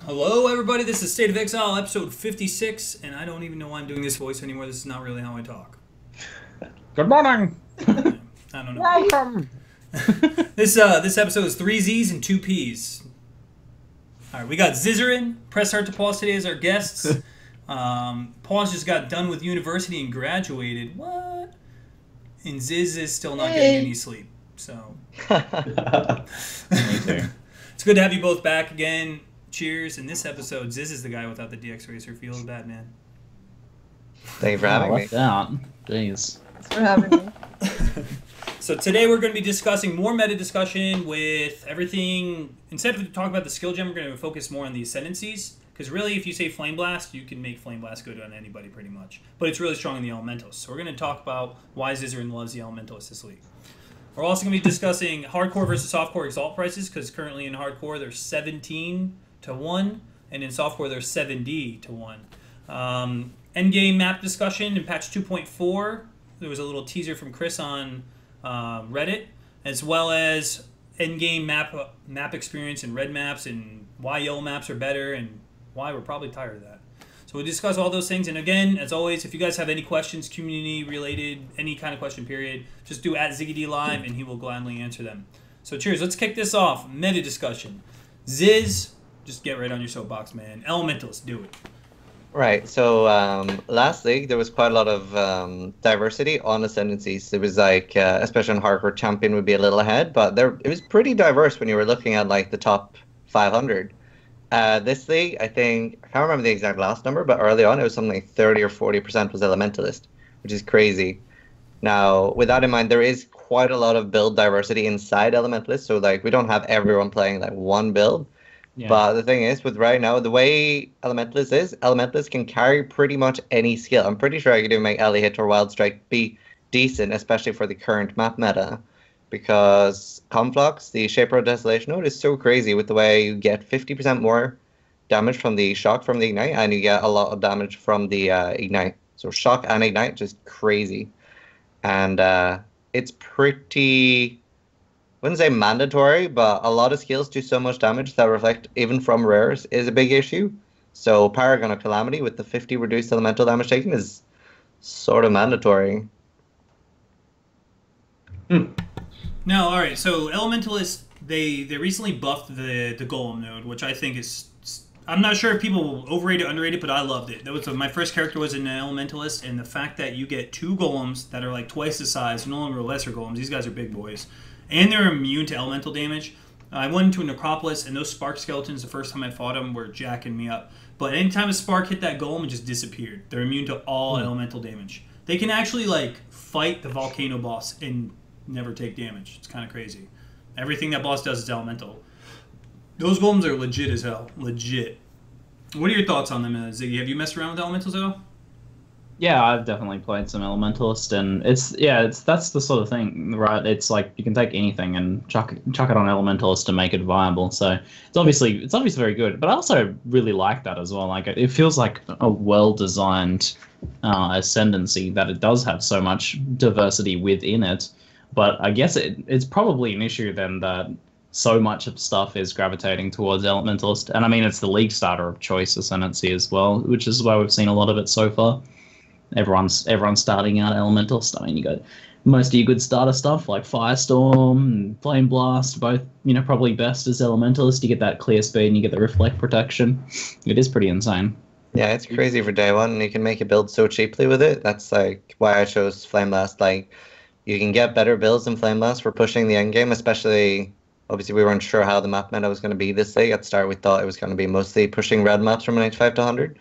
Hello, everybody. This is State of Exile, episode 56, and I don't even know why I'm doing this voice anymore. This is not really how I talk. Good morning. I don't know. Welcome. This episode is 3 Z's and 2 P's. All right, we got Zizarin, Press Start to Pause today as our guests. Pause just got done with university and graduated. What? And Ziz is still not getting any sleep. So Me too. it's good to have you both back again. Cheers. In this episode, Ziz is the guy without the DX Racer. Feels bad, man. Thank you for having me. Left out. Jeez. Thanks for having me. So today we're going to be discussing more meta discussion with everything. Instead of talking about the skill gem, we're going to focus more on the ascendancies. Because really, if you say Flame Blast, you can make Flame Blast good on anybody pretty much. But it's really strong in the Elementals. So we're going to talk about why Zizarin loves the Elementalists this week. We're also going to be discussing hardcore versus softcore Exalt prices. Because currently in hardcore, they're 17 to 1. And in softcore, they're 70 to 1. Endgame map discussion in patch 2.4. There was a little teaser from Chris on Reddit, as well as endgame map experience and red maps and why yellow maps are better and why we're probably tired of that. So we'll discuss all those things. And again, as always, if you guys have any questions, community related, any kind of question period, just do @ZiggyD Live and he will gladly answer them. So cheers. Let's kick this off. Meta discussion. Ziz, just get right on your soapbox, man. Elementalists, do it. Right, so last league there was quite a lot of diversity on ascendancies. It was like, especially on hardcore, champion would be a little ahead, but it was pretty diverse when you were looking at like the top 500. This league, I think, I can't remember the exact last number, but early on it was something like 30 or 40% was Elementalist, which is crazy. Now, with that in mind, there is quite a lot of build diversity inside Elementalist, so like we don't have everyone playing like one build. Yeah. But the thing is, with right now, the way Elementalist can carry pretty much any skill. I'm pretty sure I could do make Ellie Hit or Wild Strike be decent, especially for the current map meta. Because Conflux, the Shaper of Desolation node, is so crazy with the way you get 50% more damage from the Shock from the Ignite, and you get a lot of damage from the Ignite. So Shock and Ignite, just crazy. And it's pretty... I wouldn't say mandatory, but a lot of skills do so much damage that reflect even from rares is a big issue. So Paragon of Calamity with the 50 reduced elemental damage taken is sort of mandatory. No, all right. So Elementalist, they recently buffed the Golem node, which I think is... I'm not sure if people overrate it, underrate it, but I loved it. That was my first character was an Elementalist, and the fact that you get 2 Golems that are like twice the size, no longer lesser Golems. These guys are big boys. And they're immune to elemental damage. I went into a Necropolis, and those Spark Skeletons, the first time I fought them, were jacking me up. But anytime a Spark hit that Golem, it just disappeared. They're immune to all elemental damage. They can actually, like, fight the Volcano boss and never take damage. It's kind of crazy. Everything that boss does is elemental. Those Golems are legit as hell. Legit. What are your thoughts on them, Ziggy? Have you messed around with elementals at all? Yeah, I've definitely played some Elementalist, and that's the sort of thing, right? It's like you can take anything and chuck it on Elementalist to make it viable. So it's obviously very good. But I also really like that as well. Like it feels like a well-designed ascendancy that it does have so much diversity within it. But I guess it's probably an issue then that so much of stuff is gravitating towards Elementalist, and I mean it's the league starter of choice ascendancy as well, which is why we've seen a lot of it so far. Everyone's starting out Elementalist. I mean, you got most of your good starter stuff like Firestorm and Flame Blast, both, probably best as Elementalist. You get that clear speed and you get the reflect protection. It is pretty insane. Yeah, it's crazy for day one, and you can make a build so cheaply with it. That's like why I chose Flame Blast. Like, you can get better builds than Flame Blast for pushing the endgame, especially... Obviously, we weren't sure how the map meta was going to be this league. At the start, we thought it was going to be mostly pushing red maps from 95 to 100.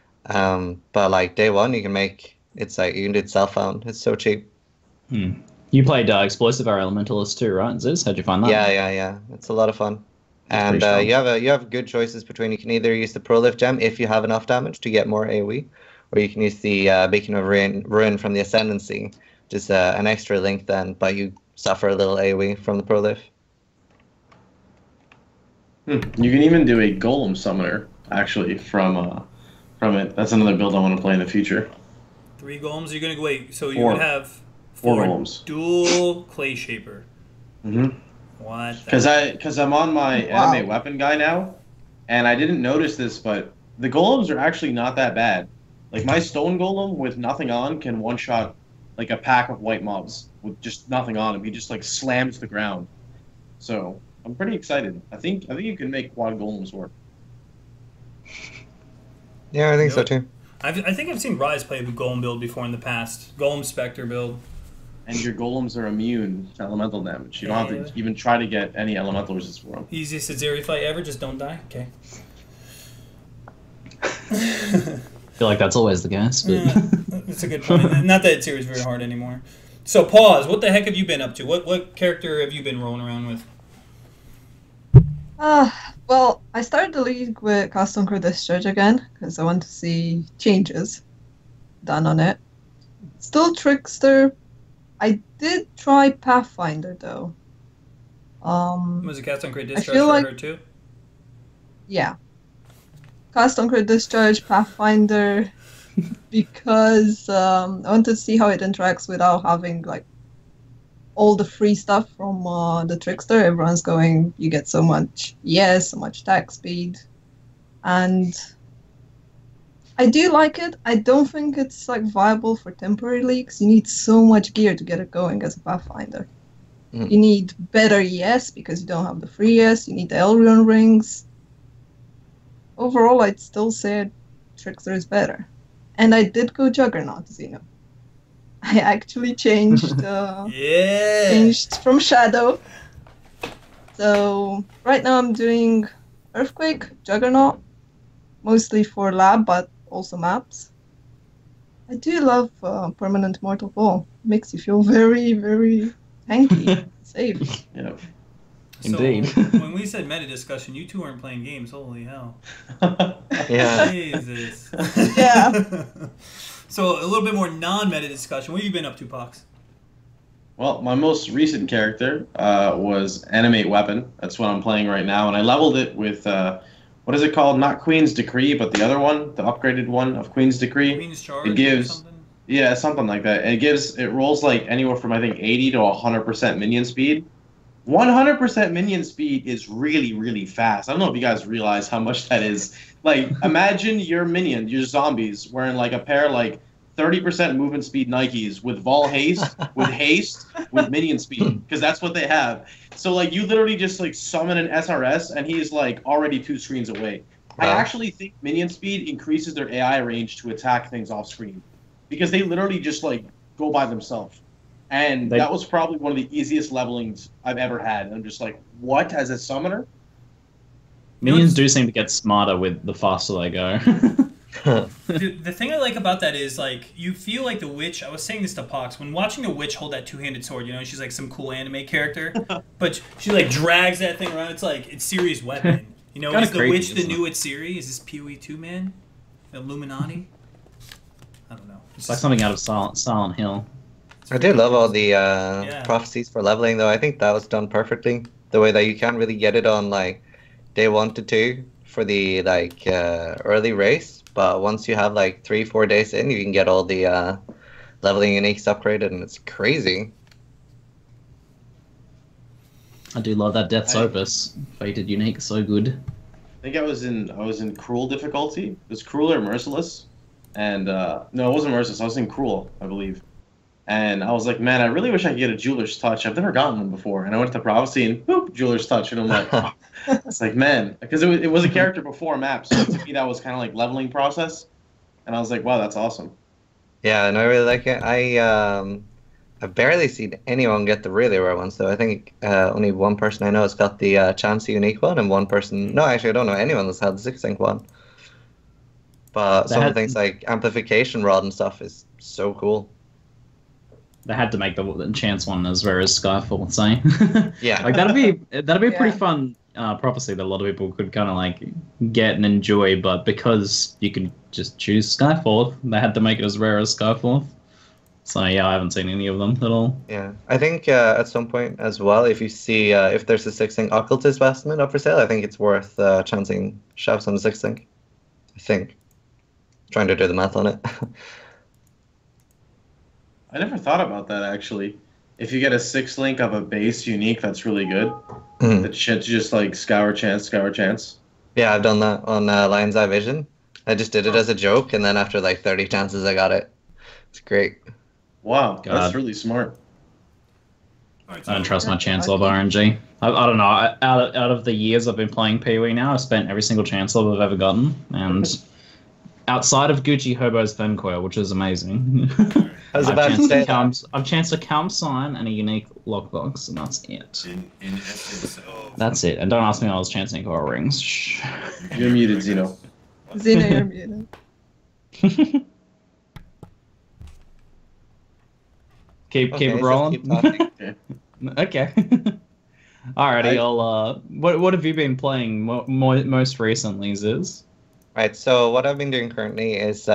But like day one, you can make it's like you can do it self-found. It's so cheap. You played Explosive Arrow Elementalist too, right? Ziz, how'd you find that? Yeah. It's a lot of fun. That's And you have good choices between. You can either use the Prolift gem if you have enough damage to get more AoE, or you can use the Beacon of Ruin from the Ascendancy, just an extra link then, but you suffer a little AoE from the Prolift. You can even do a Golem Summoner, actually, from it. That's another build I want to play in the future. 3 Golems? You're going to wait. So you Four. would have 4 Golems. Dual Clay Shaper. Mm-hmm. What? Because I'm on my anime weapon guy now, And I didn't notice this, but the golems are actually not that bad. Like my stone golem with nothing on can one shot like a pack of white mobs with just nothing on him. He just like slams the ground. So I'm pretty excited. I think you can make quad golems work. Yeah, I think so too. I think I've seen Rise play the Golem build before in the past. Golem Spectre build. And your golems are immune to elemental damage. You don't have to even try to get any elemental resist for them. Easiest Azeri fight ever, just don't die. Okay. I feel like that's always the case. But... Yeah, that's a good point. Not that Azeri is very hard anymore. So, pause. What the heck have you been up to? What character have you been rolling around with? Well, I started the league with Castlecrow Discharge again, because I want to see changes done on it. Still Trickster. I did try Pathfinder, though. Was it Castlecrow Discharge feel for like- her, too? Yeah. Castlecrow Discharge, Pathfinder, because I wanted to see how it interacts without having, like, all the free stuff from the Trickster. Everyone's going, you get so much so much attack speed. And I do like it. I don't think it's like viable for temporary leagues. You need so much gear to get it going as a Pathfinder. Mm. You need better ES because you don't have the free ES. You need the Elrond rings. Overall, I'd still say Trickster is better. And I did go Juggernaut, Xeno. I actually changed changed from Shadow. So right now I'm doing Earthquake, Juggernaut, mostly for lab, but also maps. I do love Permanent Mortal Fall. Makes you feel very, very tanky, safe. Yeah. Indeed. So, when we said meta discussion, you two weren't playing games. Holy hell. Yeah. Jesus. Yeah. So, a little bit more non-meta discussion. What have you been up to, Pox? Well, my most recent character was Animate Weapon. That's what I'm playing right now, and I leveled it with what is it called? Not Queen's Decree, but the other one, the upgraded one of Queen's Decree. Queen's Charge It gives- or something? Yeah, something like that. And it rolls like anywhere from I think 80 to 100% minion speed. 100% minion speed is really, really fast. I don't know if you guys realize how much that is. Like, imagine your minion, your zombies, wearing like a pair of like 30% movement speed Nikes with Vol haste, with minion speed, because that's what they have. So like, you literally just like summon an SRS, and he's like already 2 screens away. I Wow. actually think minion speed increases their AI range to attack things off screen, because they literally just like go by themselves. And that was probably one of the easiest levelings I've ever had. I'm just like, what, as a summoner? Minions do seem to get smarter with the faster they go. Dude, the thing I like about that is, like, you feel like the witch. I was saying this to Pox. When watching a witch hold that two-handed sword, you know, she's like some cool anime character. But she, like, drags that thing around. It's like, it's Ciri's weapon. You know, Kinda is the creepy, witch the isn't new at Ciri? Is this PoE 2 man? Illuminati? I don't know. It's like something out of Silent Hill. I do love all the prophecies for leveling, though. I think that was done perfectly. The way that you can't really get it on like day 1 to 2 for the like early race, but once you have like 3-4 days in, you can get all the leveling uniques upgraded, and it's crazy. I do love that Death's Opus. Fated Unique, so good. I think I was in Cruel difficulty. It was Cruel or Merciless, and no, it wasn't Merciless. I was in Cruel, I believe. And I was like, man, I really wish I could get a Jeweler's Touch. I've never gotten one before. And I went to Prophecy and boop, Jeweler's Touch. And I'm like, oh. It's like, man, because it was a character before map, so to me that was kind of like leveling process. And I was like, wow, that's awesome. Yeah, and I really like it. I've barely seen anyone get the really rare ones, though. I think only one person I know has got the Chance Unique one, and one person... No, actually, I don't know anyone that's had the 6-Sync one. But some of the things like Amplification Rod and stuff is so cool. They had to make the chance one as rare as Skyfall, so Yeah. like that'd be a pretty fun prophecy that a lot of people could kind of like get and enjoy, but because you could just choose Skyfall, they had to make it as rare as Skyfall. So yeah, I haven't seen any of them at all. Yeah, I think at some point as well, if you see if there's a 6-Sync Occultist Vestment up for sale, I think it's worth chancing Chefs on the 6-Sync. I think. Trying to do the math on it. I never thought about that, actually. If you get a 6-link of a base unique, that's really good. Mhm. That shit's just like Scour Chance, Scour Chance. Yeah, I've done that on Lion's Eye Vision. I just did it as a joke, and then after like 30 chances, I got it. It's great. Wow, God. that's really smart. All right, I don't so- trust my chancellor of RNG. I don't know. Out of the years I've been playing Pee-wee now, I've spent every single chancellor I've ever gotten, and outside of Gucci Hobo's Fencoil, which is amazing. I was I've about to chanced say a that. I've chanced a Calm Sign and a unique lockbox, and that's it. in essence of That's it. And don't ask me when I was chancing Coral Rings. Shh. You're muted, Zeno. Xena, you're muted. keep Okay, it just rolling. keep talking. Okay. Alrighty, I'll. What have you been playing most recently, Ziz? Right, so what I've been doing currently is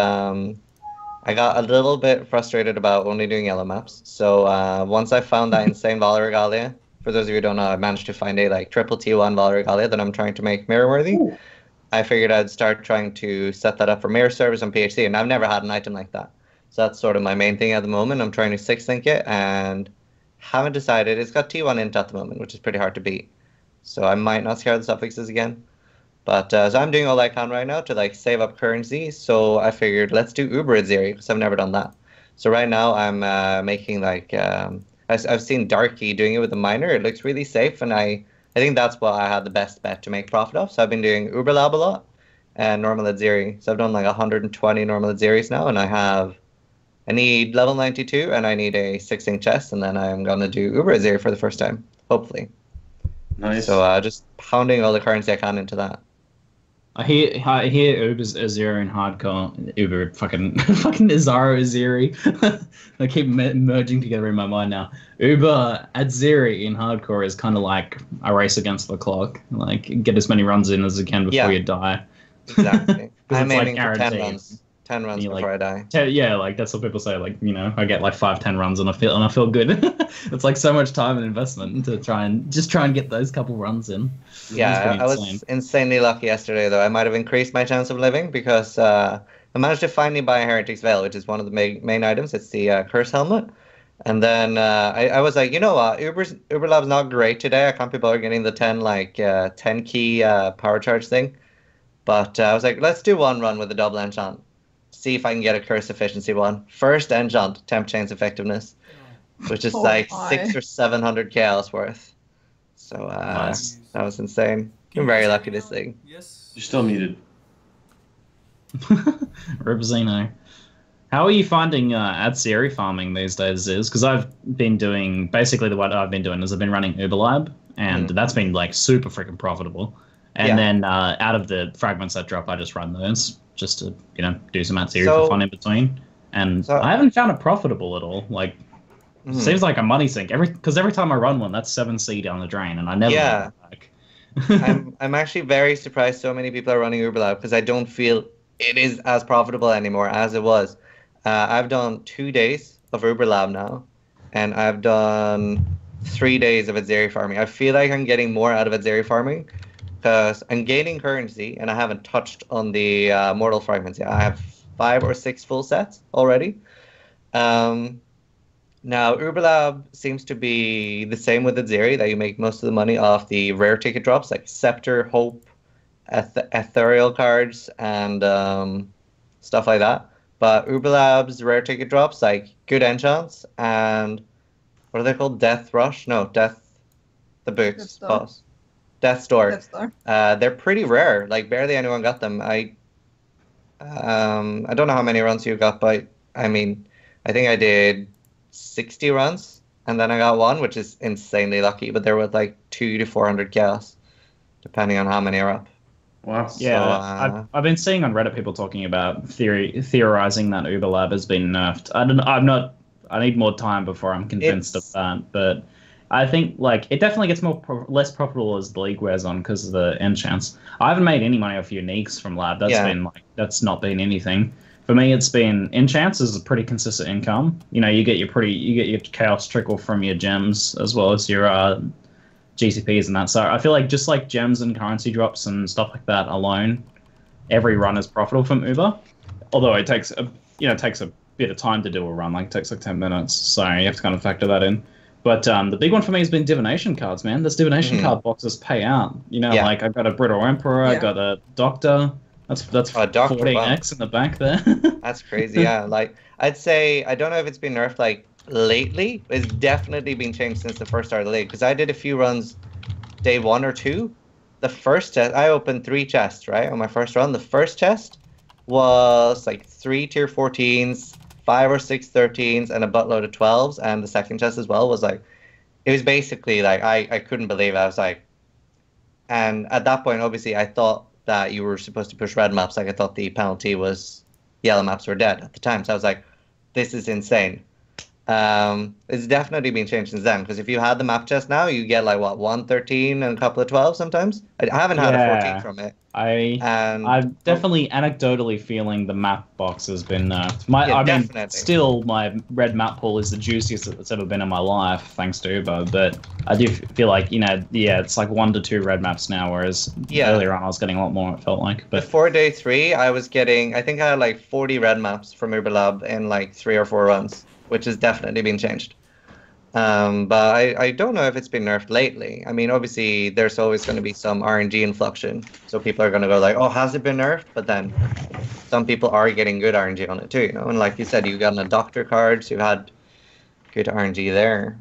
I got a little bit frustrated about only doing yellow maps. So once I found that insane Valor Regalia, for those of you who don't know, I managed to find a like triple T1 Valor Regalia that I'm trying to make mirror worthy. I figured I'd start trying to set that up for mirror service on PHC, and I've never had an item like that. So that's sort of my main thing at the moment. I'm trying to 6-link it and haven't decided. It's got T1 int at the moment, which is pretty hard to beat. So I might not scare the suffixes again. But so I'm doing all I can right now to like save up currency. So I figured let's do Uber Aziri because I've never done that. So right now I'm making like I've seen Darky doing it with a miner. It looks really safe, and I think that's what I had the best bet to make profit of. So I've been doing Uber Lab a lot and normal Aziri. So I've done like 120 normal Aziris now, and I need level 92 and I need a 6-ink chest, and then I'm gonna do Uber Aziri for the first time, hopefully. Nice. So just pounding all the currency I can into that. I hear Uber's Aziri in hardcore. Uber fucking Azaro Aziri. I keep merging together in my mind now. Uber Aziri in hardcore is kind of like a race against the clock. Like get as many runs in as you can before Yeah. you die. Exactly. 'Cause I'm it's, like, aiming for 10 guaranteed. runs. 10 runs You, like, before I die. Yeah, like that's what people say. Like I get like 5-10 runs and I feel good. It's like so much time and investment to try and get those couple runs in. It's Yeah, pretty I insane. was insanely lucky yesterday, though. I might have increased my chance of living because I managed to finally buy a Heretic's Veil, which is one of the main items. It's the Curse Helmet. And then I was like, you know what? Uber Lab's not great today. I can't be bothered getting the 10 key power charge thing. But I was like, let's do one run with a double enchant. See if I can get a curse efficiency one. First enchant, temp chains effectiveness, which is Oh like my. 600 or 700 chaos worth. So Nice. that was insane. I'm very lucky this thing. Yes. You're still muted. Ribzino. How are you finding Adsiri farming these days, Ziz? Because I've been doing, basically what I've been doing is I've been running Uberlab, and that's been like super freaking profitable. And Yeah. then out of the fragments that drop, I just run those just to, do some Adsiri So- for fun in between. And So- I haven't found it profitable at all. Like, Mhm. seems like a money sink. Because every time I run one, that's 7C down the drain, and I never Yeah. get it back. I'm actually very surprised so many people are running Uber Lab because I don't feel it is as profitable anymore as it was. I've done 2 days of Uber Lab now, and I've done 3 days of Azeri farming. I feel like I'm getting more out of Azeri farming because I'm gaining currency, and I haven't touched on the Mortal Fragments yet. I have 5 or 6 full sets already. Now, Uber Lab seems to be the same with Azeri, that you make most of the money off the rare ticket drops like Scepter, Hope, Ethereal cards, and stuff like that. But Uber Lab's rare ticket drops like good enchants and what are they called? Death Rush? No, the boots. Death Star. Pause. Death Store. Death Star. They're pretty rare. Like barely anyone got them. I don't know how many runs you got, but I mean, I think I did 60 runs, and then I got one, which is insanely lucky. But they're with like 200 to 400 chaos, depending on how many are up. Wow. Yeah, So, I've been seeing on Reddit people talking about theorizing that Uber Lab has been nerfed. I need more time before I'm convinced of that, but I think like it definitely gets less profitable as the league wears on because of the enchants. I haven't made any money off uniques from Lab. That's not been anything. For me, it's been enchants is a pretty consistent income. You get your chaos trickle from your gems as well as your GCPs and that. So I feel like just like gems and currency drops and stuff like that alone, every run is profitable from Uber. Although it takes a bit of time to do a run. Like it takes like 10 minutes, so you have to kind of factor that in. But the big one for me has been divination cards, man. Those divination card boxes pay out. You know, Yeah. like I got a Brittle Emperor, I Yeah. got a Doctor. That's A Doctor, 14x in the back there. That's crazy, yeah. Like, I'd say, I don't know if it's been nerfed, like, lately. It's definitely been changed since the first start of the league. Because I did a few runs day 1 or 2. The first chest, I opened 3 chests, right, on my first run. The first chest was, like, 3 tier 14s, 5 or 6 13s, and a buttload of 12s. And the second chest as well was, like, it was basically, like, I couldn't believe it. I was like... And at that point, obviously, I thought that you were supposed to push red maps. Like, I thought the penalty was yellow maps were dead at the time. So I was like, this is insane. It's definitely been changed since then. Because if you had the map chest now, you get like, what, 1 13 and a couple of 12 sometimes? I haven't had a 14 from it. I'm definitely anecdotally feeling the map box has been nerfed. Definitely. Still, my red map pool is the juiciest that's ever been in my life, thanks to Uber. But I do feel like, it's like 1 to 2 red maps now, whereas earlier on I was getting a lot more, it felt like. But before day 3, I was getting, I think I had like 40 red maps from Uber Lab in like 3 or 4 runs, which has definitely been changed. But I don't know if it's been nerfed lately. I mean, obviously, there's always going to be some RNG inflection. So people are going to go like, oh, has it been nerfed? But then some people are getting good RNG on it too, And like you said, you got a doctor card, so you had good RNG there.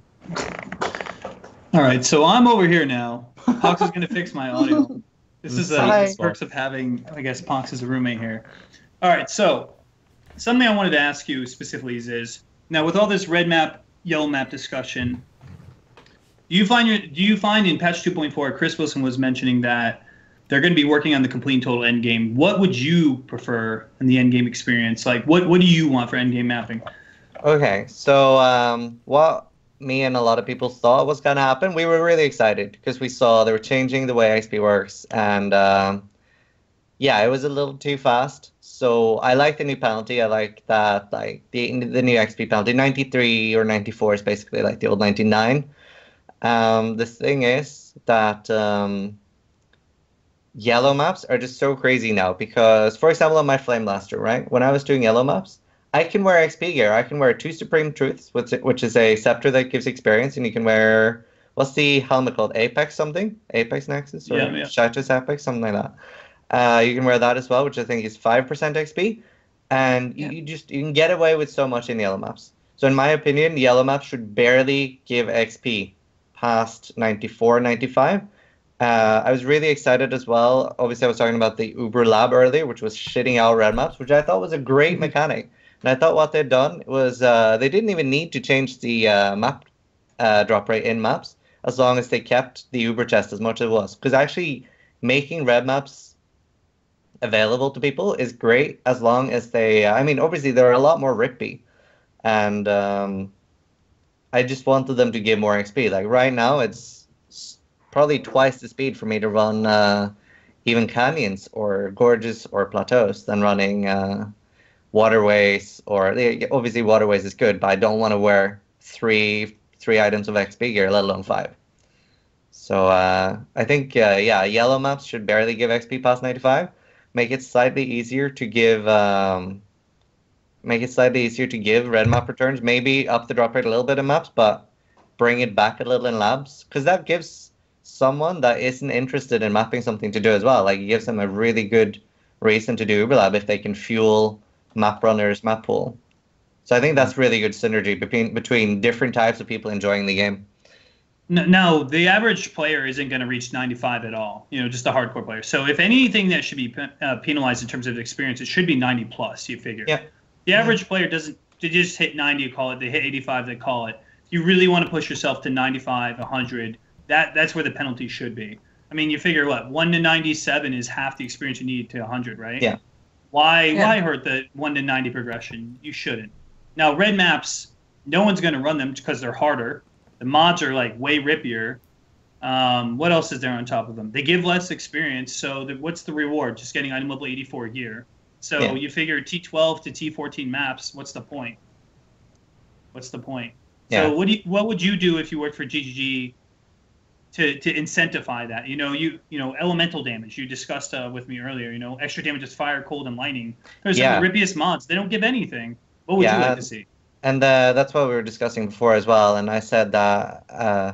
All right, so I'm over here now. Pox is going to fix my audio. This is the perks of having, I guess, Pox as a roommate here. All right, so something I wanted to ask you specifically is now with all this red map, yellow map discussion, do you find in patch 2.4, Chris Wilson was mentioning that they're going to be working on the complete and total end game. What would you prefer in the end game experience? Like, what do you want for end game mapping? Okay, so what me and a lot of people thought was going to happen, we were really excited because we saw they were changing the way XP works, and it was a little too fast. So I like the new penalty. I like that, like the new XP penalty. 93 or 94 is basically like the old 99. The thing is that yellow maps are just so crazy now because, for example, on my Flame Blaster, right? When I was doing yellow maps, I can wear XP gear. I can wear 2 Supreme Truths, which is a scepter that gives experience, and you can wear, what's the helmet called? Apex something? Apex Nexus? Or Shitus Apex? Something like that. You can wear that as well, which I think is 5% XP, and you can get away with so much in yellow maps. So in my opinion, yellow maps should barely give XP past 94, 95. I was really excited as well. Obviously, I was talking about the Uber Lab earlier, which was shitting out red maps, which I thought was a great mechanic. And I thought what they'd done was they didn't even need to change the map drop rate in maps as long as they kept the Uber chest as much as it was. Because actually making red maps available to people is great as long as they obviously they're a lot more rippy, and I just wanted them to give more XP. Like right now it's probably twice the speed for me to run even canyons or gorges or plateaus than running waterways, or obviously waterways is good, but I don't want to wear three items of XP gear, let alone 5. So I think yellow maps should barely give XP past 95. Make it slightly easier to give red map returns. Maybe up the drop rate a little bit in maps, but bring it back a little in labs, because that gives someone that isn't interested in mapping something to do as well. Like, it gives them a really good reason to do Uber Lab if they can fuel map runners' map pool. So I think that's really good synergy between different types of people enjoying the game. No, the average player isn't going to reach 95 at all, just a hardcore player. So if anything that should be penalized in terms of experience, it should be 90 plus, you figure. Yeah. The average player doesn't, they just hit 90, you call it. They hit 85, they call it. If you really want to push yourself to 95, 100, that's where the penalty should be. I mean, you figure what, 1 to 97 is half the experience you need to 100, right? Yeah. Why hurt the 1 to 90 progression? You shouldn't. Now, red maps, no one's going to run them because they're harder. The mods are like way rippier. What else is there on top of them? They give less experience. So what's the reward? Just getting item level 84 gear. So you figure T12 to T14 maps. What's the point? Yeah. So what would you do if you worked for GGG to incentivize that? Elemental damage. You discussed with me earlier. Extra damage is fire, cold, and lightning. Those are the rippiest mods. They don't give anything. What would you like to see? And that's what we were discussing before as well. And I said that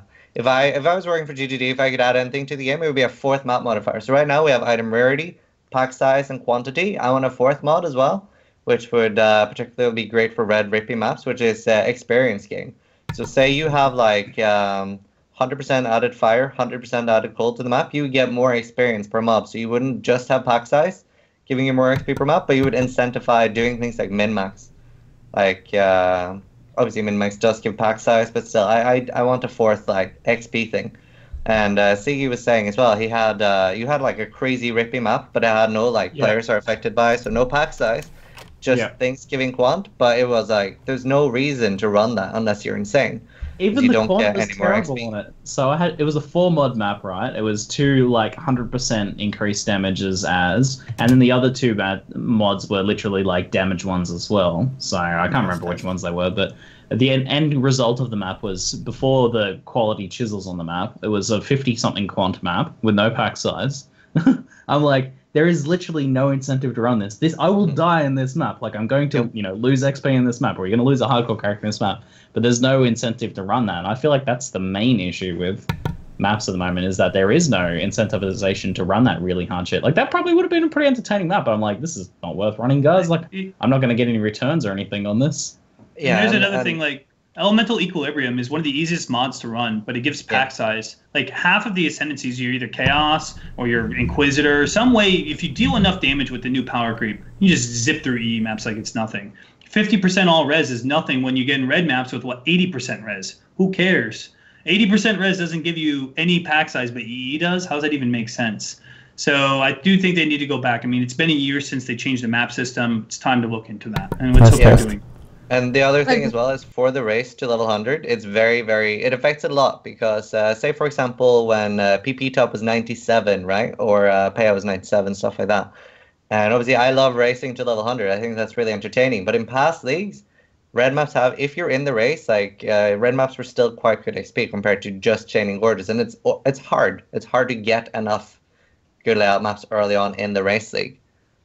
if I was working for GGD, if I could add anything to the game, it would be a fourth map modifier. So right now we have item rarity, pack size, and quantity. I want a fourth mod as well, which would particularly be great for red Rippy maps, which is experience gain. So say you have like 100% added fire, 100% added cold to the map, you would get more experience per mob. So you wouldn't just have pack size giving you more XP per map, but you would incentivize doing things like min-max. Like, obviously min-max does give pack size, but still, I want a fourth, like, XP thing. And Siggy was saying as well, he had, you had, like, a crazy Rippy map, but it had no, like, players are affected by it, so no pack size, just things giving quant, but it was, like, there's no reason to run that unless you're insane. Even you the don't quant get was any more terrible XP. on it. So it was a 4 mod map, right? It was 2 like 100% increased damages and then the other 2 bad mods were literally like damage ones as well. So I can't remember which ones they were, but the end result of the map was, before the quality chisels on the map, it was a 50-something quant map with no pack size. I'm like, there is literally no incentive to run this. I will die in this map. Like, I'm going to, lose XP in this map, or you're going to lose a hardcore character in this map. But there's no incentive to run that. And I feel like that's the main issue with maps at the moment, is that there is no incentivization to run that really hard shit. Like, that probably would have been a pretty entertaining map, but I'm like, this is not worth running, guys. Like, I'm not going to get any returns or anything on this. Yeah, and there's another thing, like, Elemental Equilibrium is one of the easiest mods to run, but it gives pack size. Like, half of the ascendancies, you're either Chaos or you're Inquisitor. Some way, if you deal enough damage with the new power creep, you just zip through EE maps like it's nothing. 50% all res is nothing when you get in red maps with, 80% res. Who cares? 80% res doesn't give you any pack size, but EE does? How does that even make sense? So I do think they need to go back. I mean, it's been a year since they changed the map system. It's time to look into that. And let's hope they're doing. And the other thing as well is, for the race to level 100, it's very, it affects it a lot, because say, for example, when PP top was 97, right? Or payout was 97, stuff like that. And obviously I love racing to level 100. I think that's really entertaining. But in past leagues, red maps have, if you're in the race, like red maps were still quite good XP compared to just chaining gorges. And it's hard. It's hard to get enough good layout maps early on in the race league.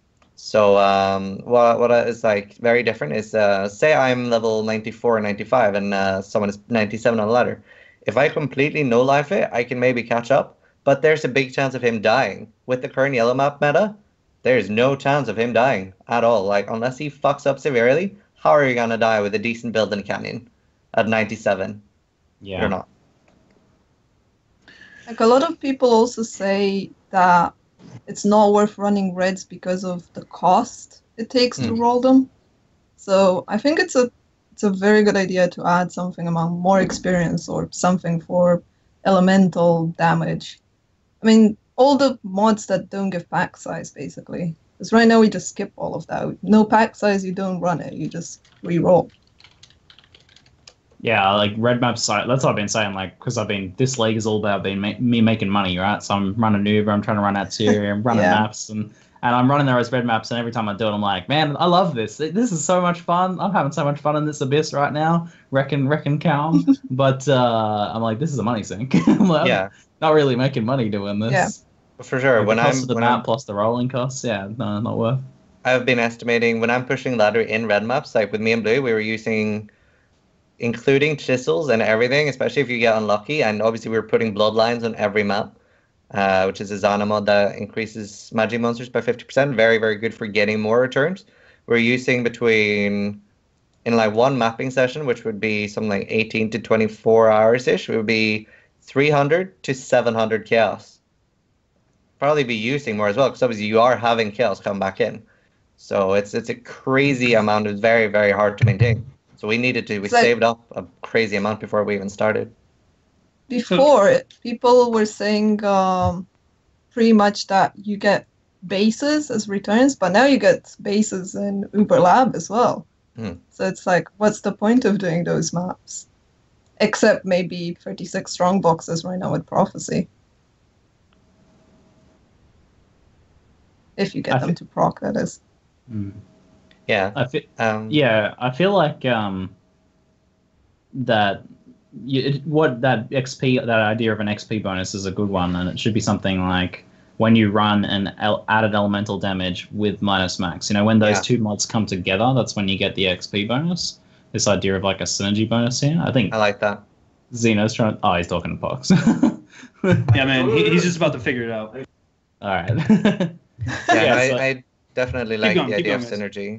So what is like very different is, say I'm level 94 or 95 and someone is 97 on the ladder. If I completely no life it, I can maybe catch up, but there's a big chance of him dying. With the current yellow map meta, there's no chance of him dying at all. Like, unless he fucks up severely, how are you gonna die with a decent build in Canyon at 97? Yeah. You're not. Like, a lot of people also say that it's not worth running reds because of the cost it takes to roll them. So I think it's a very good idea to add something among more experience or something for elemental damage. I mean, all the mods that don't give pack size, basically. Because right now we just skip all of that. No pack size, you don't run it. You just re-roll. Yeah, like red maps. That's what I've been saying. Like, because this league is all about me making money, right? So I'm running Uber, I'm trying to run Atsiri, I'm running maps, and I'm running there as red maps. And every time I do it, I'm like, man, I love this. This is so much fun. I'm having so much fun in this abyss right now. Reckon calm. But I'm like, this is a money sink. I'm like, I'm not really making money doing this. Yeah, for sure. Like, the cost of the map plus the rolling costs, no, not worth. I've been estimating when I'm pushing ladder in red maps, like with me and Blue, we were using, including chisels and everything, especially if you get unlucky. And obviously we were putting bloodlines on every map, which is a Zana mod that increases magic monsters by 50%. Very, very good for getting more returns. We're using in like one mapping session, which would be something like 18 to 24 hours-ish, it would be 300 to 700 chaos. Probably be using more as well, because obviously you are having chaos come back in. So it's a crazy amount. It's very, very hard to maintain. So we saved up a crazy amount before we even started. Before, people were saying pretty much that you get bases as returns, but now you get bases in Uber Lab as well. So it's like, what's the point of doing those maps? Except maybe 36 strong boxes right now with Prophecy. If you get them to proc, that is. Yeah. I feel like that XP, that idea of an XP bonus is a good one, and it should be something like when you run an added elemental damage with minus max. When those two mods come together, that's when you get the XP bonus. this idea of like a synergy bonus here. I think I like that. Xeno's trying. Oh, he's talking to Pox. Yeah, man, he's just about to figure it out. All right. Yeah, so- I definitely Keep like going, the keep idea of going, guys. synergy.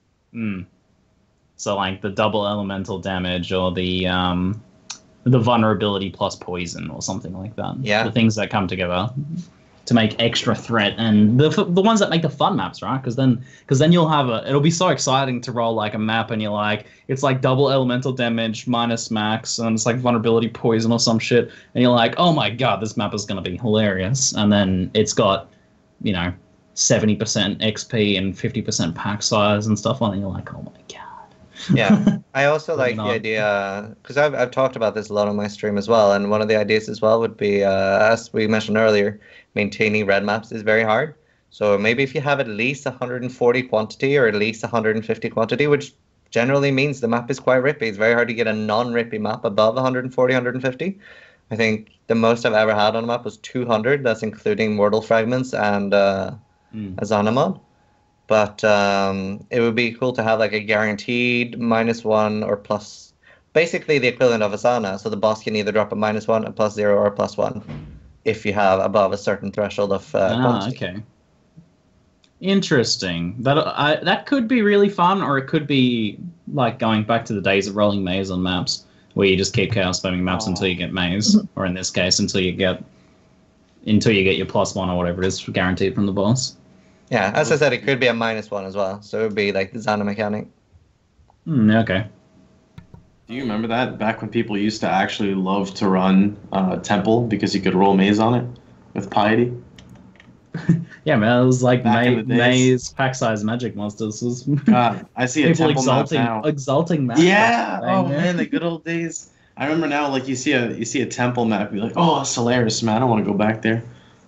So like the double elemental damage or the vulnerability plus poison or something like that. Yeah. The things that come together to make extra threat, and the ones that make the fun maps, right? Because then you'll have it'll be so exciting to roll like a map and you're like, it's like double elemental damage minus max, and it's like vulnerability poison or some shit, and you're like, oh my god, this map is gonna be hilarious. And then it's got, 70% XP and 50% pack size and stuff on it. And you're like, oh my god. Yeah, I also like Bring it the on. idea, because I've talked about this a lot on my stream as well, and one of the ideas as well would be, as we mentioned earlier, maintaining red maps is very hard. So maybe if you have at least 140 quantity or at least 150 quantity, which generally means the map is quite rippy. It's very hard to get a non-rippy map above 140, 150. I think the most I've ever had on a map was 200. That's including Mortal Fragments and Azanamon. But it would be cool to have like a guaranteed -1 or plus, basically the equivalent of Asana. So the boss can either drop a -1, a +0, or a +1 if you have above a certain threshold of quantity. Okay. Interesting. That could be really fun, or it could be like going back to the days of rolling maze on maps, where you just keep chaos spamming maps until you get maze, or in this case, until you get your +1 or whatever it is guaranteed from the boss. Yeah, as I said, it could be a -1 as well. So it would be like the Xana mechanic. Okay. Do you remember that back when people used to actually love to run Temple because you could roll maze on it with Piety? Yeah, man, it was like Back in the days. maze pack size magic monsters. It was God, I see a people Temple map exalting now. map. Yeah. thing, Oh man, the good old days. I remember now, like you see a Temple map, you're like, oh, Solaris, man, I want to go back there.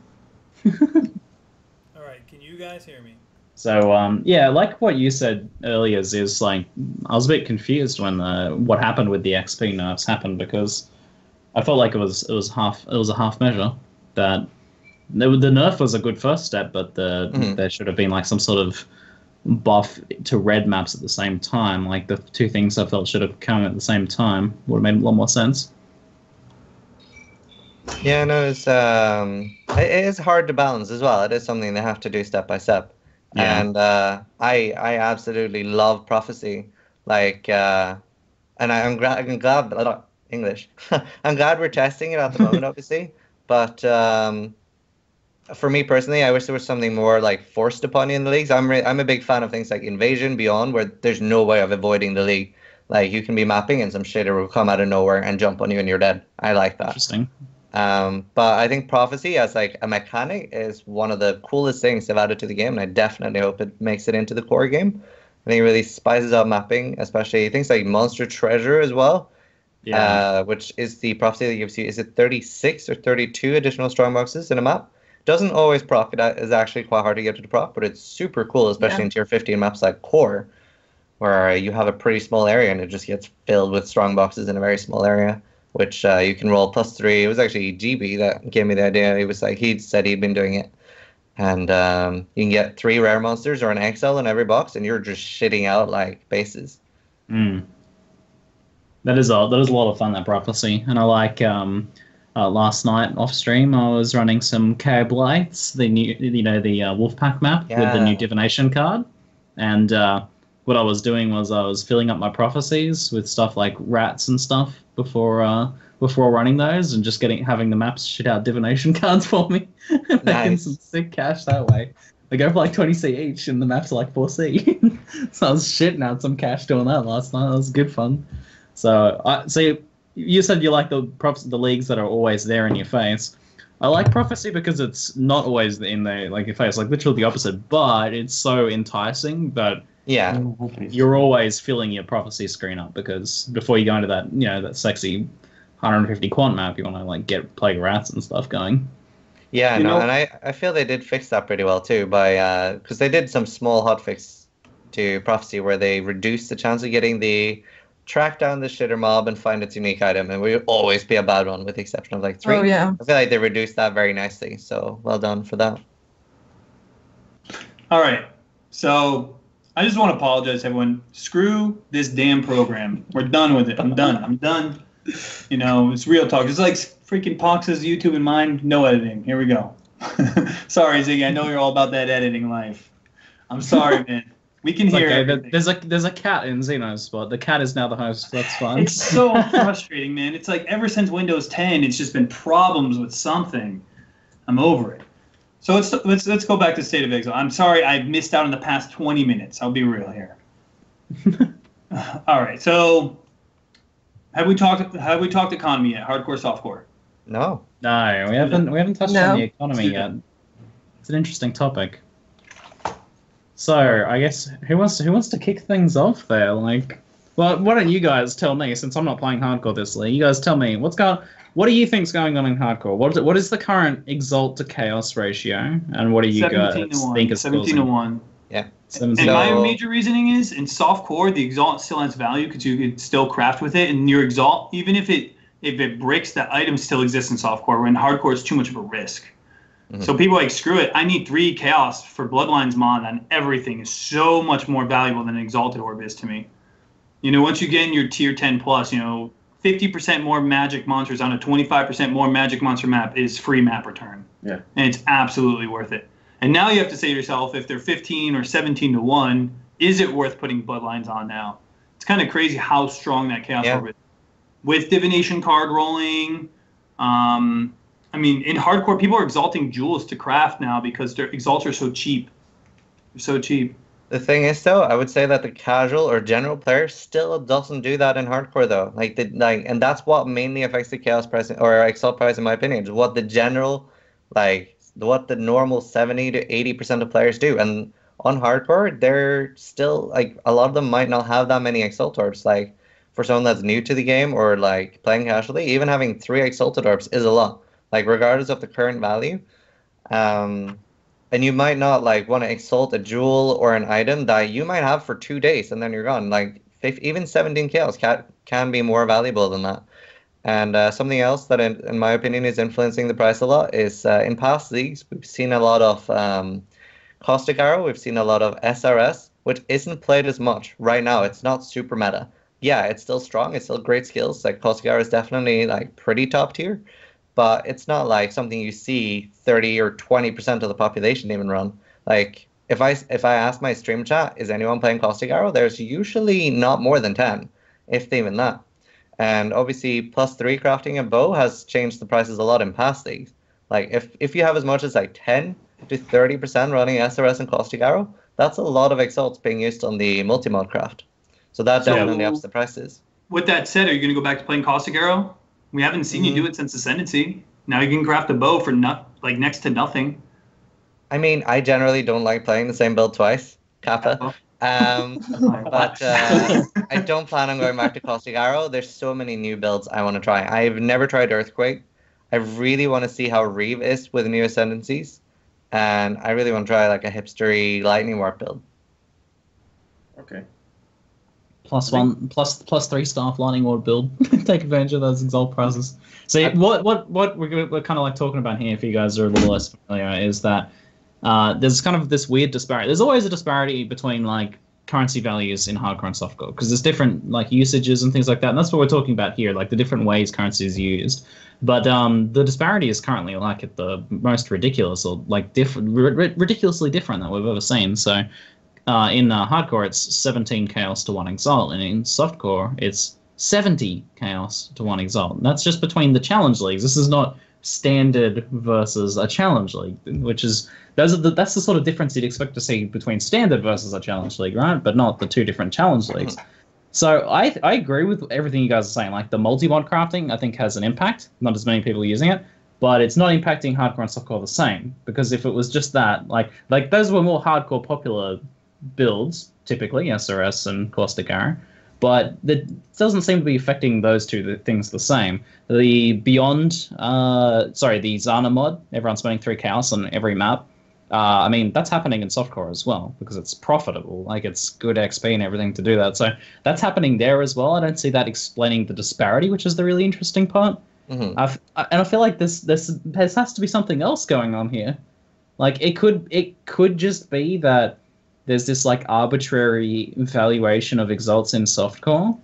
All right, can you guys hear me? So yeah, like what you said earlier is like I was a bit confused when what happened with the XP nerfs happened, because I felt like it was a half measure. That the nerf was a good first step, but there should have been like some sort of buff to red maps at the same time. Like the two things I felt should have come at the same time would have made a lot more sense. Yeah, no, it is hard to balance as well. It is something they have to do step by step. Yeah. And I absolutely love Prophecy. Like, and I'm glad I don't English. I'm glad we're testing it at the moment, obviously. But for me personally, I wish there was something more like forced upon you in the leagues. I'm a big fan of things like Invasion, Beyond, where there's no way of avoiding the league. Like you can be mapping and some shitter will come out of nowhere and jump on you and you're dead. I like that. Interesting. But I think Prophecy as like a mechanic is one of the coolest things they've added to the game, and I definitely hope it makes it into the core game. I think it really spices up mapping, especially things like Monster Treasure as well. Yeah. Which is the Prophecy that gives you, is it 36 or 32 additional strongboxes in a map? Doesn't always proc, it is actually quite hard to get to the proc, but it's super cool, especially in tier 15 maps like Core, where you have a pretty small area and it just gets filled with strongboxes in a very small area, which you can roll +3. It was actually GB that gave me the idea. He was like, he said he'd been doing it. And you can get 3 rare monsters or an XL in every box, and you're just shitting out like bases. That is a lot of fun, that Prophecy. And I like last night off stream I was running some KO Blights, the new the Wolfpack map with the new divination card. And what I was doing was I was filling up my prophecies with stuff like rats and stuff before running those, and just having the maps shit out divination cards for me. Making some sick cash that way. They go for like 20C each, and the maps are like 4C. So I was shitting out some cash doing that last night. That was good fun. So you said you like the leagues that are always there in your face. I like Prophecy because it's not always in your face, like literally the opposite, but it's so enticing that you're always filling your Prophecy screen up, because before you go into that, that sexy 150 quant map, you want to like get Plague Rats and stuff going. Yeah, and I feel they did fix that pretty well too, by because they did some small hotfix to Prophecy where they reduced the chance of getting the track down the shitter mob and find its unique item, and we would always be a bad one with the exception of like 3. Oh, yeah. I feel like they reduced that very nicely, so well done for that. All right, so I just want to apologize to everyone. Screw this damn program. We're done with it. I'm done. You know, it's real talk. It's like freaking Pox's YouTube and mine. No editing. Here we go. Sorry, Ziggy. I know you're all about that editing life. I'm sorry, man. We can hear everything. There's a cat in Xeno's spot. The cat is now the host. That's fine. It's so frustrating, man. It's like ever since Windows 10, it's just been problems with something. I'm over it. So let's go back to State of Exile. I'm sorry I missed out on the past 20 minutes. I'll be real here. All right. So have we talked economy yet? Hardcore, softcore? No. No, we haven't touched on the economy yet. It's an interesting topic. So I guess who wants to kick things off there? Like, well, why don't you guys tell me, since I'm not playing hardcore this league? You guys tell me what do you think's going on in hardcore? What is the current exalt to chaos ratio, and what do you guys think is 17-1. Yeah. And my major reasoning is in softcore the exalt still has value because you can still craft with it, and your exalt, even if it breaks, that item still exists in softcore. When hardcore is too much of a risk. Mm-hmm. So people are like, screw it, I need 3 chaos for Bloodlines mod, and everything is so much more valuable than an exalted orb is to me. You know, once you get in your tier 10 plus, you know, 50% more magic monsters on a 25% more magic monster map is free map return. Yeah. And it's absolutely worth it. And now you have to say to yourself, if they're 15 or 17-1, is it worth putting Bloodlines on now? It's kind of crazy how strong that chaos orb is. With divination card rolling, I mean, in hardcore, people are exalting jewels to craft now because their exalts are so cheap. They're so cheap. The thing is, though, I would say that the casual or general player still doesn't do that in hardcore, though. And that's what mainly affects the chaos price or exalt price, in my opinion. Is what the general, what the normal 70 to 80% of players do. And on hardcore, they're still a lot of them might not have that many exalt orbs. Like for someone that's new to the game or like playing casually, even having 3 exalted orbs is a lot. Like regardless of the current value. And you might not want to exalt a jewel or an item that you might have for 2 days and then you're gone. Even 17 chaos can be more valuable than that. And something else that, in my opinion, is influencing the price a lot is in past leagues, we've seen a lot of Caustic Arrow, we've seen a lot of SRS, which isn't played as much right now. It's not super meta. Yeah, it's still strong. It's still great skills. Like Caustic Arrow is definitely pretty top tier. But it's not something you see 30 or 20% of the population even run. If I ask my stream chat, is anyone playing Caustic Arrow? There's usually not more than 10, if even that. And obviously, +3 crafting a bow has changed the prices a lot in past leagues. If you have as much as 10 to 30% running SRS and Caustic Arrow, that's a lot of exalts being used on the multi-mod craft. So that definitely ups the prices. With that said, are you going to go back to playing Caustic Arrow? We haven't seen you do it since Ascendancy. Now you can craft a bow for next to nothing. I mean, I generally don't like playing the same build twice, Kappa. But I don't plan on going back to Caustic Arrow. There's so many new builds I want to try. I've never tried Earthquake. I really want to see how Reeve is with new Ascendancies. And I really want to try a hipstery Lightning Warp build. Okay. +3 staff Lightning Ward build. Take advantage of those exalt prices. So what we're kind of talking about here, if you guys are a little less familiar, is that there's kind of this weird disparity. There's always a disparity between currency values in hardcore and softcore because there's different usages and things like that. And that's what we're talking about here, the different ways currency is used. But the disparity is currently at the most ridiculous or ridiculously different that we've ever seen. So. In hardcore, it's 17 chaos to 1 exalt, and in softcore, it's 70 chaos to 1 exalt. And that's just between the challenge leagues. This is not standard versus a challenge league, which is that's the sort of difference you'd expect to see between standard versus a challenge league, right? But not the 2 different challenge leagues. So I agree with everything you guys are saying. The multi-mod crafting, I think, has an impact. Not as many people using it. But it's not impacting hardcore and softcore the same. Because if it was just that, those were more hardcore popular builds, typically SRS and Caustic Arrow, but that doesn't seem to be affecting those 2 things the same. The the Zana mod, everyone's spending 3 chaos on every map. I mean, that's happening in softcore as well because it's profitable. It's good XP and everything to do that. So that's happening there as well. I don't see that explaining the disparity, which is the really interesting part. And I feel like this has to be something else going on here. It could just be that there's this like arbitrary valuation of exalts in softcore,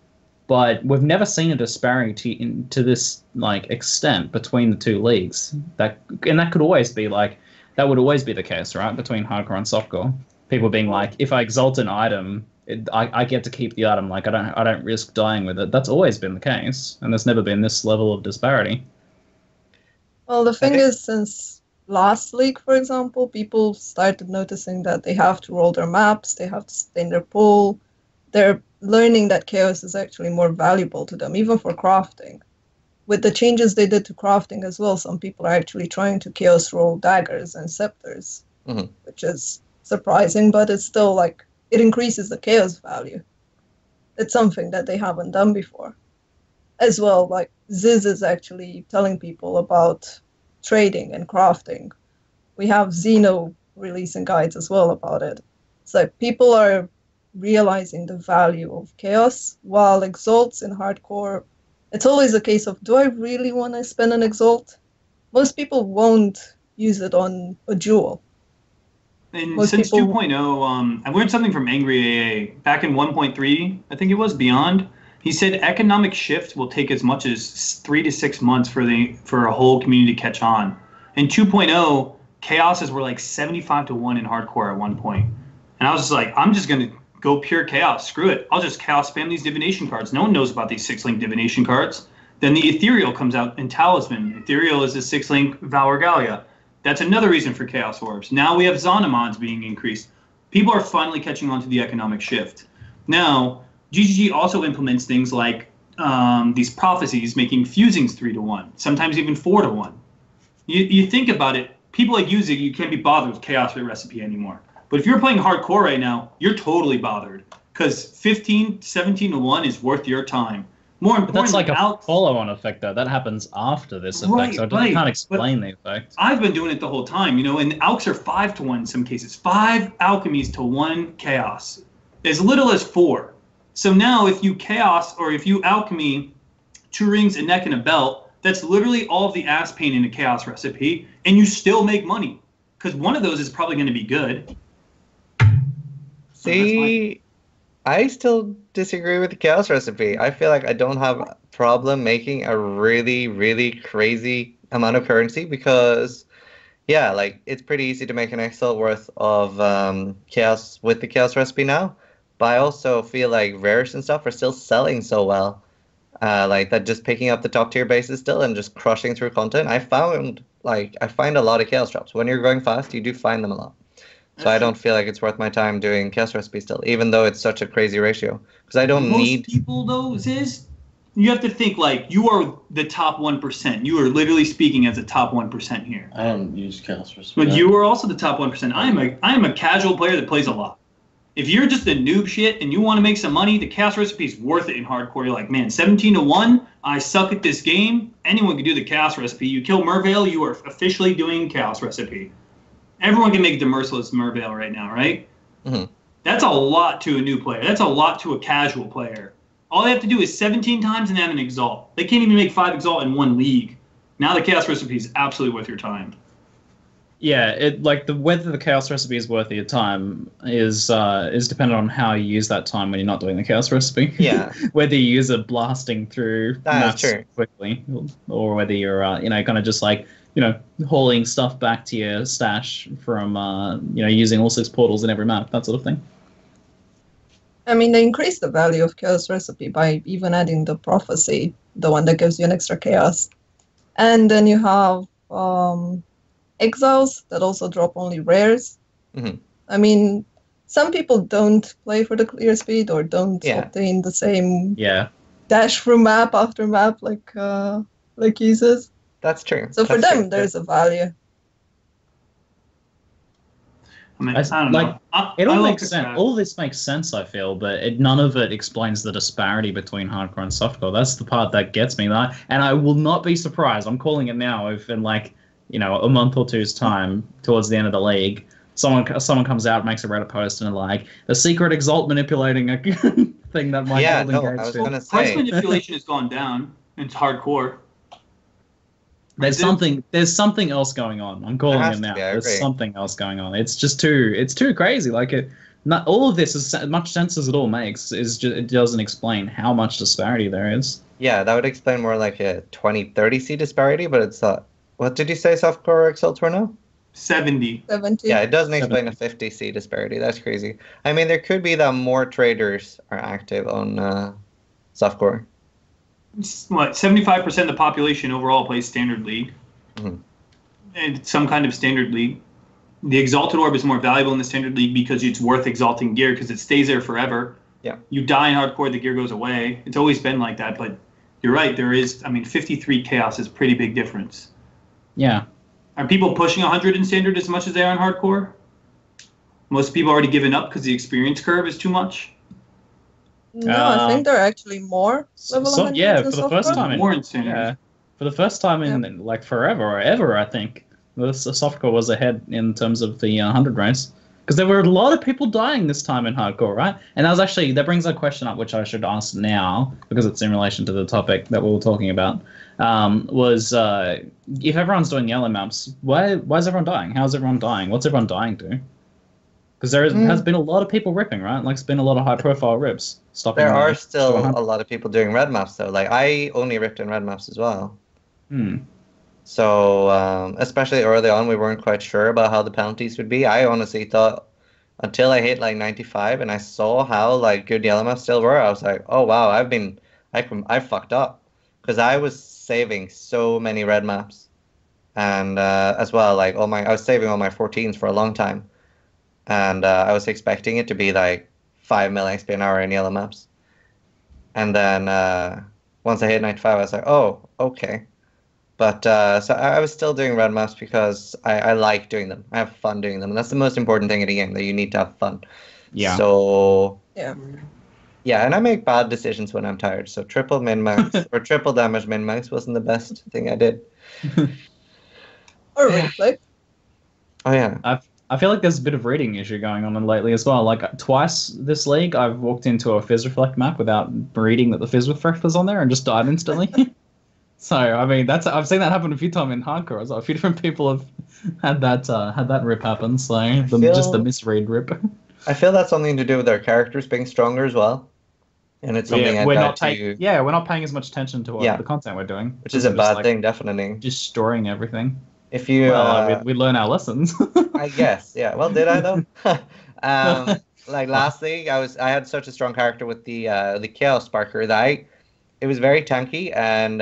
but we've never seen a disparity to this like extent between the two leagues. That could always be like that would always be the case, right? Between hardcore and softcore, people being like, if I exalt an item, I get to keep the item. Like I don't risk dying with it. That's always been the case, and there's never been this level of disparity. Well, the thing is, since last league, for example, people started noticing that they have to roll their maps, they have to stay in their pool. They're learning that chaos is actually more valuable to them, even for crafting. With the changes they did to crafting as well, some people are actually trying to chaos roll daggers and scepters, which is surprising, but it's still like, it increases the chaos value. It's something that they haven't done before. As well, like Ziz is actually telling people about trading and crafting. We have Xeno releasing guides as well about it. So people are realizing the value of chaos, while exalts in hardcore, it's always a case of, do I really want to spend an exalt? Most people won't use it on a jewel. And Most since people- 2.0, I learned something from Angry AA. Back in 1.3, I think it was, Beyond, he said economic shift will take as much as 3 to 6 months for a whole community to catch on. In 2.0, chaoses were like 75 to 1 in hardcore at one point. And I was just like, I'm just going to go pure chaos. Screw it. I'll just chaos spam these divination cards. No one knows about these 6-link divination cards. Then the Ethereal comes out in Talisman. Ethereal is a 6-link Valor Gallia. That's another reason for Chaos Orbs. Now we have Zonomons being increased. People are finally catching on to the economic shift. Now, GGG also implements things like these prophecies, making fusings 3 to 1, sometimes even 4 to 1. You think about it, people like you can't be bothered with Chaos Recipe anymore. But if you're playing hardcore right now, you're totally bothered, because 15, 17 to 1 is worth your time. More But that's importantly, like a follow-on effect, though. That happens after this effect, Right, so I right. can't explain the effect. I've been doing it the whole time, and alchs are 5 to 1 in some cases. 5 alchemies to 1 chaos. As little as 4. So now if you chaos, or if you alchemy 2 rings, a neck, and a belt, that's literally all of the ass pain in a chaos recipe, and you still make money. Because one of those is probably going to be good. See, I still disagree with the chaos recipe. I feel like I don't have a problem making a really, really crazy amount of currency because, yeah, like it's pretty easy to make an Excel worth of chaos with the chaos recipe now. But I also feel like rares and stuff are still selling so well. Like that, just picking up the top tier bases still and just crushing through content. I find a lot of chaos drops. When you're going fast, you do find them a lot. So I don't feel like it's worth my time doing chaos recipe still, even though it's such a crazy ratio. Because I don't need. Most people, though, you have to think like you are the top 1%. You are literally speaking as a top 1% here. I don't use Chaos Recipe. But you are also the top 1%. I am a casual player that plays a lot. If you're just a noob shit and you want to make some money, the chaos recipe is worth it in hardcore. You're like, man, 17 to 1, I suck at this game. Anyone can do the chaos recipe. You kill Merveil, you are officially doing chaos recipe. Everyone can make the merciless Merveil right now, right? Mhm. That's a lot to a new player. That's a lot to a casual player. All they have to do is 17 times and have an exalt. They can't even make 5 exalt in one league. Now the chaos recipe is absolutely worth your time. Yeah, whether the chaos recipe is worth your time is dependent on how you use that time when you're not doing the chaos recipe. Yeah. Whether you use it blasting through That is maps true. quickly, or whether you're kind of just like hauling stuff back to your stash from using all 6 portals in every map, that sort of thing. I mean, they increase the value of chaos recipe by even adding the prophecy, the one that gives you an extra chaos. And then you have exiles that also drop only rares. Mhm. I mean, some people don't play for the clear speed or don't Yeah. obtain the same Yeah. dash through map after map like uses. That's true. So for That's them, true. there's a value. I mean, I I don't like, know. It I all love makes the sense. crowd. All this makes sense, I feel, but none of it explains the disparity between hardcore and softcore. That's the part that gets me. And I will not be surprised. I'm calling it now. If in a month or two's time, towards the end of the league, someone comes out, makes a Reddit post, and like the secret exalt manipulating a thing that might Yeah, Golden no, Gate I was did. gonna Price say. manipulation has gone down. It's hardcore. There's something else going on. I'm calling has it to now. be, I There's agree. something else going on. It's just too crazy. Like not all of this, as much sense as it all makes, it doesn't explain how much disparity there is. Yeah, that would explain more like a 20-30 C disparity, but it's what did you say softcore results were now? 70. 70. Yeah, it doesn't explain a 50 C disparity. That's crazy. I mean, there could be that more traders are active on softcore. It's what 75% of the population overall plays standard league, Mhm. and some kind of standard league. The Exalted Orb is more valuable in the standard league because it's worth exalting gear because it stays there forever. Yeah. You die in hardcore, the gear goes away. It's always been like that, but you're right. There is, 53 chaos is a pretty big difference. Yeah. Are people pushing 100 in standard as much as they are in hardcore? Most people already given up because the experience curve is too much. No, I think there are actually more level 100s yeah, in for the first softcore. time in More in standard. yeah, for the first time in like forever or ever, I think the softcore was ahead in terms of the 100 race because there were a lot of people dying this time in hardcore, right? And that brings a question up which I should ask now because it's in relation to the topic that we were talking about. Was if everyone's doing yellow maps, why is everyone dying? How's everyone dying? What's everyone dying to? Because there has been a lot of people ripping, right? Like, it's been a lot of high-profile rips. Stopping. There are still 100. a lot of people doing red maps though. Like I only ripped in red maps as well. So especially early on, we weren't quite sure about how the penalties would be. I honestly thought until I hit like 95 and I saw how like good yellow maps still were, I was like, oh wow, I fucked up because I was saving so many red maps, and as well like I was saving all my 14s for a long time, and I was expecting it to be like 5 mil XP an hour in yellow maps, and then once I hit 95, I was like, oh okay. But so I was still doing red maps because I like doing them. I have fun doing them. And that's the most important thing in a game, that you need to have fun. Yeah. So Yeah. yeah, and I make bad decisions when I'm tired. So triple min-max or triple damage min-max wasn't the best thing I did. Or replay. Oh yeah. I feel like there's a bit of reading issue going on lately as well. Like twice this league, I've walked into a Fizz Reflect map without reading that the Fizz Reflect was on there and just died instantly. So I mean, I've seen that happen a few times in hardcore as well. A few different people have had that rip happen. So just the misread rip. I feel that's something to do with our characters being stronger as well, and it's something we're not paying as much attention to the content we're doing, which is a bad thing, definitely. Destroying everything. If you we learn our lessons. I guess, yeah. Well, did I though? Like last league, I had such a strong character with the Chaos Sparker that it was very tanky, and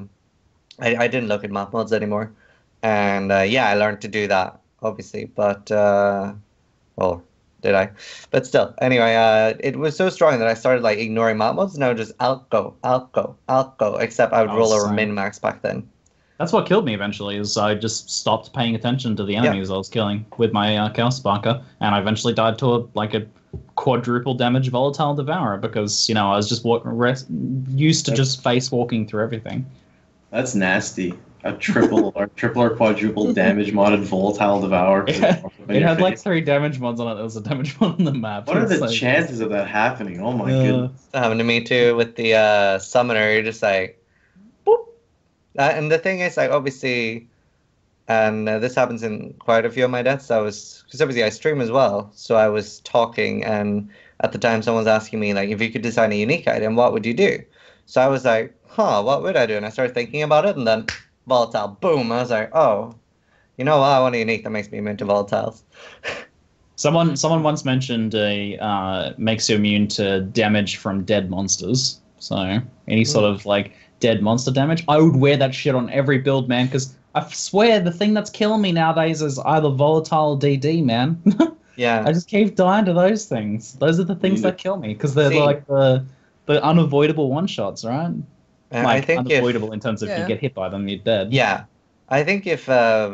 I didn't look at map mods anymore, and I learned to do that obviously, but well, did I? But still, anyway, it was so strong that I started like ignoring map mods, and I would just out go, except I would roll a min max back then. That's what killed me eventually, is I just stopped paying attention to the enemies I was killing with my Chaos Sparker, and I eventually died to a quadruple damage Volatile Devourer because, I was just used to just face walking through everything. That's nasty. A triple or quadruple damage modded Volatile Devourer. Yeah, it had like 3 damage mods on it. There was a damage mod on the map. What are the chances of that happening? Oh my goodness. That happened to me too with the Summoner. You're just like, boop. And the thing is, like, obviously, and this happens in quite a few of my deaths, because obviously I stream as well, so I was talking, and at the time someone was asking me, like, if you could design a unique item, what would you do? So I was like, what would I do? And I started thinking about it, and then Volatile, boom, I was like, oh, you know what, I want a unique that makes me immune to volatiles. Someone once mentioned makes you immune to damage from dead monsters, so any sort of, like, dead monster damage. I would wear that shit on every build, man, because I swear the thing that's killing me nowadays is either Volatile or DD, man. Yeah. I just keep dying to those things. Those are the things that kill me, because they're like the unavoidable one-shots, right? I think unavoidable in terms of if you get hit by them, you're dead. Yeah. I think if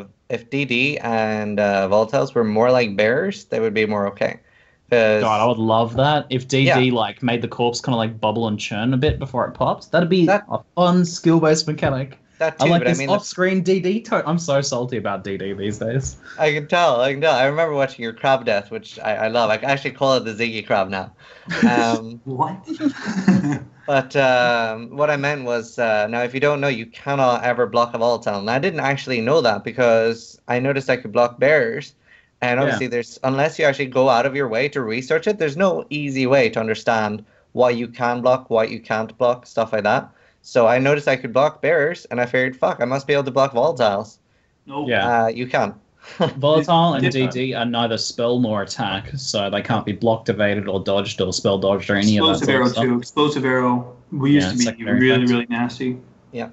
DD and Volatiles were more like bears, they would be more okay. God, I would love that. If DD made the corpse kind of like bubble and churn a bit before it pops, that'd be a fun skill-based mechanic. That I too, like but I this mean, off-screen DD. I'm so salty about DD these days. I can tell. I remember watching your crab death, which I love. I actually call it the Ziggy crab now. What? But what I meant was, now if you don't know, you cannot ever block a volatile. And I didn't actually know that because I noticed I could block bears. And obviously, there's unless you actually go out of your way to research it, there's no easy way to understand what you can block, what you can't block, stuff like that. So I noticed I could block bears, and I figured, fuck, I must be able to block volatiles. No. Yeah. You can. Volatile and Yeah. DD are neither spell nor attack, so they can't be blocked, evaded, or dodged, or spell dodged, or any of that Explosive sort arrow of stuff. too. Explosive arrow. We used Yeah, to be secondary really, effects. really nasty. Yeah.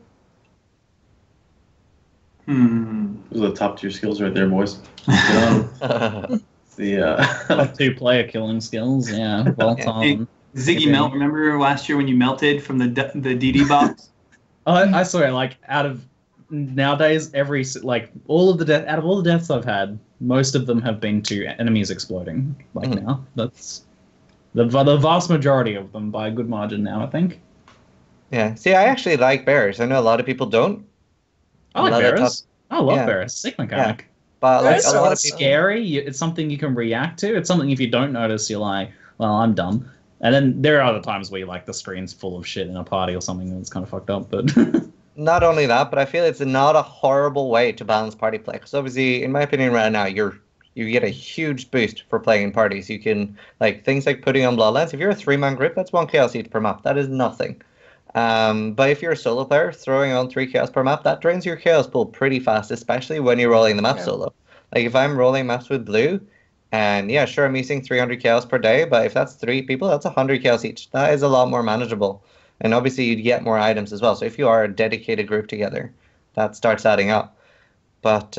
Those are the top tier skills right there, boys. Get on 'em. The Top 2 player killing skills, yeah. Volatile. Hey, and- Ziggy Okay. Melt. Remember last year when you melted from the DD box? I swear, like, out of nowadays, all of the out of all the deaths I've had, most of them have been to enemies exploding. Like Mhm. now, that's the vast majority of them by a good margin now, I think. Yeah. See, I actually like bears. I know a lot of people don't. I like Another Beerus. I love yeah. Beerus. Sick mechanic. But like Bears a are lot of awesome. people. Scary. It's something you can react to. It's something if you don't notice, you're like, well, I'm dumb. And then there are other times where like the screen's full of shit in a party or something that's kind of fucked up. But Not only that, but I feel it's not a horrible way to balance party play. Because obviously, in my opinion, right now, you get a huge boost for playing in parties. You can like things like putting on Bloodlines. If you're a 3-man group, that's 1 chaos each per map. That is nothing. But if you're a solo player, throwing on 3 chaos per map, that drains your chaos pool pretty fast, especially when you're rolling the map Yeah. solo. Like if I'm rolling maps with blue, and yeah, sure, I'm using 300 chaos per day, but if that's 3 people, that's 100 chaos each. That is a lot more manageable. And obviously, you'd get more items as well. So if you are a dedicated group together, that starts adding up. But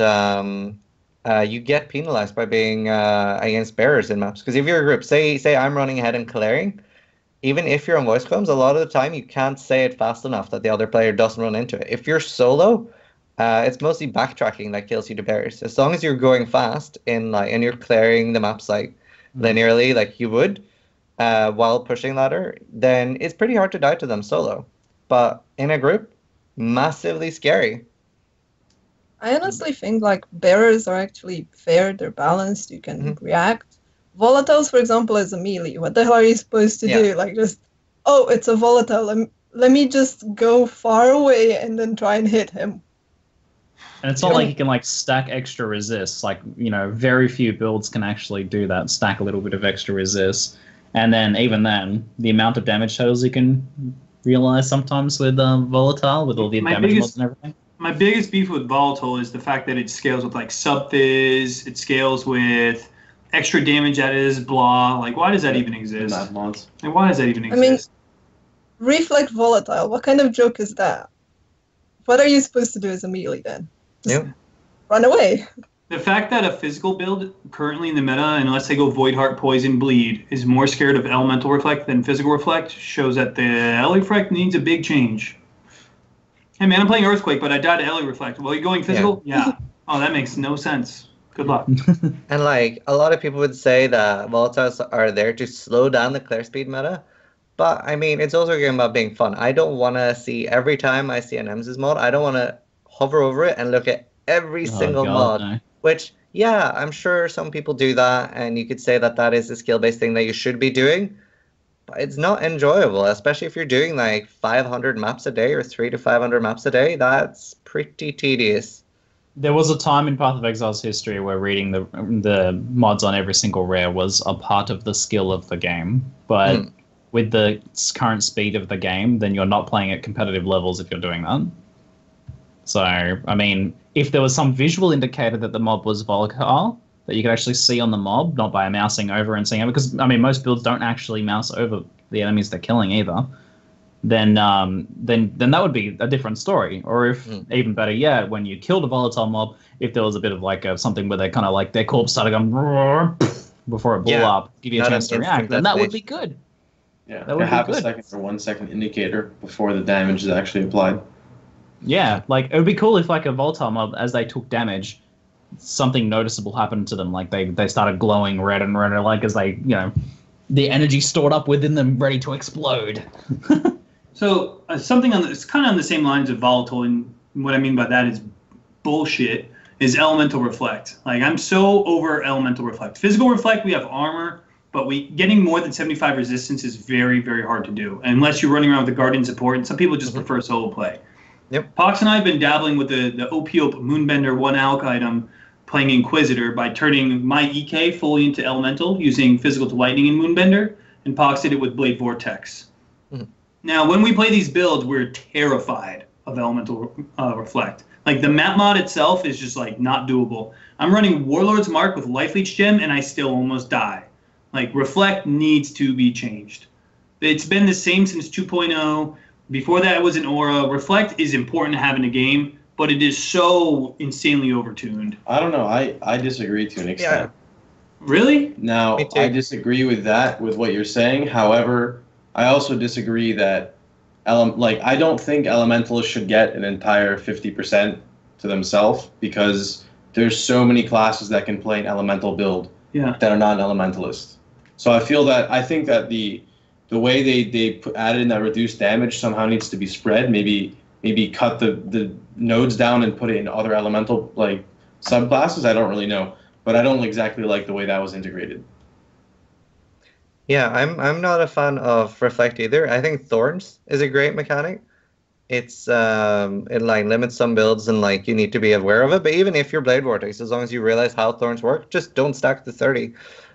you get penalized by being against bearers in maps. Because if you're a group, say I'm running ahead and clearing, even if you're on voice comms, a lot of the time you can't say it fast enough that the other player doesn't run into it. If you're solo, it's mostly backtracking that kills you to bears. As long as you're going fast and you're clearing the maps like linearly, like you would, while pushing ladder, then it's pretty hard to die to them solo. But in a group, massively scary. I honestly think like bearers are actually fair, they're balanced, you can react. Volatiles, for example, is a melee. What the hell are you supposed to Yeah. do? Like just, oh, it's a volatile. Let me just go far away and then try and hit him. and it's not like you can like stack extra resists. Like, you know, very few builds can actually do that. Stack a little bit of extra resists, and then even then, the amount of damage totals you can realize sometimes with volatile with all the My damage biggest- mods and everything. My biggest beef with Volatile is the fact that it scales with like sub-fizz, it scales with extra damage that is blah. Like, why does that even exist? map mods. And why does that even I mean- exist? Reflect volatile. What kind of joke is that? What are you supposed to do as a melee then? Just Yep. run away. The fact that a physical build currently in the meta, unless they go Void Heart, Poison, Bleed, is more scared of Elemental Reflect than Physical Reflect shows that the Ele Reflect needs a big change. Hey man, I'm playing Earthquake, but I died to Ele Reflect. Well, you going physical? Yeah. Oh, that makes no sense. Good luck. And like a lot of people would say that volatiles are there to slow down the clear speed meta. But I mean, it's also a game about being fun. I don't want to see every time I see an Nemesis mod, I don't want to hover over it and look at every single mod. No. Which, yeah, I'm sure some people do that, and you could say that that is a skill-based thing that you should be doing. But it's not enjoyable, especially if you're doing like 500 maps a day or 300 to 500 maps a day. That's pretty tedious. There was a time in Path of Exile's history where reading the mods on every single rare was a part of the skill of the game, but with the current speed of the game, then you're not playing at competitive levels if you're doing that. So, I mean, if there was some visual indicator that the mob was volatile, that you could actually see on the mob, not by mousing over and seeing it, because, I mean, most builds don't actually mouse over the enemies they're killing either, then that would be a different story. Or if, even better yet, when you killed a volatile mob, if there was a bit of like something where they kind of like their corpse started going before it blew Yeah. up, give you a Not chance an to react, instant then that would be detonation. good. Yeah, That would a be half a good. second or 1 second indicator before the damage is actually applied. Yeah, like it would be cool if like a volatile mob, as they took damage, something noticeable happened to them. Like they started glowing red and redder, like as they, you know, the energy stored up within them ready to explode. So something it's kind of on the same lines of Volatile in what I mean by that is bullshit, is Elemental Reflect. Like, I'm so over Elemental Reflect. Physical Reflect, we have armor, but getting more than 75 resistance is very, very hard to do, unless you're running around with the Guardian support, and some people just prefer solo play. Yep. Pox and I have been dabbling with the OP Moonbender 1 Alk item, playing Inquisitor, by turning my EK fully into Elemental, using Physical to Lightning in Moonbender, and Pox did it with Blade Vortex. Now, when we play these builds, we're terrified of Elemental Reflect. Like, the map mod itself is just, like, not doable. I'm running Warlord's Mark with Life Leech Gem, and I still almost die. Like, Reflect needs to be changed. It's been the same since 2.0. Before that, it was an Aura. Reflect is important to have in a game, but it is so insanely overtuned. I don't know. I disagree to an extent. Really? Now, Me too. I disagree with that, with what you're saying. However, I also disagree that, I don't think Elementalists should get an entire 50% to themselves, because there's so many classes that can play an Elemental build that are not an Elementalist. So I think that the way they added in that reduced damage somehow needs to be spread. Maybe cut the nodes down and put it in other Elemental subclasses. I don't really know, but I don't exactly like the way that was integrated. Yeah, I'm not a fan of Reflect either. I think Thorns is a great mechanic. It's it limits some builds and you need to be aware of it. But even if you're Blade Vortex, as long as you realize how Thorns work, just don't stack the 30.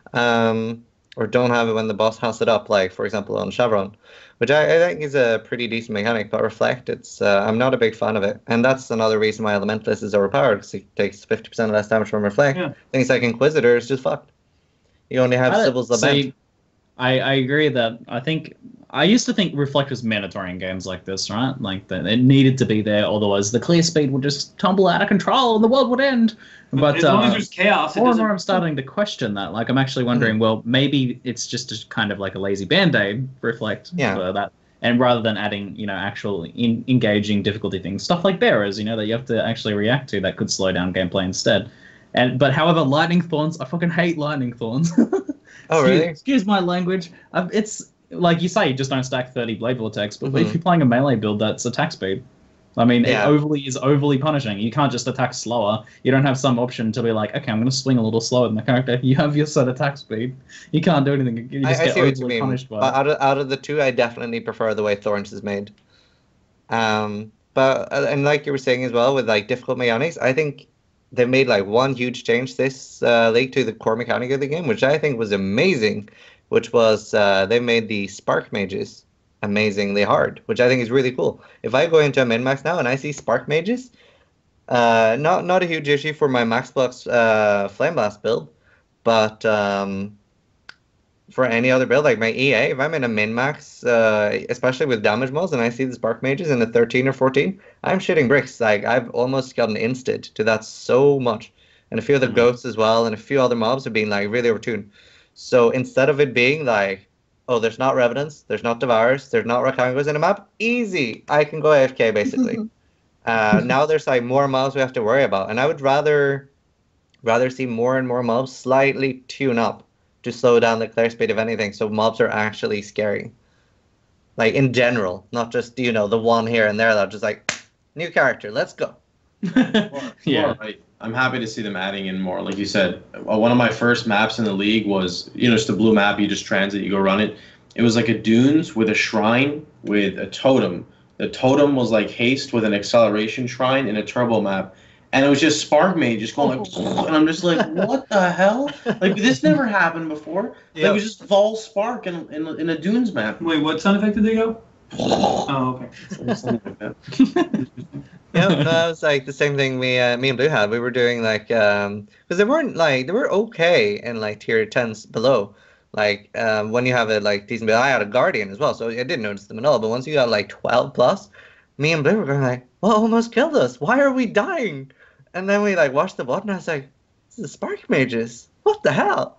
Or don't have it when the boss has it up, for example on Chevron, which I think is a pretty decent mechanic. But Reflect, I'm not a big fan of it, and that's another reason why Elementalist is overpowered, because it takes 50% less damage from Reflect. Yeah. Things like Inquisitor is just fucked. You only have Sybil's Lament. I agree that I used to think Reflect was mandatory in games like this, right? Like, that it needed to be there, otherwise the clear speed would just tumble out of control and the world would end. But as long as there's chaos, more and more I'm starting to question that. Like, I'm actually wondering, well, maybe it's just a kind of like a lazy band-aid, Reflect, for that. And rather than adding, actual engaging difficulty things, stuff like bearers, that you have to actually react to, that could slow down gameplay instead. But however, Lightning Thorns, I fucking hate Lightning Thorns. Oh, really? Excuse my language. It's like you say, you just don't stack 30 Blade Vortex, but if you're playing a melee build, that's attack speed. I mean, it is overly punishing. You can't just attack slower. You don't have some option to be like, okay, I'm going to swing a little slower than my character. You have your set attack speed. You can't do anything. You just get overly punished by it. Out of the two, I definitely prefer the way Thorns is made. And like you were saying as well, with difficult mechanics, I think they made one huge change this league to the core mechanic of the game, which I think was amazing, which was they made the Spark Mages amazingly hard, which I think is really cool. If I go into a min-max now and I see Spark Mages, not a huge issue for my Max Flux Flame Blast build, but for any other build, like my EA, if I'm in a min-max, especially with damage mods, and I see the Spark Mages in a 13 or 14, I'm shitting bricks. I've almost gotten insted to that so much. And a few other ghosts as well, and a few other mobs have been really overtuned. So instead of it being oh, there's not Revenants, there's not Devourers, there's not Rakangos in a map, easy, I can go AFK basically. Now there's more mobs we have to worry about, and I would rather see more and more mobs slightly tune up to slow down the clear speed of anything, so mobs are actually scary. In general, not just, the one here and there that just new character, let's go. Yeah. Right. I'm happy to see them adding in more. Like you said, one of my first maps in the league was, just a blue map, you just transit, you go run it. It was a dunes with a shrine with a totem. The totem was haste with an acceleration shrine in a turbo map. And it was just Spark Mage just going and I'm just what the hell? This never happened before. Yep. It was just Vol Spark in a Dunes map. Wait, what sound effect did they go? Oh, okay. Something like that. Yeah, that was the same thing me and Blue had. We were doing because they weren't they were okay in tier 10s below. When you have a decent build, I had a Guardian as well, so I didn't notice them at all. But once you got 12 plus, me and Blue were going well, almost killed us. Why are we dying? And then we watched the button. And I was this is Spark Mages. What the hell?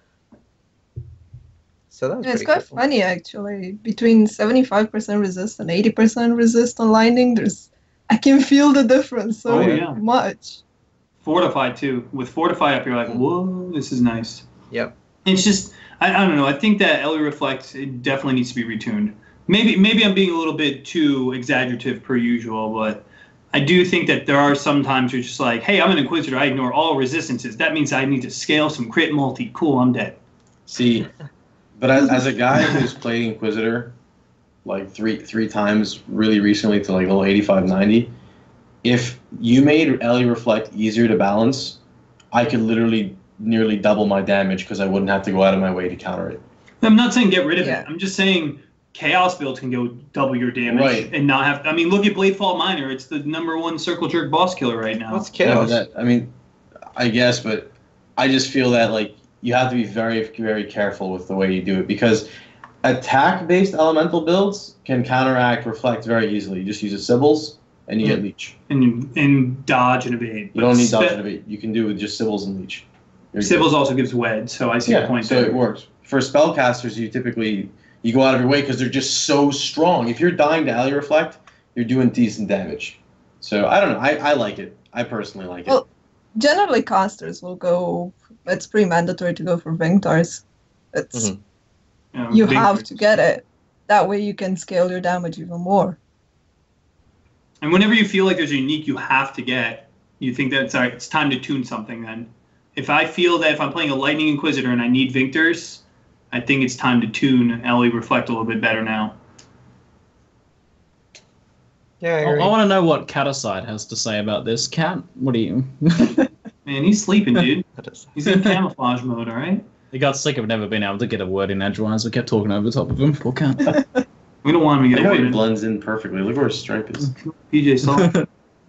So that was it's quite cool. Funny actually. Between 75% resist and 80% resist on Lightning, I can feel the difference so much. Fortify too. With Fortify up, you're whoa, this is nice. Yep. It's just I don't know. I think that Ellie Reflect, it definitely needs to be retuned. Maybe I'm being a little bit too exaggerative per usual, but I do think that there are some times where it's just like, hey, I'm an Inquisitor. I ignore all resistances. That means I need to scale some crit multi. Cool, I'm dead. See, but as a guy who's played Inquisitor like three times really recently to like level 85, 90, if you made Ellie Reflect easier to balance, I could literally nearly double my damage because I wouldn't have to go out of my way to counter it. I'm not saying get rid of Yeah. it. I'm just saying Chaos builds can go double your damage Right. and not have. I mean, look at Bladefall Miner. It's the #1 Circle Jerk boss killer right now. What's Yeah, chaos? but I mean, I guess, but I just feel that like you have to be very, very careful with the way you do it because attack-based elemental builds can counteract Reflect very easily. You just use a Sybils and you get Leech. And dodge and evade. You don't need dodge and evade. You can do it with just Sybils and Leech. You're good. Sybils also gives Wed, so I see the Yeah, point so there. it works. For spellcasters, you go out of your way because they're just so strong. If you're dying to Alley Reflect, you're doing decent damage. So I don't know. I like it. I personally like it. Well, generally, casters will go. It's pretty mandatory to go for Vingtars. It's you Big- have to get it. That way, you can scale your damage even more. And whenever you feel like there's a unique you have to get, you think that it's time to tune something then. If I feel that if I'm playing a Lightning Inquisitor and I need Victors, I think it's time to tune Ellie Reflect a little bit better now. Yeah, I I agree. want to know what Cataside has to say about this. Cat, what do you? Man, he's sleeping, dude. That is- He's in camouflage mode, all right? He got sick of never being able to get a word in edgewise. We kept talking over the top of him. Poor Cat. We don't want him to Look get how he away. blends in perfectly. Look where his strength is. PJ Saul.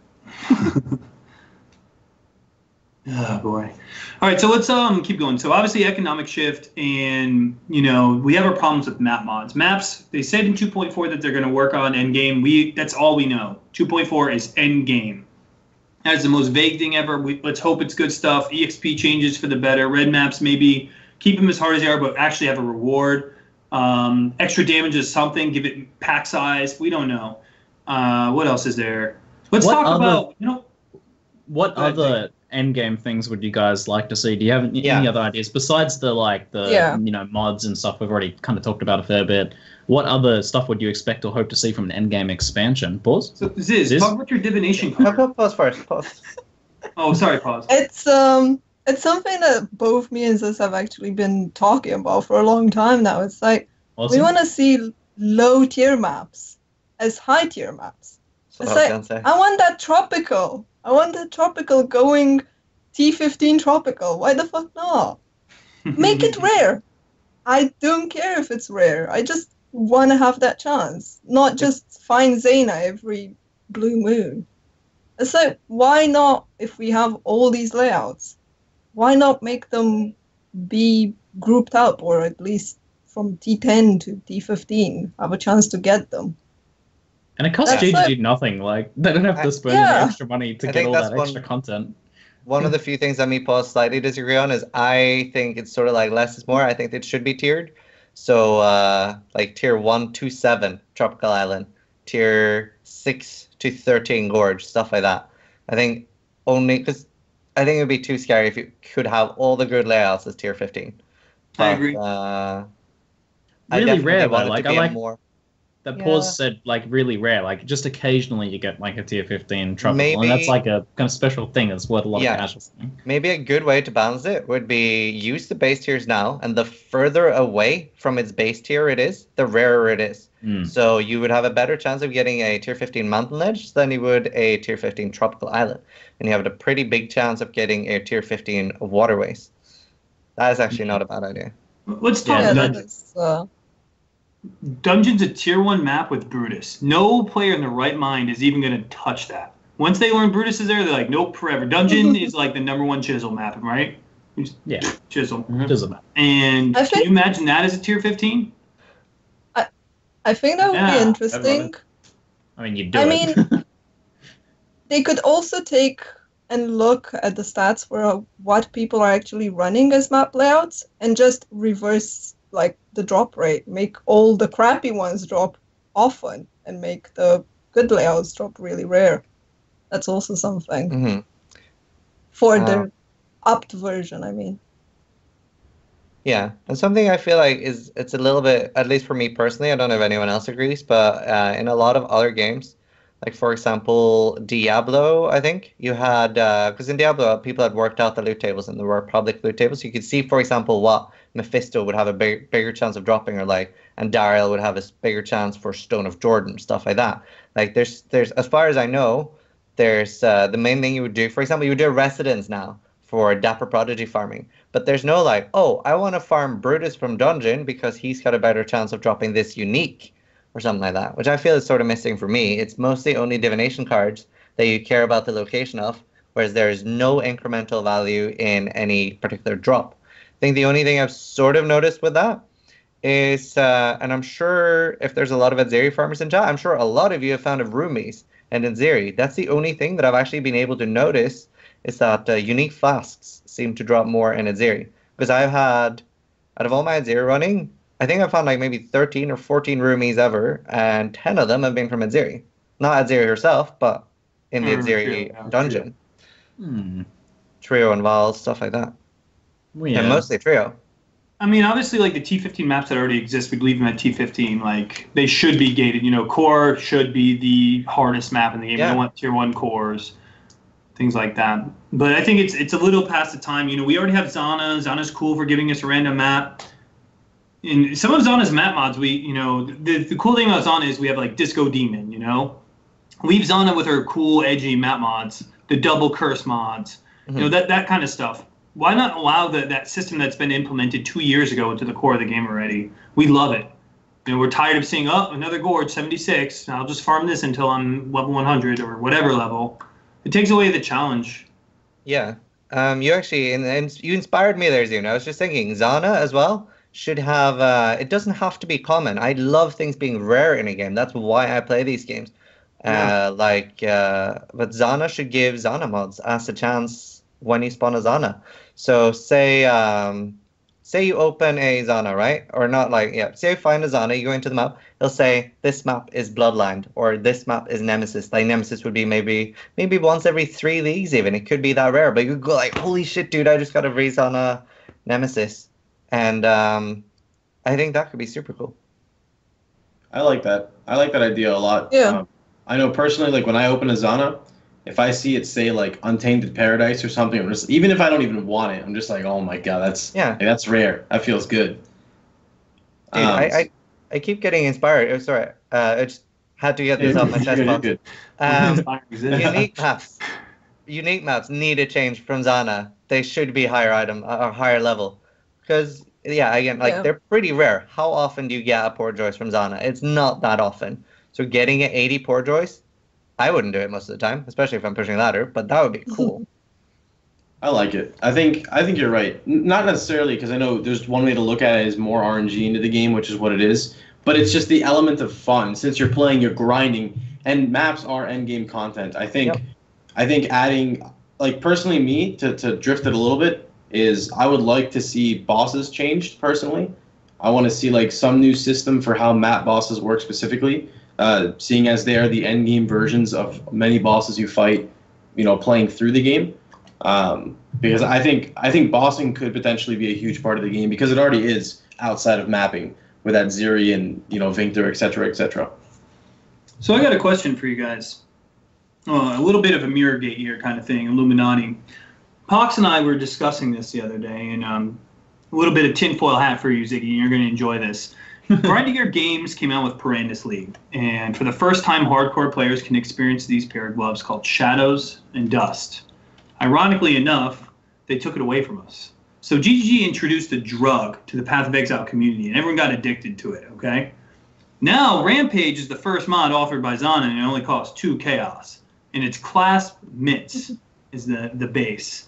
Oh boy. All right, so let's keep going. So obviously economic shift, and we have our problems with map mods. Maps, they said in 2.4 that they're going to work on endgame. That's all we know. 2.4 is endgame. That's the most vague thing ever. Let's hope it's good stuff. EXP changes for the better. Red maps maybe keep them as hard as they are, but actually have a reward. Extra damage is something. Give it pack size. We don't know. What else is there? Let's What talk other- about What Go ahead, other endgame things would you guys like to see? Do you have any Yeah. other ideas besides the Yeah. mods and stuff we've already kind of talked about a fair bit? What other stuff would you expect or hope to see from an endgame expansion? Pause. So Ziz, Ziz? talk about your divination No, card. pause first. Pause. Oh, sorry, pause. It's something that both me and Sis have actually been talking about for a long time now. It's like Awesome. we want to see low tier maps as high tier maps. That's It's what I like, was gonna say. I want that tropical. I want the tropical going T15 tropical. Why the fuck not? Make it rare. I don't care if it's rare. I just want to have that chance. Not just find Zayna every blue moon. It's like, why not, if we have all these layouts, why not make them be grouped up, or at least from T10 to T15, have a chance to get them? And it costs That's GGG like- nothing. Like they don't have to spend Yeah. any extra money to I get think all that's that extra content. One of the few things that me Paul slightly disagree on is I think it's sort of like less is more. I think it should be tiered. So like tier 1 to 7 Tropical Island, tier 6 to 13 Gorge, stuff like that. I think only because I think it would be too scary if you could have all the good layouts as tier 15. I agree. I Really definitely rare though. want it Like to I be a like more. that. Yeah. Pause said like really rare. Like just occasionally you get like a tier 15 tropical, Maybe- and that's like a kind of special thing that's worth a lot Yeah. of cash. Or something. Maybe a good way to balance it would be use the base tiers now, and the further away from its base tier it is, the rarer it is. Mm. So you would have a better chance of getting a tier 15 mountain ledge than you would a tier 15 tropical island. And you have a pretty big chance of getting a tier 15 waterways. That is actually not a bad idea. Let's talk Yeah, Yeah, about that is. Dungeon's a tier 1 map with Brutus. No player in their right mind is even going to touch that. Once they learn Brutus is there, they're like, nope, forever. Dungeon is like the #1 chisel map, right? Yeah, Chisel. doesn't matter. And I can think- you imagine that as a tier 15? I think that would Yeah, be I'd interesting. I mean, you do I it. mean, they could also take and look at the stats for what people are actually running as map layouts and just reverse like the drop rate, make all the crappy ones drop often and make the good layouts drop really rare. That's also something hmm for the upped version, I mean. Yeah, and something I feel like it's a little bit, at least for me personally, I don't know if anyone else agrees, but in a lot of other games, Like, for example, Diablo, I think you had, because in Diablo, people had worked out the loot tables and there were public loot tables. You could see, for example, what Mephisto would have a bigger chance of dropping, or like, and Dariel would have a bigger chance for Stone of Jordan, stuff like that. Like, there's, as far as I know, there's the main thing you would do, for example, you would do a residence now for Dapper Prodigy farming. But there's no like, oh, I want to farm Brutus from Dungeon because he's got a better chance of dropping this unique, or something like that, which I feel is sort of missing for me. It's mostly only divination cards that you care about the location of, whereas there's no incremental value in any particular drop. I think the only thing I've sort of noticed with that is, and I'm sure if there's a lot of Azeri farmers in chat, I'm sure a lot of you have found of Rumis and Azeri. That's the only thing that I've actually been able to notice, is that unique flasks seem to drop more in Azeri. Because I've had, out of all my Azeri running, I think I've found like maybe 13 or 14 Rumis ever, and 10 of them have been from Azeri. Not Azeri herself, but in the Azeri dungeon. Trio and Val, stuff like that. Well, yeah. And mostly Trio. I mean, obviously, like the T15 maps that already exist, we leave them at T15. Like, they should be gated. You know, core should be the hardest map in the game. Yeah. We don't want tier 1 cores, things like that. But I think it's a little past the time. You know, we already have Zana. Zana's cool for giving us a random map. In some of Zana's map mods, the cool thing about Zana is we have like Disco Demon, you know? Leave Zana with her cool, edgy map mods, the double curse mods, you know, that kind of stuff. Why not allow that system that's been implemented 2 years ago into the core of the game already? We love it. You know, we're tired of seeing, another Gorge, 76. I'll just farm this until I'm level 100 or whatever level. It takes away the challenge. Yeah. You actually, and you inspired me there, Zune. I was just thinking, Zana as well should have, it doesn't have to be common. I love things being rare in a game. That's why I play these games. But Zana should give Zana mods as a chance when you spawn a Zana. So say you open a Zana, right? Or not like, yeah, say you find a Zana, you go into the map, it'll say this map is Bloodlined, or this map is Nemesis. Like Nemesis would be maybe once every 3 leagues even. It could be that rare, but you could go like, holy shit, dude, I just got a Zana Nemesis. And I think that could be super cool. I like that. I like that idea a lot. Yeah. I know personally, like when I open a Zana, if I see it say like Untainted Paradise or something, I'm just, even if I don't even want it, I'm just like, oh my god, that's rare. That feels good. Dude, I keep getting inspired. Oh, sorry, I just had to get this off my chest box. Unique maps need to change from Zana. They should be higher item or higher level. Because, yeah, again, they're pretty rare. How often do you get a Poor Joyce from Zana? It's not that often. So getting an 80 Poor Joyce, I wouldn't do it most of the time, especially if I'm pushing ladder, but that would be cool. I like it. I think you're right. Not necessarily, because I know there's one way to look at it is more RNG into the game, which is what it is. But it's just the element of fun. Since you're playing, you're grinding, and maps are endgame content. I think adding, like personally me, to drift it a little bit, is I would like to see bosses changed personally. I want to see like some new system for how map bosses work specifically, seeing as they are the end game versions of many bosses you fight, you know, playing through the game. Because I think bossing could potentially be a huge part of the game because it already is outside of mapping with that Zeri and, you know, Vinctor, etc., etc. So I got a question for you guys. A little bit of a mirror gate here kind of thing, Illuminati. Pox and I were discussing this the other day, and a little bit of tinfoil hat for you, Ziggy, and you're going to enjoy this. Grinding Gear Games came out with Perandus League, and for the first time, hardcore players can experience these pair of gloves called Shadows and Dust. Ironically enough, they took it away from us. So GGG introduced a drug to the Path of Exile community, and everyone got addicted to it, okay? Now, Rampage is the first mod offered by Zana, and it only costs 2 chaos. And its Clasp Mitts is the base.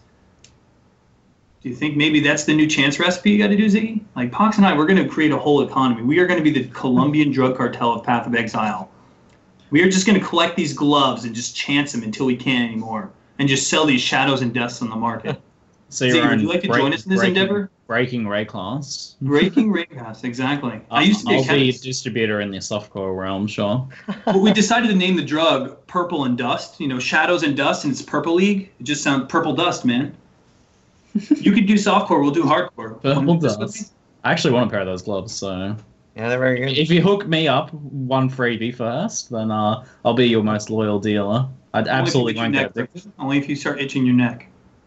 Do you think maybe that's the new chance recipe you got to do, Ziggy? Like, Pox and I, we're going to create a whole economy. We are going to be the Colombian drug cartel of Path of Exile. We are just going to collect these gloves and just chance them until we can't anymore. And just sell these Shadows and Dusts on the market. So Ziggy, would you like to join us in this endeavor? Breaking Rayclass. Breaking Rayclass, exactly. I used to be I'll be a distributor in the softcore realm, sure. But we decided to name the drug Purple and Dust. You know, Shadows and Dust, and it's Purple League. It just sounds Purple Dust, man. You could do softcore, we'll do hardcore. Purple Dust. I actually want a pair of those gloves, so... Yeah, they're very good. If you hook me up one freebie first, then I'll be your most loyal dealer. I'd absolutely won't get addicted. Only if you start itching your neck.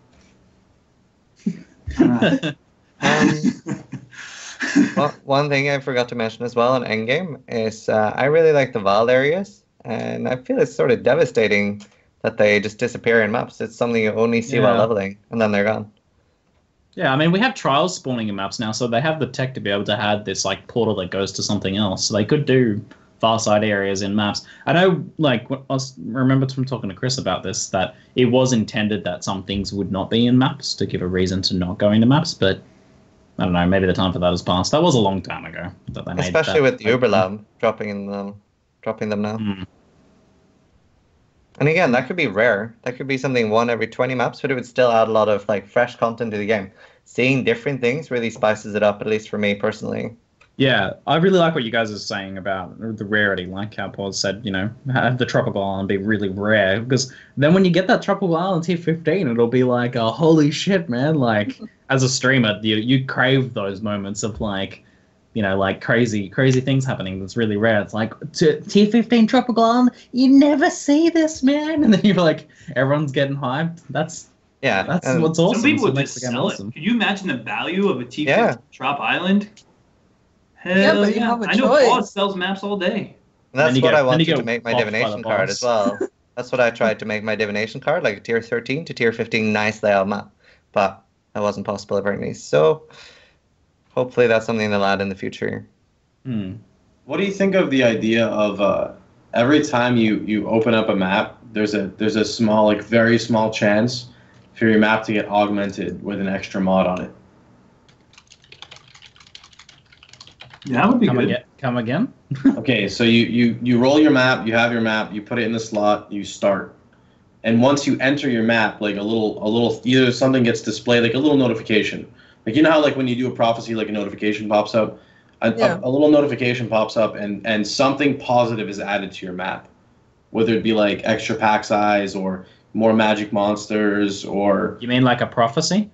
All right. Well, one thing I forgot to mention as well in Endgame is I really like the wild areas, and I feel it's sort of devastating that they just disappear in maps. It's something you only see while Yeah. leveling, and then they're gone. Yeah, I mean, we have trials spawning in maps now, so they have the tech to be able to have this like portal that goes to something else. So they could do far side areas in maps. I know, like, remember from talking to Chris about this, that it was intended that some things would not be in maps to give a reason to not go into maps, but I don't know, maybe the time for that has passed. That was a long time ago that they made Especially that. with the Uberlab dropping them now. Mm. And again, that could be rare. That could be something one every 20 maps, but it would still add a lot of like fresh content to the game. Seeing different things really spices it up, at least for me personally. Yeah, I really like what you guys are saying about the rarity, like how Paul said, you know, have the Tropical Island be really rare, because then when you get that Tropical Island tier 15, it'll be like, oh, holy shit, man, like, as a streamer, you crave those moments of, like, you know, like, crazy things happening that's really rare. It's like, tier 15 Tropical Island, you never see this, man, and then you're like, everyone's getting hyped. That's and what's awesome. Some people That's what would makes just the game sell awesome. it. Could you imagine the value of a T50 Yeah. Drop Island? Hell Yeah, but you have a I know choice. Paul sells maps all day. And that's Then you what get- I then you wanted get to make my blocked by the divination card boss. as well. That's what I tried to make my divination card, like a tier 13 to tier 15 nice layout map. But that wasn't possible apparently. So hopefully that's something they'll add in the future. Hmm. What do you think of the idea of every time you open up a map, there's a small, like very small chance for your map to get augmented with an extra mod on it? Yeah, that would be good. Come again? Okay, so you roll your map, you have your map, you put it in the slot, you start. And once you enter your map, like a little either something gets displayed, like a little notification. Like, you know how like when you do a prophecy, like a notification pops up? Yeah. A little notification pops up and something positive is added to your map. Whether it be like extra pack size or more magic monsters or You mean like a prophecy?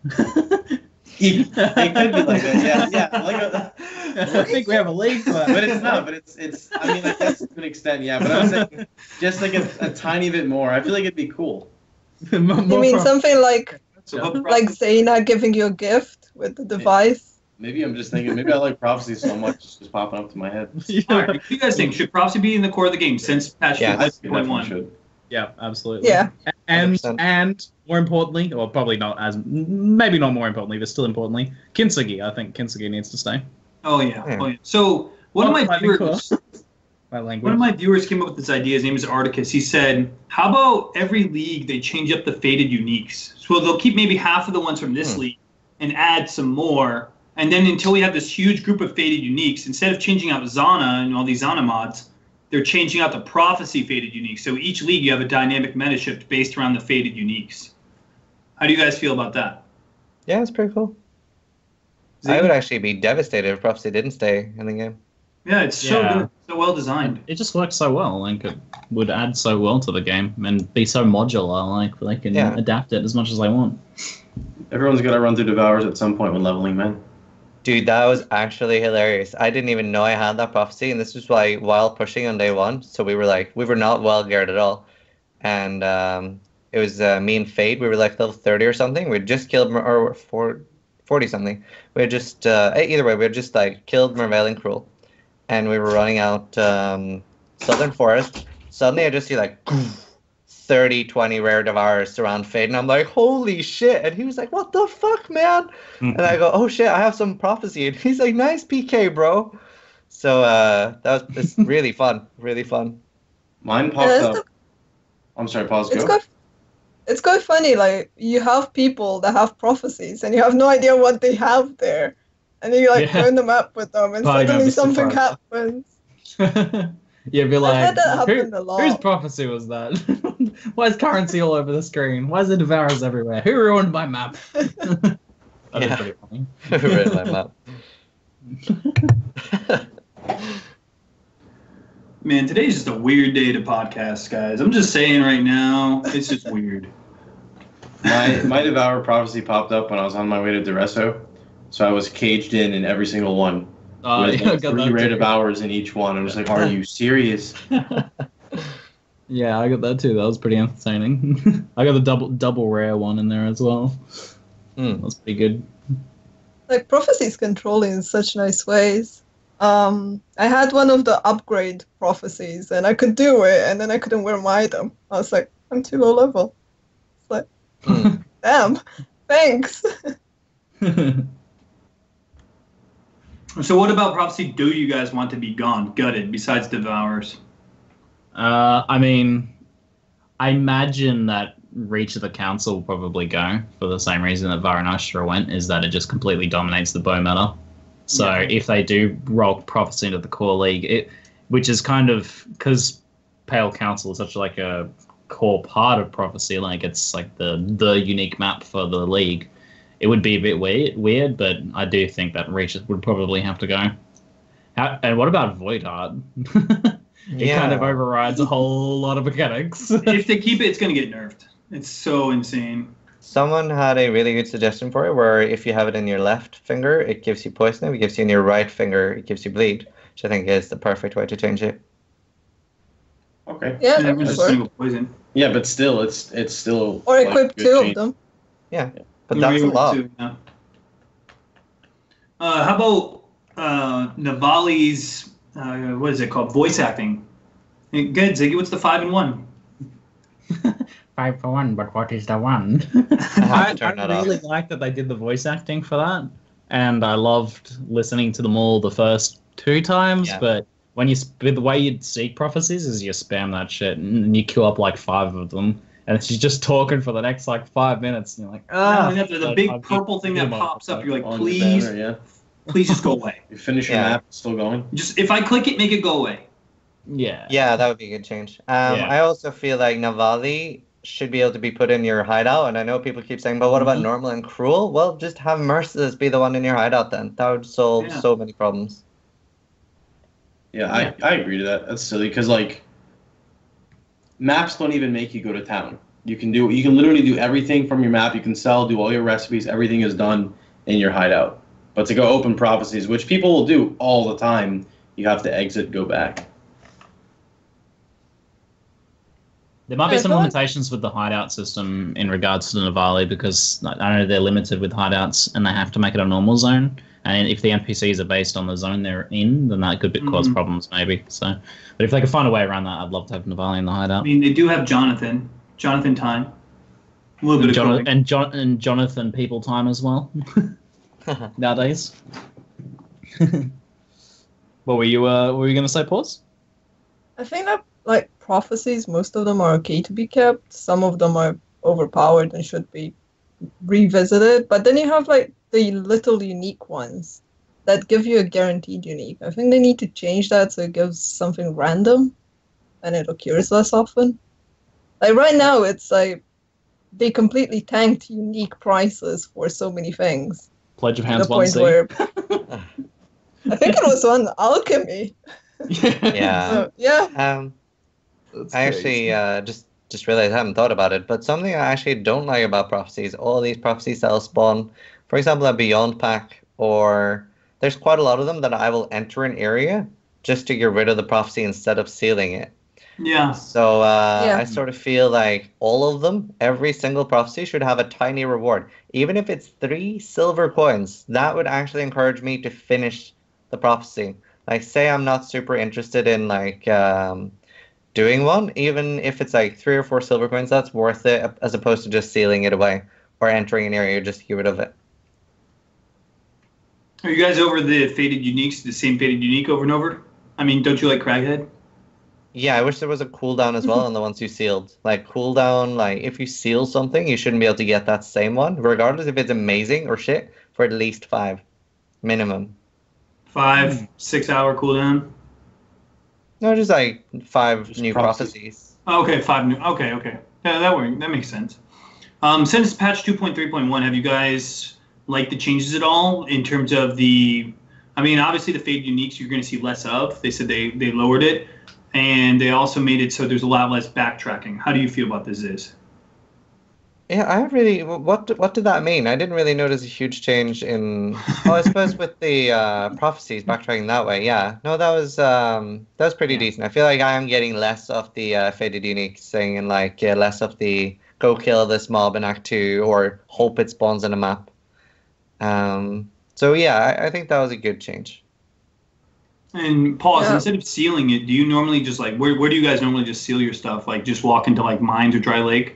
it could be like that, yeah. Like I think we have a league for that. but it's not. But it's. I mean, I guess to an extent, yeah. But I'm saying just like a tiny bit more. I feel like it'd be cool. You mean something like So Zaina giving you a gift with the device? Maybe I'm just thinking. Maybe I like prophecy so much, it's just popping up to my head. all right, what do you guys think? Should prophecy be in the core of the game since patch Yeah, I think it 2.1? definitely should. Yeah, absolutely. Yeah. And 100%. and more importantly, or probably not as, maybe not more importantly, but still importantly, Kintsugi. I think Kintsugi needs to stay. Oh yeah. Yeah. Oh yeah. So one of my I think viewers, My language. one of my viewers came up with this idea. His name is Articus. He said, "How about every league they change up the faded uniques? So they'll keep maybe half of the ones from this league and add some more, and then until we have this huge group of faded uniques, instead of changing out Zana and all these Zana mods, they're changing out the prophecy faded uniques. So each league you have a dynamic meta shift based around the faded uniques. How do you guys feel about that? Yeah, it's pretty cool. Zane? I would actually be devastated if Prophecy didn't stay in the game. Yeah, it's so Yeah. good, so well designed. It just works so well. Like, it would add so well to the game and be so modular. Like, they can Yeah. adapt it as much as they want. Everyone's got to run through Devours at some point when leveling, man. Dude, that was actually hilarious. I didn't even know I had that prophecy, and this was why while pushing on day one, so we were not well geared at all. And it was me and Fade, we were like level 30 or something. We had just killed, or 40 something. We had just, either way, we had just like killed Mervale and Cruel. And we were running out Southern Forest. Suddenly I just see like 30, 20 rare Devours surround Fade, and I'm like, holy shit. And he was like, what the fuck, man? And I go, oh shit, I have some prophecy. And he's like, nice PK, bro. So it's really fun, really fun. Mine popped it's up. I'm sorry, pause. It's Go. quite, it's quite funny. Like, you have people that have prophecies, and you have no idea what they have there, and then you like Yeah. turn them up with them, and Probably gonna suddenly be something surprised. happens. Yeah, be like, had that happen a lot. whose prophecy was that? Why is currency all over the screen? Why is there Devours everywhere? Who ruined my map? That is Yeah. pretty funny. Read my map. Man, today's just a weird day to podcast, guys. I'm just saying right now, it's just weird. My Devour prophecy popped up when I was on my way to Duresso, so I was caged in every single one. With yeah, I like got 3 that rare too. devours in each one. I was like, are you serious? Yeah, I got that too. That was pretty entertaining. I got the double rare one in there as well. Hmm. That's pretty good. Like prophecies control in such nice ways. I had one of the upgrade prophecies and I could do it and then I couldn't wear my item. I was like, I'm too low level. It's like, damn, thanks. So what about prophecy do you guys want to be gutted, besides Devourers? I mean, I imagine that Reach of the Council will probably go for the same reason that Varanashtra went, is that it just completely dominates the bow meta. So Yeah. if they do roll Prophecy into the core league, which is kind of, because Pale Council is such like a core part of Prophecy, like it's like the unique map for the league, it would be a bit weird, but I do think that Reach would probably have to go. And what about Void Heart? It kind of overrides a whole lot of mechanics. If they keep it, it's going to get nerfed. It's so insane. Someone had a really good suggestion for it, where if you have it in your left finger, it gives you poison. If it gives you in your right finger, it gives you bleed, which I think is the perfect way to change it. Okay. Yeah, And that everyone's would just work. going to go poison. Yeah, but still, it's still. Or like, equip good 2 of change. them. But that's a lot. Too, yeah. How about Navali's, what is it called? Voice acting. Good, Ziggy, what's the 5 and 1? 5 for 1, but what is the 1? I have to turn I that really off. like that they did the voice acting for that, and I loved listening to them all the first 2 times. Yeah. But when the way you seek prophecies is you spam that shit and you kill up like 5 of them, and she's just talking for the next like 5 minutes, and you're like, The big purple thing that pops up, you're like, On your please, banner, yeah. please just go away. You finish your Yeah. map, it's still going. Just if I click it, make it go away. yeah, Yeah, that would be a good change. Yeah. I also feel like Navali should be able to be put in your hideout, and I know people keep saying, but what about Mhm. normal and cruel? Well, just have Merciless be the one in your hideout then. That would solve Yeah. so many problems. Yeah, I agree to that. That's silly because like maps don't even make you go to town. You can literally do everything from your map. You can sell, do all your recipes. Everything is done in your hideout. But to go open prophecies, which people will do all the time, you have to exit, go back. There might be I some feel like- limitations with the hideout system in regards to the Navali, because I know they're limited with hideouts and they have to make it a normal zone. And if the NPCs are based on the zone they're in, then that could cause Mhm. problems maybe. So, but if they could find a way around that, I'd love to have Navali in the I hideout. mean, they do have Jonathan time. A little bit of coding. And Jonathan people time as well nowadays. What were you going to say, Pause? I think that like prophecies, most of them are okay to be kept. Some of them are overpowered and should be revisited. But then you have like the little unique ones that give you a guaranteed unique. I think they need to change that so it gives something random and it occurs less often. Like right now, it's like they completely tanked unique prices for so many things. Pledge of To Hands the point 1C. where I think it was on alchemy. Yeah. So, yeah. I actually just realized I haven't thought about it, but something I actually don't like about prophecies, all these prophecy cells spawn, for example, a Beyond pack, or there's quite a lot of them that I will enter an area just to get rid of the prophecy instead of sealing it. Yeah. So Yeah. I sort of feel like all of them, every single prophecy should have a tiny reward. Even if it's 3 silver coins, that would actually encourage me to finish the prophecy. Like, say I'm not super interested in like doing one, even if it's like 3 or 4 silver coins, that's worth it as opposed to just sealing it away or entering an area just to get rid of it. Are you guys over the Fated Uniques, the same Fated Unique over and over? I mean, don't you like Craghead? Yeah, I wish there was a cooldown as well on the ones you sealed. Like, cooldown, like, if you seal something, you shouldn't be able to get that same one, regardless if it's amazing or shit, for at least 5. Minimum. 5, 6 hour cooldown. No, just like 5 Just new prophecies. prophecies. Oh, okay, 5 new. Okay. Yeah, that makes sense. Since patch 2.3.1, have you guys liked the changes at all in terms of the? I mean, obviously the Fade Uniques you're going to see less of. They said they lowered it, and they also made it so there's a lot less backtracking. How do you feel about this? Yeah, I really. What did that mean? I didn't really notice a huge change in. Oh, I suppose with the prophecies backtracking that way. Yeah, no, that was pretty Yeah. decent. I feel like I am getting less of the faded unique thing and like less of the go kill this mob in Act 2 or hope it spawns in a map. So yeah, I think that was a good change. And pause. Yeah. Instead of sealing it, do you normally just like where do you guys normally just seal your stuff? Like just walk into like mines or dry lake?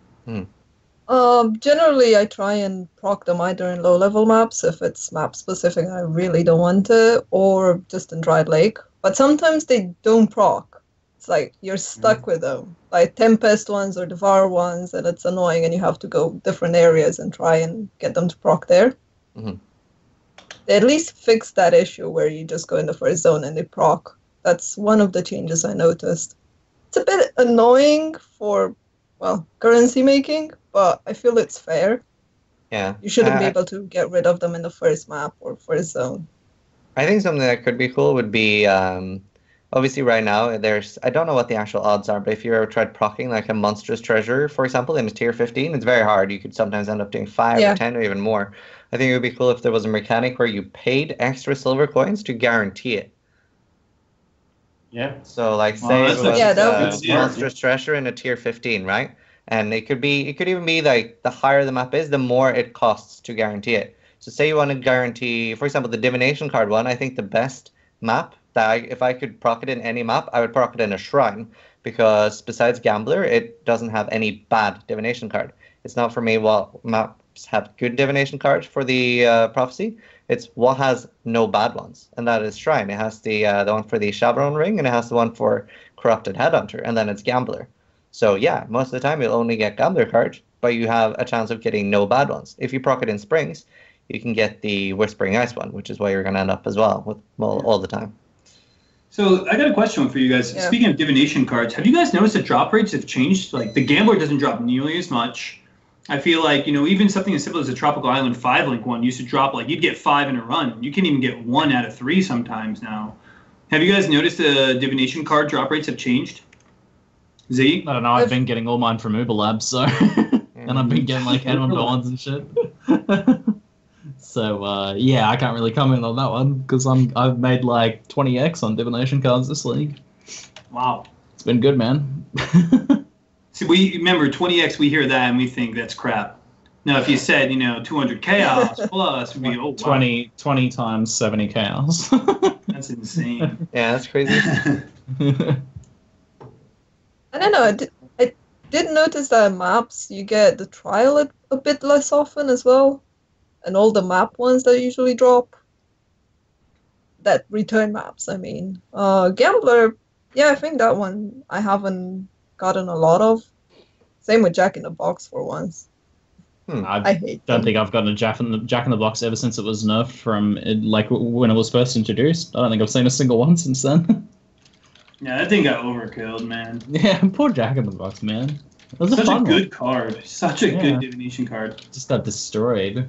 Generally, I try and proc them either in low-level maps if it's map specific and I really don't want to, or just in Dry Lake. But sometimes they don't proc. It's like you're stuck with them, like Tempest ones or Devour ones, and it's annoying, and you have to go different areas and try and get them to proc there. Mhm. They at least fixed that issue where you just go in the first zone and they proc. That's one of the changes I noticed. It's a bit annoying for, well, currency making, but I feel it's fair. Yeah, You shouldn't be able to get rid of them in the first map or first zone. I think something that could be cool would be obviously right now I don't know what the actual odds are, but if you ever tried procking like a monstrous treasure, for example, in a tier 15, it's very hard. You could sometimes end up doing 5 Yeah. or 10 or even more. I think it would be cool if there was a mechanic where you paid extra silver coins to guarantee it. Yeah. So like Wow, say that's it was Yeah, that would be a cool. monstrous treasure in a tier 15, right? And it could even be like the higher the map is, the more it costs to guarantee it. So say you want to guarantee, for example, the divination card one, I think the best map that if I could proc it in any map, I would proc it in a shrine because besides Gambler, it doesn't have any bad divination card. It's not for me what maps have good divination cards for the prophecy. It's what has no bad ones, and that is Shrine. It has the one for the Shabron Ring, and it has the one for Corrupted Headhunter, and then it's Gambler. So yeah, most of the time you'll only get Gambler cards, but you have a chance of getting no bad ones. If you proc it in Springs, you can get the Whispering Ice one, which is where you're going to end up as well with all the time. So I got a question for you guys. Yeah. Speaking of divination cards, have you guys noticed that drop rates have changed? Like the Gambler doesn't drop nearly as much. I feel like, even something as simple as a Tropical Island 5-link one used to drop like you'd get 5 in a run. You can even get 1 out of 3 sometimes now. Have you guys noticed the divination card drop rates have changed? Z? I don't know. I've been getting all mine from Uber Labs, so and I've been getting like Edmund bonds and shit. So yeah, I can't really comment on that one because I've made like 20x on divination cards this league. Wow. It's been good, man. See, we remember 20x, we hear that and we think that's crap. Now, if you said, 200 chaos plus, we'd be, oh, wow, 20 times 70 chaos. that's insane. Yeah, that's crazy. I don't know. I did notice that in maps you get the trial a bit less often as well, and all the map ones that usually drop. That return maps, I mean. Gambler, yeah, I think that one I haven't gotten a lot of. Same with Jack in the Box for once. I I hate don't them. think I've gotten a Jack in the Box ever since it was nerfed from like when it was first introduced. I don't think I've seen a single one since then. Yeah, that thing got overkilled, man. Yeah, poor Jack in the Box, man. It was a Such a fun good one. card. Such a Yeah. good divination card. Just got destroyed.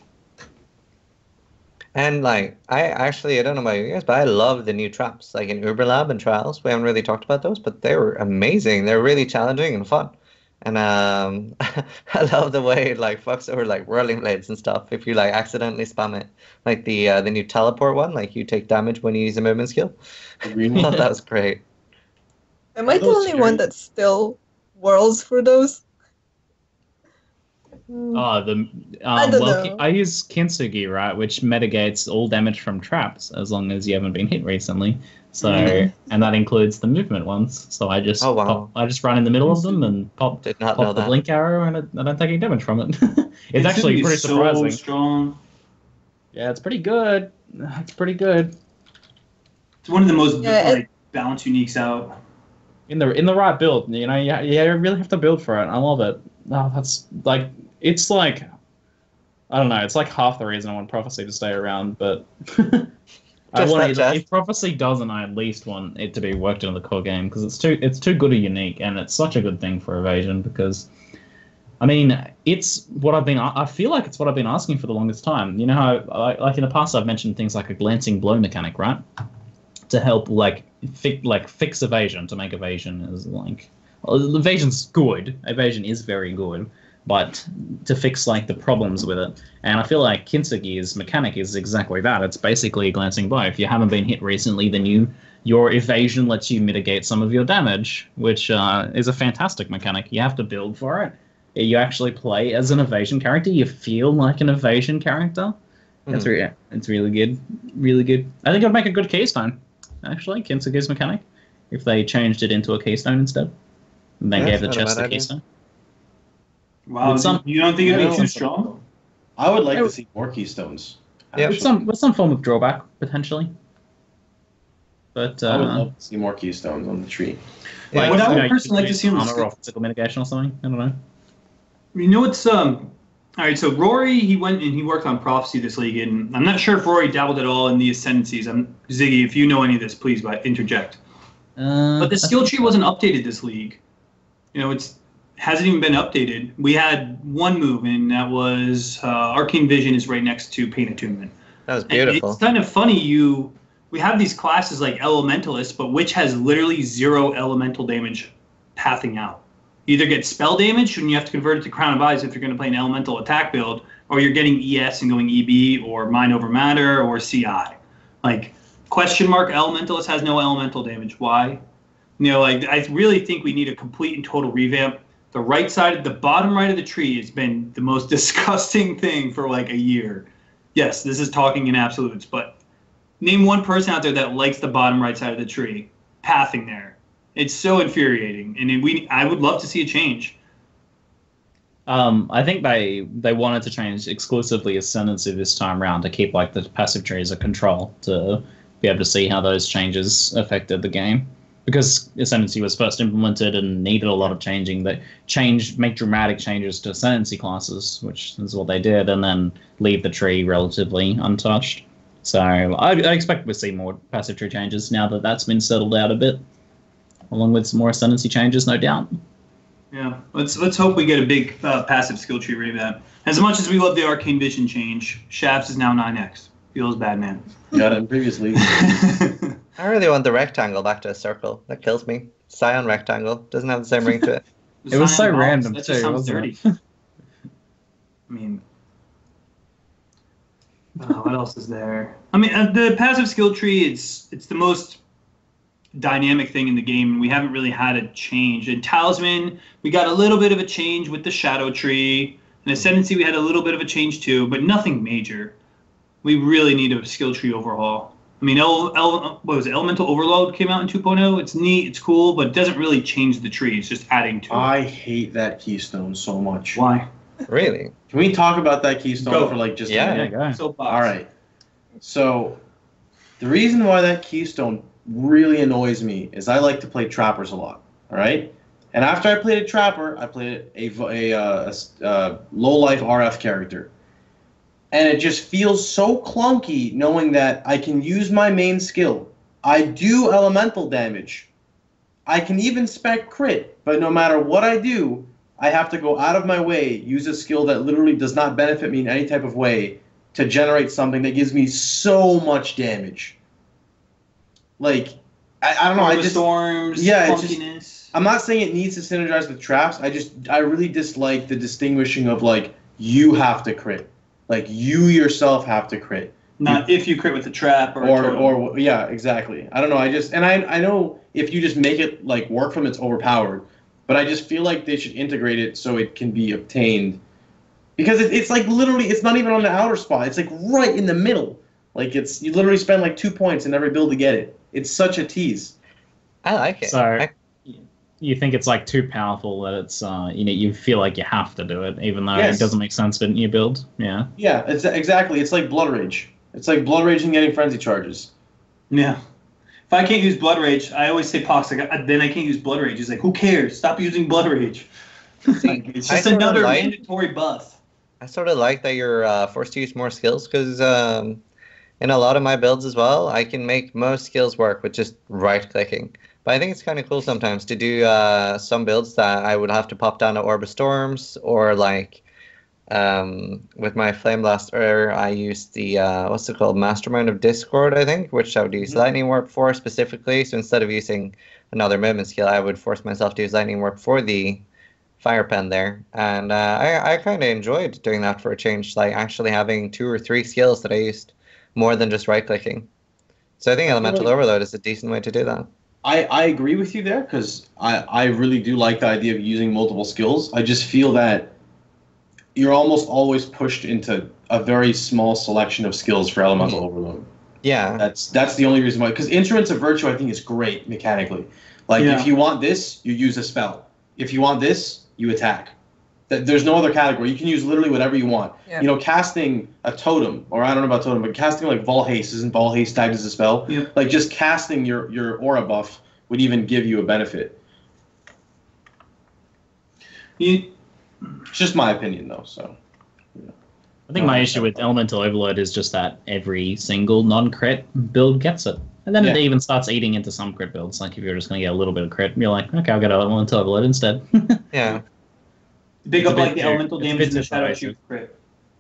And like I don't know about you guys, but I love the new traps like in Uber Lab and Trials. We haven't really talked about those, but they were amazing. They're really challenging and fun. And I love the way it like fucks over like whirling blades and stuff if you like accidentally spam it. Like the new teleport one, like you take damage when you use a movement skill. I thought that was great. Am I the Those only scary. one that still whirls for those? Oh, I don't know. I use Kintsugi, right, which mitigates all damage from traps as long as you haven't been hit recently. So, and that includes the movement ones. So I just Oh, wow. I just run in the middle of them and pop Did not know the that. blink arrow, and I don't take any damage from it. It's actually Kintsugi pretty is so surprising. strong. Yeah, it's pretty good. It's pretty good It's one of the most Yeah, like balance uniques out. in the right build. You really have to build for it. I love it. Oh, that's like it's like I don't know. It's like half the reason I want Prophecy to stay around, but. I Just want that, it, Jeff. if Prophecy doesn't, I at least want it to be worked into the core game because it's too good a unique, and it's such a good thing for Evasion because, I mean, it's what I feel like it's what I've been asking for the longest time. You know how, like in the past, I've mentioned things like a glancing blow mechanic, right, to help fix Evasion, to make Evasion as like, well, Evasion's good. Evasion is very good, but to fix like the problems with it. And I feel like Kintsugi's mechanic is exactly that. It's basically a glancing blow. If you haven't been hit recently, then your evasion lets you mitigate some of your damage, which is a fantastic mechanic. You have to build for it. You actually play as an evasion character. You feel like an evasion character. It's really good. Really good. I think it'd make a good keystone, actually, Kintsugi's mechanic, if they changed it into a keystone instead. And then gave the chest a keystone. Wow, you don't think it'd be too strong? I would like to see more keystones. Yeah, with some form of drawback, potentially. But I would love to see more keystones on the tree. Like, what I would personally like to see on armor or physical mitigation or something. I don't know. You know what's all right, so Rory, he went and he worked on Prophecy this league, and I'm not sure if Rory dabbled at all in the Ascendancies. Ziggy, if you know any of this, please interject. But the skill tree wasn't updated this league. You know, hasn't even been updated. We had one move, and that was Arcane Vision is right next to Pain Attunement. That was beautiful. And it's kind of funny, we have these classes like Elementalist, but which has literally 0 elemental damage pathing out. You either get spell damage, and you have to convert it to Crown of Eyes if you're going to play an elemental attack build, or you're getting ES and going EB, or Mind Over Matter, or CI. Like, question mark, Elementalist has no elemental damage. Why? You know, like, I really think we need a complete and total revamp. The bottom right of the tree has been the most disgusting thing for like a year. Yes, this is talking in absolutes, but name one person out there that likes the bottom right side of the tree, pathing there. It's so infuriating, and I would love to see a change. I think they wanted to change exclusively Ascendancy this time around to keep like the passive trees a control to be able to see how those changes affected the game. Because Ascendancy was first implemented and needed a lot of changing, they make dramatic changes to Ascendancy classes, which is what they did, and then leave the tree relatively untouched. So I expect we'll see more passive tree changes now that that's been settled out a bit, along with some more Ascendancy changes, no doubt. Yeah, let's hope we get a big passive skill tree revamp. As much as we love the Arcane Vision change, Shafts is now 9x. Feels bad, man. Got it in previously. I really want the rectangle back to a circle. That kills me. Scion rectangle doesn't have the same ring to it. It was so random that too. Just sounds wasn't dirty. it? I mean, what else is there? I mean, the passive skill tree, it's the most dynamic thing in the game, and we haven't really had a change. In Talisman, we got a little bit of a change with the Shadow Tree. In Ascendancy, we had a little bit of a change too, but nothing major. We really need a skill tree overhaul. I mean, what was it? Elemental Overload came out in 2.0. It's neat, it's cool, but it doesn't really change the tree. It's just adding to it. I hate that keystone so much. Why? Really? Can we talk about that keystone for like just Yeah. a minute? Go. Soapbox. All right. So the reason why that keystone really annoys me is I like to play trappers a lot. All right. And after I played a trapper, I played a low life RF character. And it just feels so clunky knowing that I can use my main skill. I do elemental damage. I can even spec crit, but no matter what I do, I have to go out of my way, use a skill that literally does not benefit me in any type of way to generate something that gives me so much damage. Like, I don't know. I just storms. Yeah, Clunkiness. it's just. I'm not saying it needs to synergize with traps. I really dislike the distinguishing of like you have to crit, like you yourself have to crit. Not if you crit with the trap or yeah, exactly. I don't know. I know if you just make it like work from it's overpowered, but I just feel like they should integrate it so it can be obtained, because it's like literally it's not even on the outer spot. It's like right in the middle. Like you literally spend like 2 points in every build to get it. It's such a tease. I like it. So you think it's like too powerful that it's you feel like you have to do it, even though Yes. it doesn't make sense in your build. Yeah. Yeah, it's exactly. It's like Blood Rage. It's like Blood Rage and getting frenzy charges. Yeah. If I can't use Blood Rage, I always say Pox, like, then I can't use Blood Rage. He's like, who cares? Stop using Blood Rage. Like, it's just another mandatory buff. I sort of like that you're forced to use more skills, because in a lot of my builds as well, I can make most skills work with just right-clicking. But I think it's kind of cool sometimes to do some builds that I would have to pop down to Orb of Storms, or like with my Flame Blaster, I used the, what's it called, Mastermind of Discord, I think, which I would use Lightning Warp for specifically. So instead of using another movement skill, I would force myself to use Lightning Warp for the fire pen there, and I kind of enjoyed doing that for a change, like actually having 2 or 3 skills that I used more than just right clicking. So I think I feel Elemental like- Overload is a decent way to do that. I agree with you there because I really do like the idea of using multiple skills. I just feel that you're almost always pushed into a very small selection of skills for Elemental Overload. Yeah, That's the only reason why. Because Instruments of Virtue, I think, is great mechanically. Like, Yeah. if you want this, you use a spell. If you want this, you attack. There's no other category. You can use literally whatever you want. Yeah. You know, casting a totem, or I don't know about totem, but casting like Vol Haste, isn't Vol Haste tagged as a spell? Yep. Like, just casting your aura buff would even give you a benefit. You, It's just my opinion, though. So I think my issue with Elemental Overload is just that every single non-crit build gets it. And then it Yeah. even starts eating into some crit builds. Like if you're just going to get a little bit of crit, you're like, okay, I'll get Elemental Overload instead. yeah. big It's a up bit like the too- elemental it's a damage bit in the too Shadow pervasive. Shoot crit.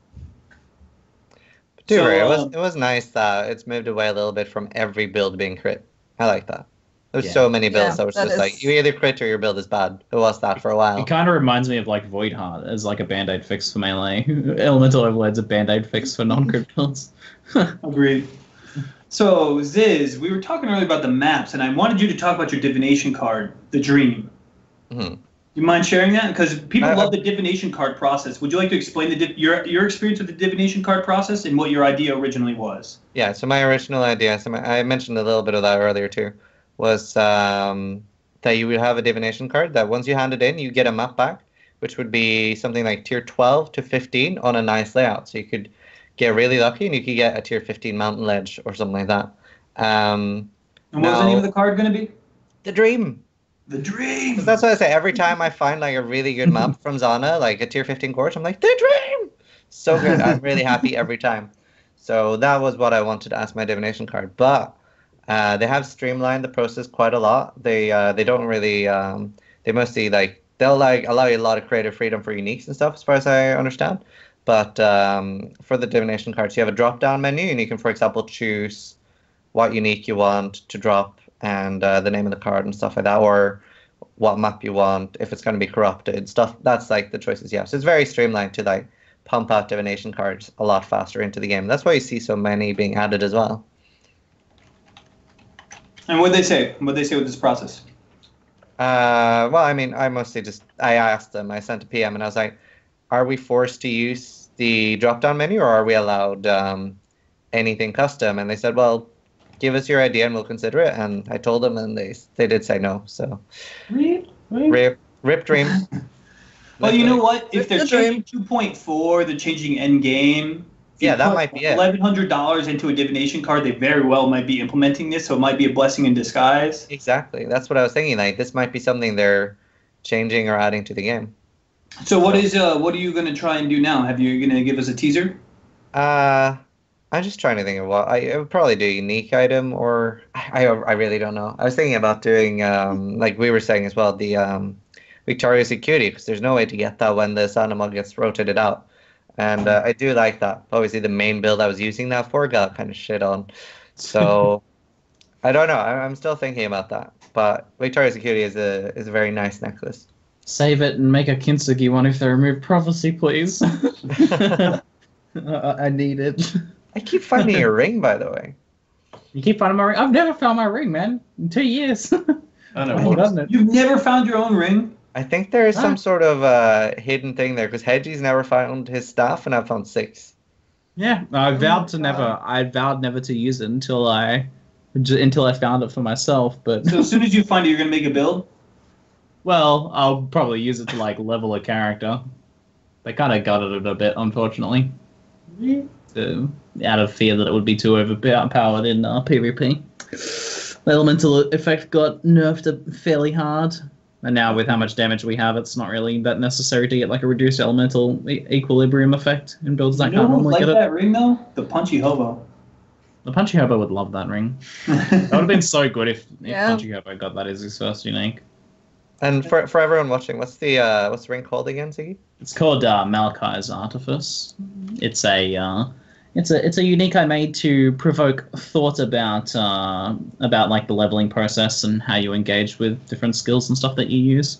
Too So, rare. It was nice that it's moved away a little bit from every build being crit. I like that. There's Yeah. so many builds Yeah, that was that just like is- you either crit or your build is bad. It was that for a while. It kind of reminds me of like Void Heart as like a band-aid fix for melee. Elemental Overload's a band-aid fix for non-crit builds. Agreed. So, Ziz, we were talking earlier about the maps, and I wanted you to talk about your divination card, the Dream. Mhm. You mind sharing that? Because people I- love the divination card process. Would you like to explain your experience with the divination card process and what your idea originally was? Yeah, so my original idea, I mentioned a little bit of that earlier too, was that you would have a divination card that once you hand it in, you get a map back, which would be something like tier 12 to 15 on a nice layout. So you could get really lucky and you could get a tier 15 mountain ledge or something like that. And what was the name of the card going to be? The Dream. The Dream! 'Cause that's what I say. Every time I find like a really good map from Zana, like a tier 15 course, I'm like, The Dream! So good. I'm really happy every time. So that was what I wanted as my divination card. But they have streamlined the process quite a lot. They don't really they mostly like they'll like allow you a lot of creative freedom for uniques and stuff as far as I understand. But for the divination cards, you have a drop down menu and you can, for example, choose what unique you want to drop and the name of the card and stuff like that, or what map you want, if it's going to be corrupted, stuff. That's like the choices you have. So it's very streamlined to like pump out divination cards a lot faster into the game. That's why you see so many being added as well. And what'd they say? What'd they say with this process? Well, I mean, I asked them, I sent a PM and I was like, are we forced to use the drop down menu or are we allowed anything custom? And they said, well, give us your idea and we'll consider it. And I told them and they did say no. So rip Dream. Well, you know what? If It's they're the Dream. changing 2.4, they're changing end game. if you Yeah, that put might be it. $1,100 into a divination card, they very well might be implementing this, so it might be a blessing in disguise. Exactly. That's what I was thinking. Like, this might be something they're changing or adding to the game. So what are you going to try and do now? Have you going to give us a teaser? I'm just trying to think of what I would probably do a unique item, or I really don't know. I was thinking about doing like we were saying as well, the Victoria's Security, because there's no way to get that when the Sanamog gets rotated out. And I do like that. Obviously, the main build I was using that for got kind of shit on. So I don't know. I'm still thinking about that. But Victoria's Security is a very nice necklace. Save it and make a Kintsugi one if they remove prophecy, please. I need it. I keep finding your ring, by the way. You keep finding my ring. I've never found my ring, man. In 2 years. I don't know. Why doesn't it? You've never found your own ring? I think there is Ah. some sort of hidden thing there, because Hedgie's never found his staff, and I've found 6. Yeah, I vowed my to God. never. I vowed never to use it until I found it for myself. But So as soon as you find it, you're going to make a build? well, I'll probably use it to like level a character. They kind of gutted it a bit, unfortunately, out of fear that it would be too overpowered in PvP. The elemental effect got nerfed fairly hard, and now with how much damage we have, it's not really that necessary to get like a reduced elemental equilibrium effect in builds that You know can't who normally like get it. that ring, though? The Punchy Hobo. The Punchy Hobo would love that ring. That would have been so good if Yeah. Punchy Hobo got that as his first unique. And for everyone watching, what's the ring called again, Ziggy? It's called Malachi's Artifice. It's a unique I made to provoke thought about like the leveling process and how you engage with different skills and stuff that you use.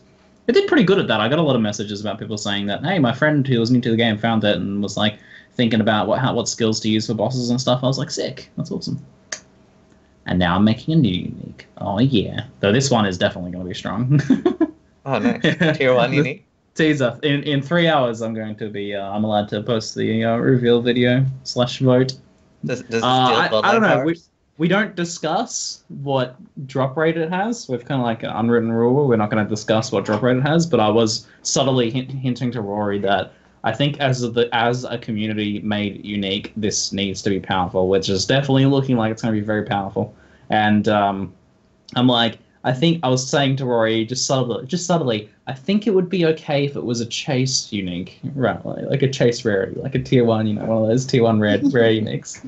It did pretty good at that. I got a lot of messages about people saying that, hey, my friend who was new to the game found it and was like thinking about what skills to use for bosses and stuff. I was like, sick. That's awesome. And now I'm making a new unique. Oh yeah. Though this one is definitely going to be strong. Oh, nice. Tier 1 unique. Teaser. In 3 hours, I'm going to be. I'm allowed to post the reveal video /vote. Does it steal I don't bloodline know. powers? We don't discuss what drop rate it has. We've kind of like an unwritten rule. We're not going to discuss what drop rate it has. But I was subtly hinting to Rory that I think as a community made unique, this needs to be powerful, which is definitely looking like it's going to be very powerful. And I'm like, I think I was saying to Rory just subtly, I think it would be okay if it was a chase unique, right? Like a chase rarity, like a tier 1, one of those tier 1 rare uniques.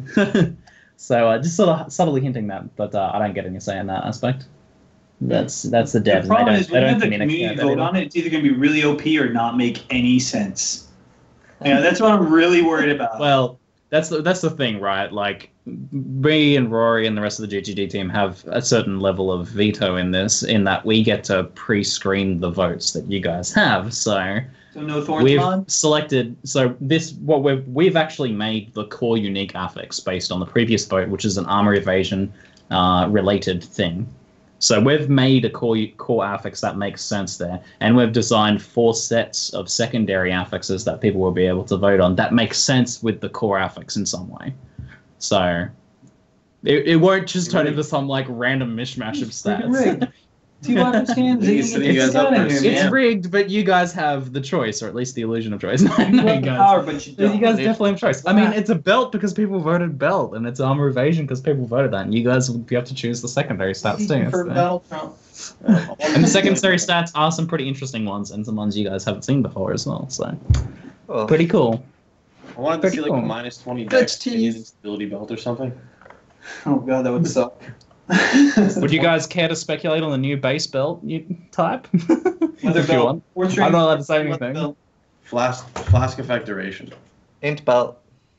So just sort of subtly hinting that, but I don't get any say in that aspect. That's the devs. The problem is when you have the communicate community that vote either. on it, it's either going to be really OP or not make any sense. Yeah, that's what I'm really worried about. Well, that's the thing, right? Like, me and Rory and the rest of the GGD team have a certain level of veto in this, in that we get to pre-screen the votes that you guys have. So no Thorns we've on? selected. So we've actually made the core unique affix based on the previous vote, which is an armor evasion related thing. So we've made a core affix that makes sense there, and we've designed 4 sets of secondary affixes that people will be able to vote on that make sense with the core affix in some way. So it won't just turn into some like random mishmash of stats. Do you understand? He's setting you guys up for a It's scam. rigged, but you guys have the choice, or at least the illusion of choice. No, you guys. Power, but you don't. You guys definitely have choice. I mean, it's a belt because people voted belt, and it's armor evasion because people voted that, and you guys would have to choose the secondary stats too. For so. Donald Trump. And the secondary stats are some pretty interesting ones, and some ones you guys haven't seen before as well. So Cool. pretty cool. I wanted to Pretty see like cool. a minus 20 Good dex tease. instability belt or something. Oh god, that would suck. Would you guys care to speculate on the new base belt type? Whether If you want. I'm not allowed to say anything. Flask effect duration. Int belt.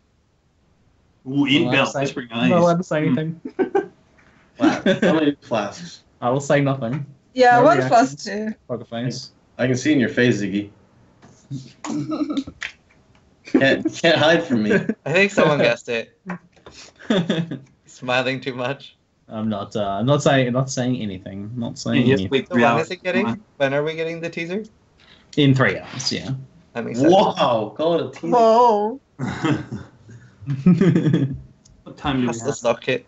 Ooh, in I'm not belt. allowed to That's say- pretty I'm not allowed nice. to say anything. How many flasks? I will say nothing. Yeah, No one reactions. fast too. Poker face. I can see in your face, Ziggy. Can't hide from me. I think someone guessed it. Smiling too much. I'm not saying anything. I'm not saying You just anything. wait So 3 when hours. is it getting? When are we getting the teaser? In 3 hours, yeah. That makes sense. Wow, call it a teaser. Whoa. What time do we That's the have? socket.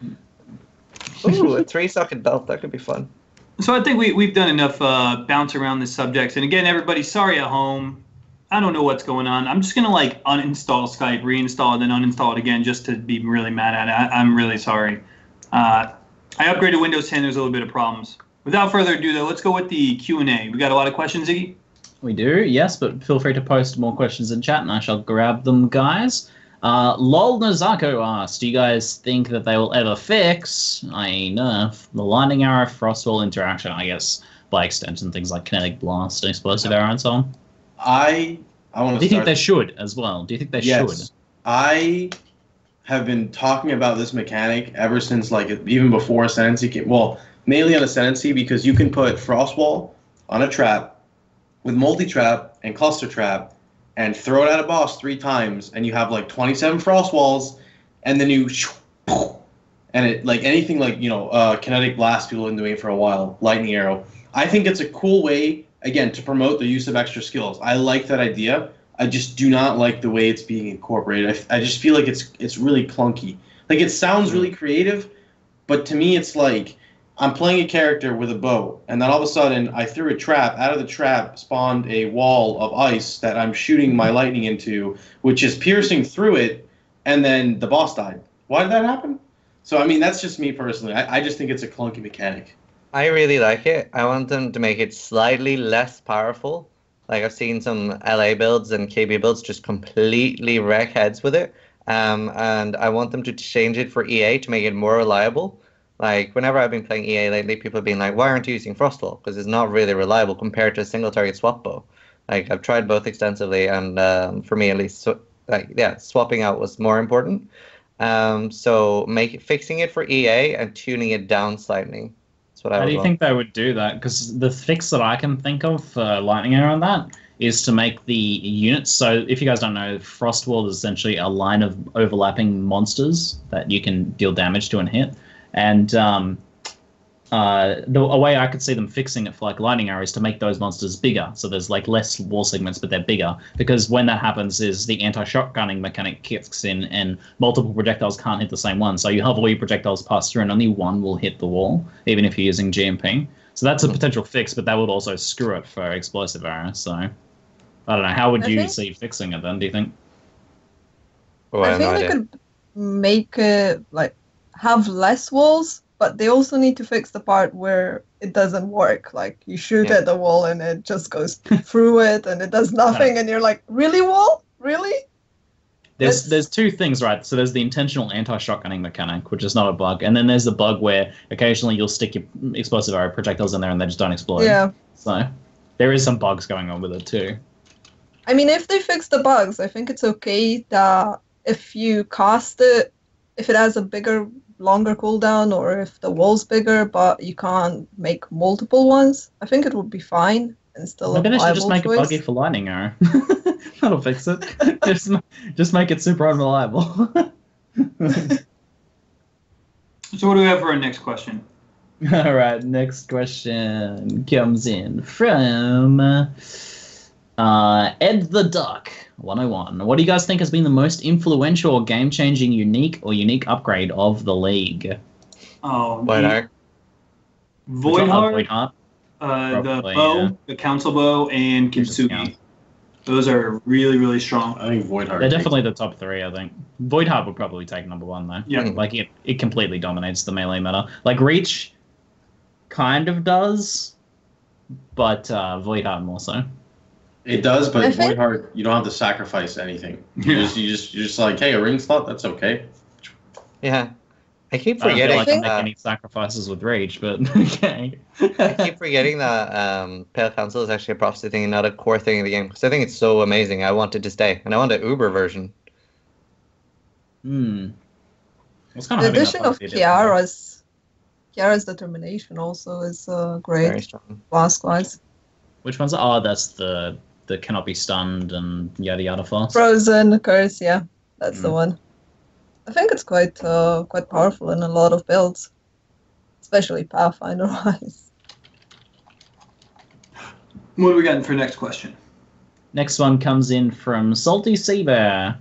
Ooh, a 3-socket belt. That could be fun. So I think we've done enough bounce around this subject. And again, everybody, sorry at home. I don't know what's going on. I'm just going to like uninstall Skype, reinstall it, then uninstall it again just to be really mad at it. I'm really sorry. I upgraded Windows 10. There's a little bit of problems. Without further ado, though, let's go with the Q&A. We got a lot of questions, Ziggy? We do, yes, but feel free to post more questions in chat and I shall grab them, guys. Lol Nozako asked, do you guys think that they will ever fix, i.e. nerf, the lightning arrow frostwall interaction, I guess, by extension, things like kinetic blast and explosive arrow and so on? I want to Do you think start. they should as well? Do you think they should? I have been talking about this mechanic ever since, like, even before Ascendancy came. Well, mainly on Ascendancy because you can put Frostwall on a trap with multi-trap and cluster trap and throw it at a boss 3 times, and you have, like, 27 Frostwalls, and then you... And it, like, anything like, kinetic blast people have been doing for a while, lightning arrow. I think it's a cool way, again, to promote the use of extra skills. I like that idea. I just do not like the way it's being incorporated. I just feel like it's really clunky. Like, it sounds really creative, but to me it's like I'm playing a character with a bow, and then all of a sudden I threw a trap. Out of the trap spawned a wall of ice that I'm shooting my lightning into, which is piercing through it, and then the boss died. Why did that happen? So, I mean, that's just me personally. I just think it's a clunky mechanic. I really like it. I want them to make it slightly less powerful. Like, I've seen some LA builds and KB builds just completely wreck heads with it. And I want them to change it for EA to make it more reliable. Like, whenever I've been playing EA lately, people have been like, why aren't you using Frostwall? Because it's not really reliable compared to a single target swap bow. Like, I've tried both extensively, and for me at least, swapping out was more important. So fixing it for EA and tuning it down slightly. That's what I How would do you want. think they would do that? Because the fix that I can think of for Lightning Arrow on that is to make the units. So if you guys don't know, Frostwall is essentially a line of overlapping monsters that you can deal damage to and hit. And a way I could see them fixing it for like Lightning Arrow is to make those monsters bigger. So there's like less wall segments, but they're bigger. Because when that happens is the anti-shotgunning mechanic kicks in and multiple projectiles can't hit the same one. So you have all your projectiles pass through and only one will hit the wall, even if you're using GMP. So that's a potential fix, but that would also screw it for Explosive Arrow. So I don't know. How would you see fixing it then, do you think? Oh, I think they could make it like have less walls, but they also need to fix the part where it doesn't work. Like you shoot at the wall and it just goes through it and it does nothing, and you're like, really, wall? Really? There's two things, right? So there's the intentional anti-shotgunning mechanic, which is not a bug, and then there's the bug where occasionally you'll stick your explosive arrow projectiles in there and they just don't explode. Yeah. So there is some bugs going on with it too. I mean, if they fix the bugs, I think it's okay that if you cast it, if it has a bigger, longer cooldown, or if the wall's bigger, but you can't make multiple ones, I think it would be fine and still Maybe a they should viable just make choice. it buggy for Lightning Arrow. That'll fix it. just make it super unreliable. So what do we have for our next question? All right, next question comes in from Ed the Duck 101. What do you guys think has been the most influential, game-changing, unique upgrade of the league? Oh, Voidheart. Voidheart, the Probably, bow, yeah. the council bow, and Kintsugi. Those are really, really strong. I think Voidheart. They're definitely the top three, I think. Voidheart would probably take number one, though. Yeah. Like, it completely dominates the melee meta. Like, Reach kind of does, but Voidheart more so. It does, but I think- Voidheart, you don't have to sacrifice anything. You're just like, hey, a ring slot, that's okay. Yeah. I keep I don't feel forgetting like I make that. any sacrifices with Reach, but okay. I keep forgetting that Pale Council is actually a prophecy thing and not a core thing in the game, because I think it's so amazing. I want it to stay, and I want an Uber version. I was kind The of hoping addition that of might be different. Kiara's determination also is Very great, strong. class-wise. Which ones? Oh, that's the cannot be stunned and yada yada fast. Frozen, Curse, yeah, that's the one. I think it's quite powerful in a lot of builds, especially Pathfinder-wise. What do we got for next question? Next one comes in from Salty Sea Bear.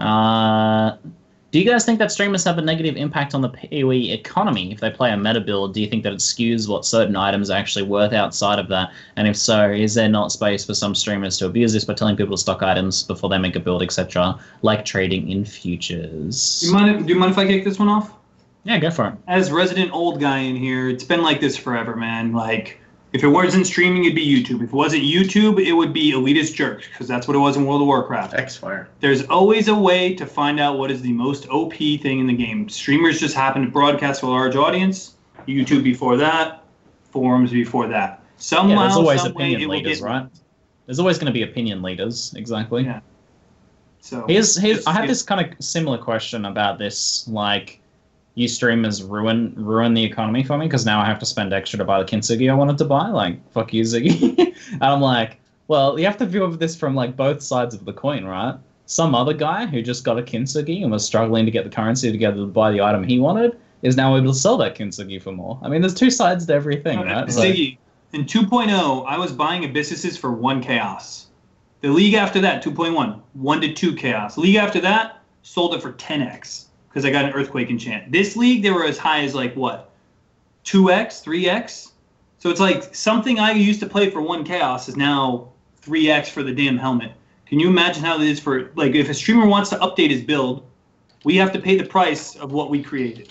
Do you guys think that streamers have a negative impact on the PoE economy? If they play a meta build, do you think that it skews what certain items are actually worth outside of that? And if so, is there not space for some streamers to abuse this by telling people to stock items before they make a build, etc., like trading in futures? Do you mind if I kick this one off? Yeah, go for it. As resident old guy in here, it's been like this forever, man. Like, if it wasn't streaming, it'd be YouTube. If it wasn't YouTube, it would be Elitist Jerks, because that's what it was in World of Warcraft. X-Fire. There's always a way to find out what is the most OP thing in the game. Streamers just happen to broadcast to a large audience. YouTube before that. Forums before that. Somehow, Yeah, there's always some way, opinion it will leaders, get- right? There's always going to be opinion leaders, exactly. Yeah. So Here's I had it's- this kind of similar question about this, like, you streamers ruin the economy for me because now I have to spend extra to buy the Kintsugi I wanted to buy. Like, fuck you, Ziggy. And I'm like, well, you have to view this from like both sides of the coin, right? Some other guy who just got a Kintsugi and was struggling to get the currency together to buy the item he wanted is now able to sell that Kintsugi for more. I mean, there's two sides to everything, right? So- Ziggy, in 2.0, I was buying Abysses for 1 chaos. The league after that, 2.1, 1 to 2 chaos. League after that, sold it for 10x because I got an Earthquake enchant. This league, they were as high as like what, 2x, 3x? So it's like something I used to play for 1 chaos is now 3x for the damn helmet. Can you imagine how it is for, like, if a streamer wants to update his build, we have to pay the price of what we created.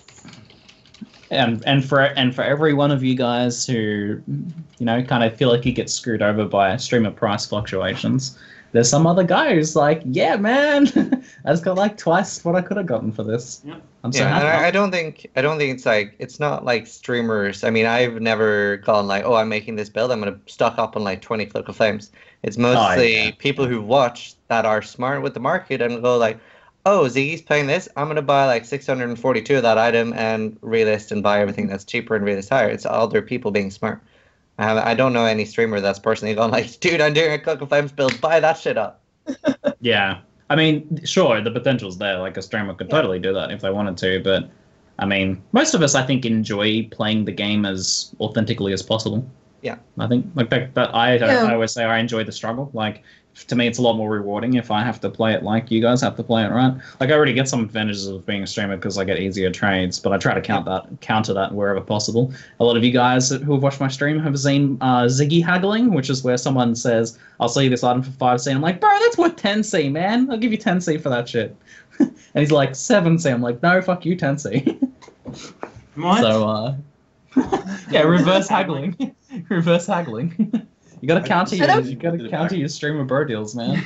And for every one of you guys who, you know, kind of feel like you get screwed over by streamer price fluctuations, there's some other guy who's like, yeah, man, I just got like twice what I could have gotten for this. Yeah. I'm so Yeah, and happy. I don't think it's like, it's not like streamers. I mean, I've never gone like, oh, I'm making this build, I'm gonna stock up on like 20 Cloak of Flames. It's mostly yeah. people who watch that are smart with the market and go like, oh, Ziggy's playing this, I'm going to buy like 642 of that item and relist and buy everything that's cheaper and relist higher. It's other people being smart. I don't know any streamer that's personally gone like, dude, I'm doing a Cloak of Flames build, buy that shit up. Yeah. I mean, sure, the potential's there. Like, a streamer could totally do that if they wanted to, but, I mean, most of us, I think, enjoy playing the game as authentically as possible. Yeah. I think, like, I always say I enjoy the struggle. Like, to me, it's a lot more rewarding if I have to play it like you guys have to play it, right? Like, I already get some advantages of being a streamer because I get easier trades, but I try to counter that wherever possible. A lot of you guys who have watched my stream have seen Ziggy haggling, which is where someone says, I'll sell you this item for 5C. I'm like, bro, that's worth 10C, man. I'll give you 10C for that shit. And he's like, 7C. I'm like, no, fuck you, 10C. What? So, yeah, reverse haggling. Reverse haggling. You gotta counter your streamer bro deals, man.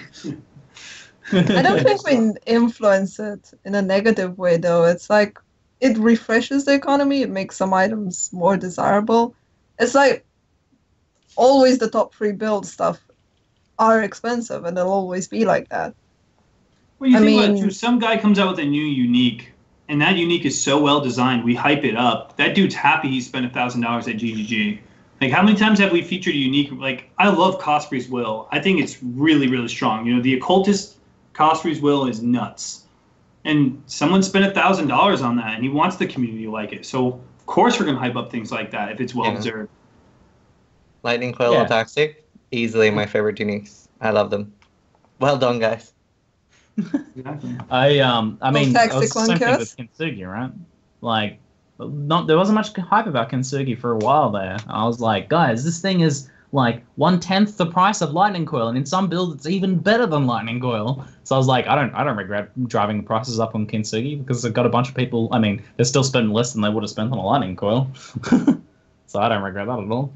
I don't think we influence it in a negative way, though. It's like it refreshes the economy. It makes some items more desirable. It's like always the top 3 build stuff are expensive, and they'll always be like that. Well, you think about it, too. Some guy comes out with a new unique, and that unique is so well designed. We hype it up. That dude's happy he spent $1,000 at GGG. Like, how many times have we featured a unique? Like, I love Cosprey's Will. I think it's really, really strong. You know, the Occultist Cosprey's Will is nuts. And someone spent $1,000 on that, and he wants the community to like it. So, of course, we're going to hype up things like that if it's well-deserved. Lightning Coil and Toxic, easily my favorite uniques. I love them. Well done, guys. Exactly. I mean, Toxic it was the same thing One with Kintsugi, right? Like, there wasn't much hype about Kintsugi for a while there. I was like, guys, this thing is like 1/10 the price of Lightning Coil, and in some builds it's even better than Lightning Coil. So I was like, I don't regret driving the prices up on Kintsugi because I've got a bunch of people. I mean, they're still spending less than they would have spent on a Lightning Coil, so I don't regret that at all.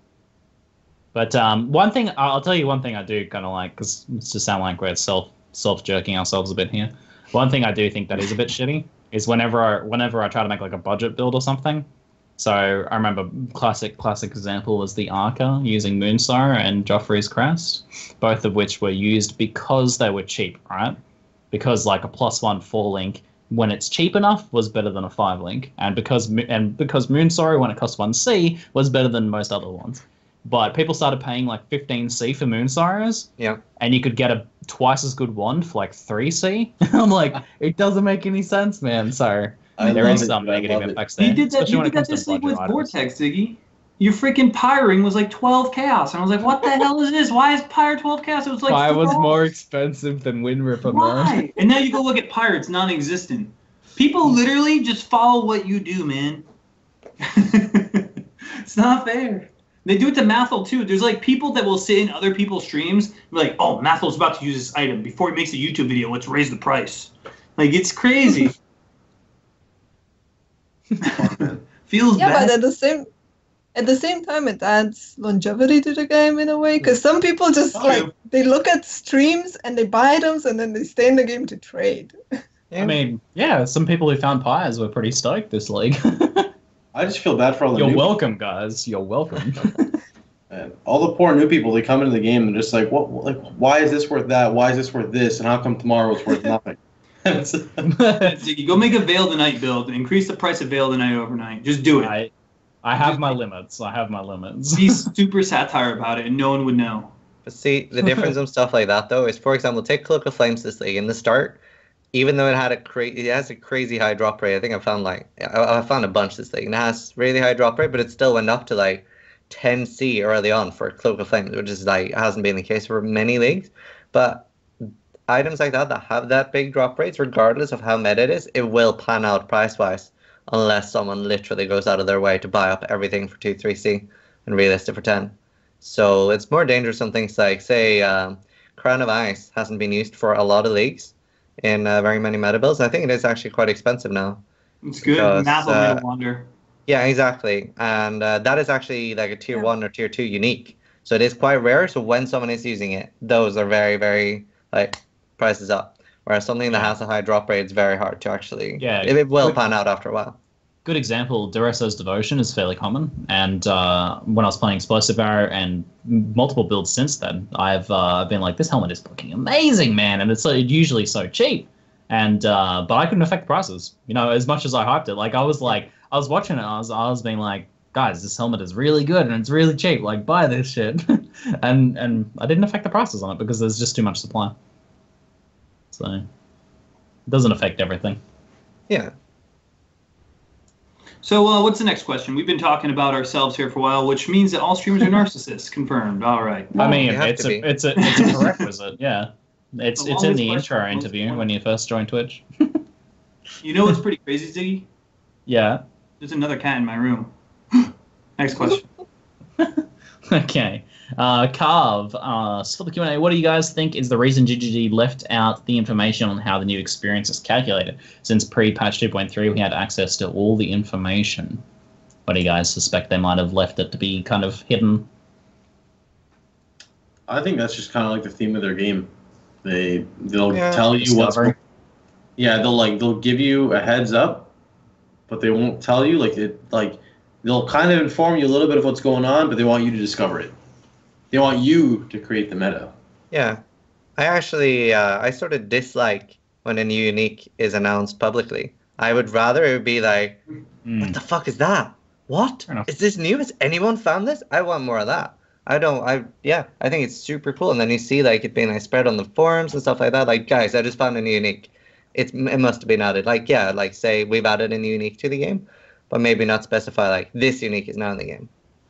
But one thing, I'll tell you one thing I do kind of like, because it's just sound like we're self jerking ourselves a bit here. One thing I do think that is a bit shitty is whenever I try to make like a budget build or something. So I remember classic example was the Arca using Moonsire and Joffrey's Crest, both of which were used because they were cheap, right? Because like a +1 4-link when it's cheap enough was better than a 5-link, and because Moonsire when it cost 1C was better than most other ones. But people started paying like 15C for Moonsires. Yeah. And you could get a twice as good wand for like 3C. I'm like, it doesn't make any sense, man. So there is some negative impacts there. He did that. especially when You it did comes that to this week budget with items. Vortex, Ziggy. Your freaking Pyring was like 12 chaos, and I was like, "What the hell is this? Why is Pyre 12 chaos?" It was like Fire was $4. more expensive than Wind Ripper, man. Why? And now you go look at Pyre; it's non-existent. People literally just follow what you do, man. It's not fair. They do it to Mathel too. There's like people that will sit in other people's streams and be like, "Oh, Mathel's about to use this item before he makes a YouTube video. Let's raise the price." Like, it's crazy. Feels Yeah, bad. but at the same time, it adds longevity to the game in a way. Because some people just they look at streams and they buy items and then they stay in the game to trade. I mean, yeah, some people who found Pyres were pretty stoked this league. I just feel bad for all the You're new welcome, guys. You're welcome. Man, all the poor new people, they come into the game and just like, what? Like, why is this worth that? Why is this worth this? And how come tomorrow it's worth nothing? Ziggy, go make a Veil the Night build and increase the price of Veil the Night overnight. Just do it. I have my limits. I have my limits. Be super satire about it, and no one would know. But see, the difference in stuff like that, though, is, for example, take Cloak of Flames this league. In the start, even though it has a crazy high drop rate, I think I found a bunch this league, and it has really high drop rate, but it still went up to like 10C early on for Cloak of Flames, which is like hasn't been the case for many leagues. But items like that have that big drop rates, regardless of how meta it is, it will pan out price-wise, unless someone literally goes out of their way to buy up everything for 2, 3C and relist it for 10. So it's more dangerous on things like, say, Crown of Ice hasn't been used for a lot of leagues in very many meta builds. I think it is actually quite expensive now. It's good. Mathel made a wonder. Yeah, exactly. And that is actually like a tier 1 or tier 2 unique. So it is quite rare. So when someone is using it, those are very, very, like, prices up. Whereas something that has a high drop rate is very hard to actually... Yeah. It will pan out after a while. Good example, Dureso's Devotion is fairly common. And when I was playing Explosive Arrow and multiple builds since then, I've been like, this helmet is fucking amazing, man. And it's usually so cheap. and but I couldn't affect the prices. You know, as much as I hyped it, like I was watching it, I was being like, guys, this helmet is really good and it's really cheap. Like, buy this shit, and I didn't affect the prices on it because there's just too much supply. So it doesn't affect everything. Yeah. So what's the next question? We've been talking about ourselves here for a while, which means that all streamers are narcissists. Confirmed. All right. I mean, you have it's to a be. it's a prerequisite. Yeah, it's The in longest the question intro most interview people- when you first join Twitch. You know what's pretty crazy, Ziggy? Yeah. There's another cat in my room. Next question. Okay. Carve, for the Q&A, what do you guys think is the reason GGG left out the information on how the new experience is calculated? Since pre-patch 2.3, we had access to all the information. What do you guys suspect they might have left it to be kind of hidden? I think that's just kind of like the theme of their game. They'll Yeah. tell you what's. Discovery. Yeah, they'll give you a heads up, but they won't tell you. They'll kind of inform you a little bit of what's going on, but they want you to discover it. They want you to create the meta. Yeah. I actually, I sort of dislike when a new unique is announced publicly. I would rather it be like, what the fuck is that? What? Fair enough. Is this new? Has anyone found this? I want more of that. I think it's super cool. And then you see like it being like spread on the forums and stuff like that. Like, guys, I just found a new unique. It must have been added. Like, yeah, like say we've added a new unique to the game, but maybe not specify like this unique is now in the game.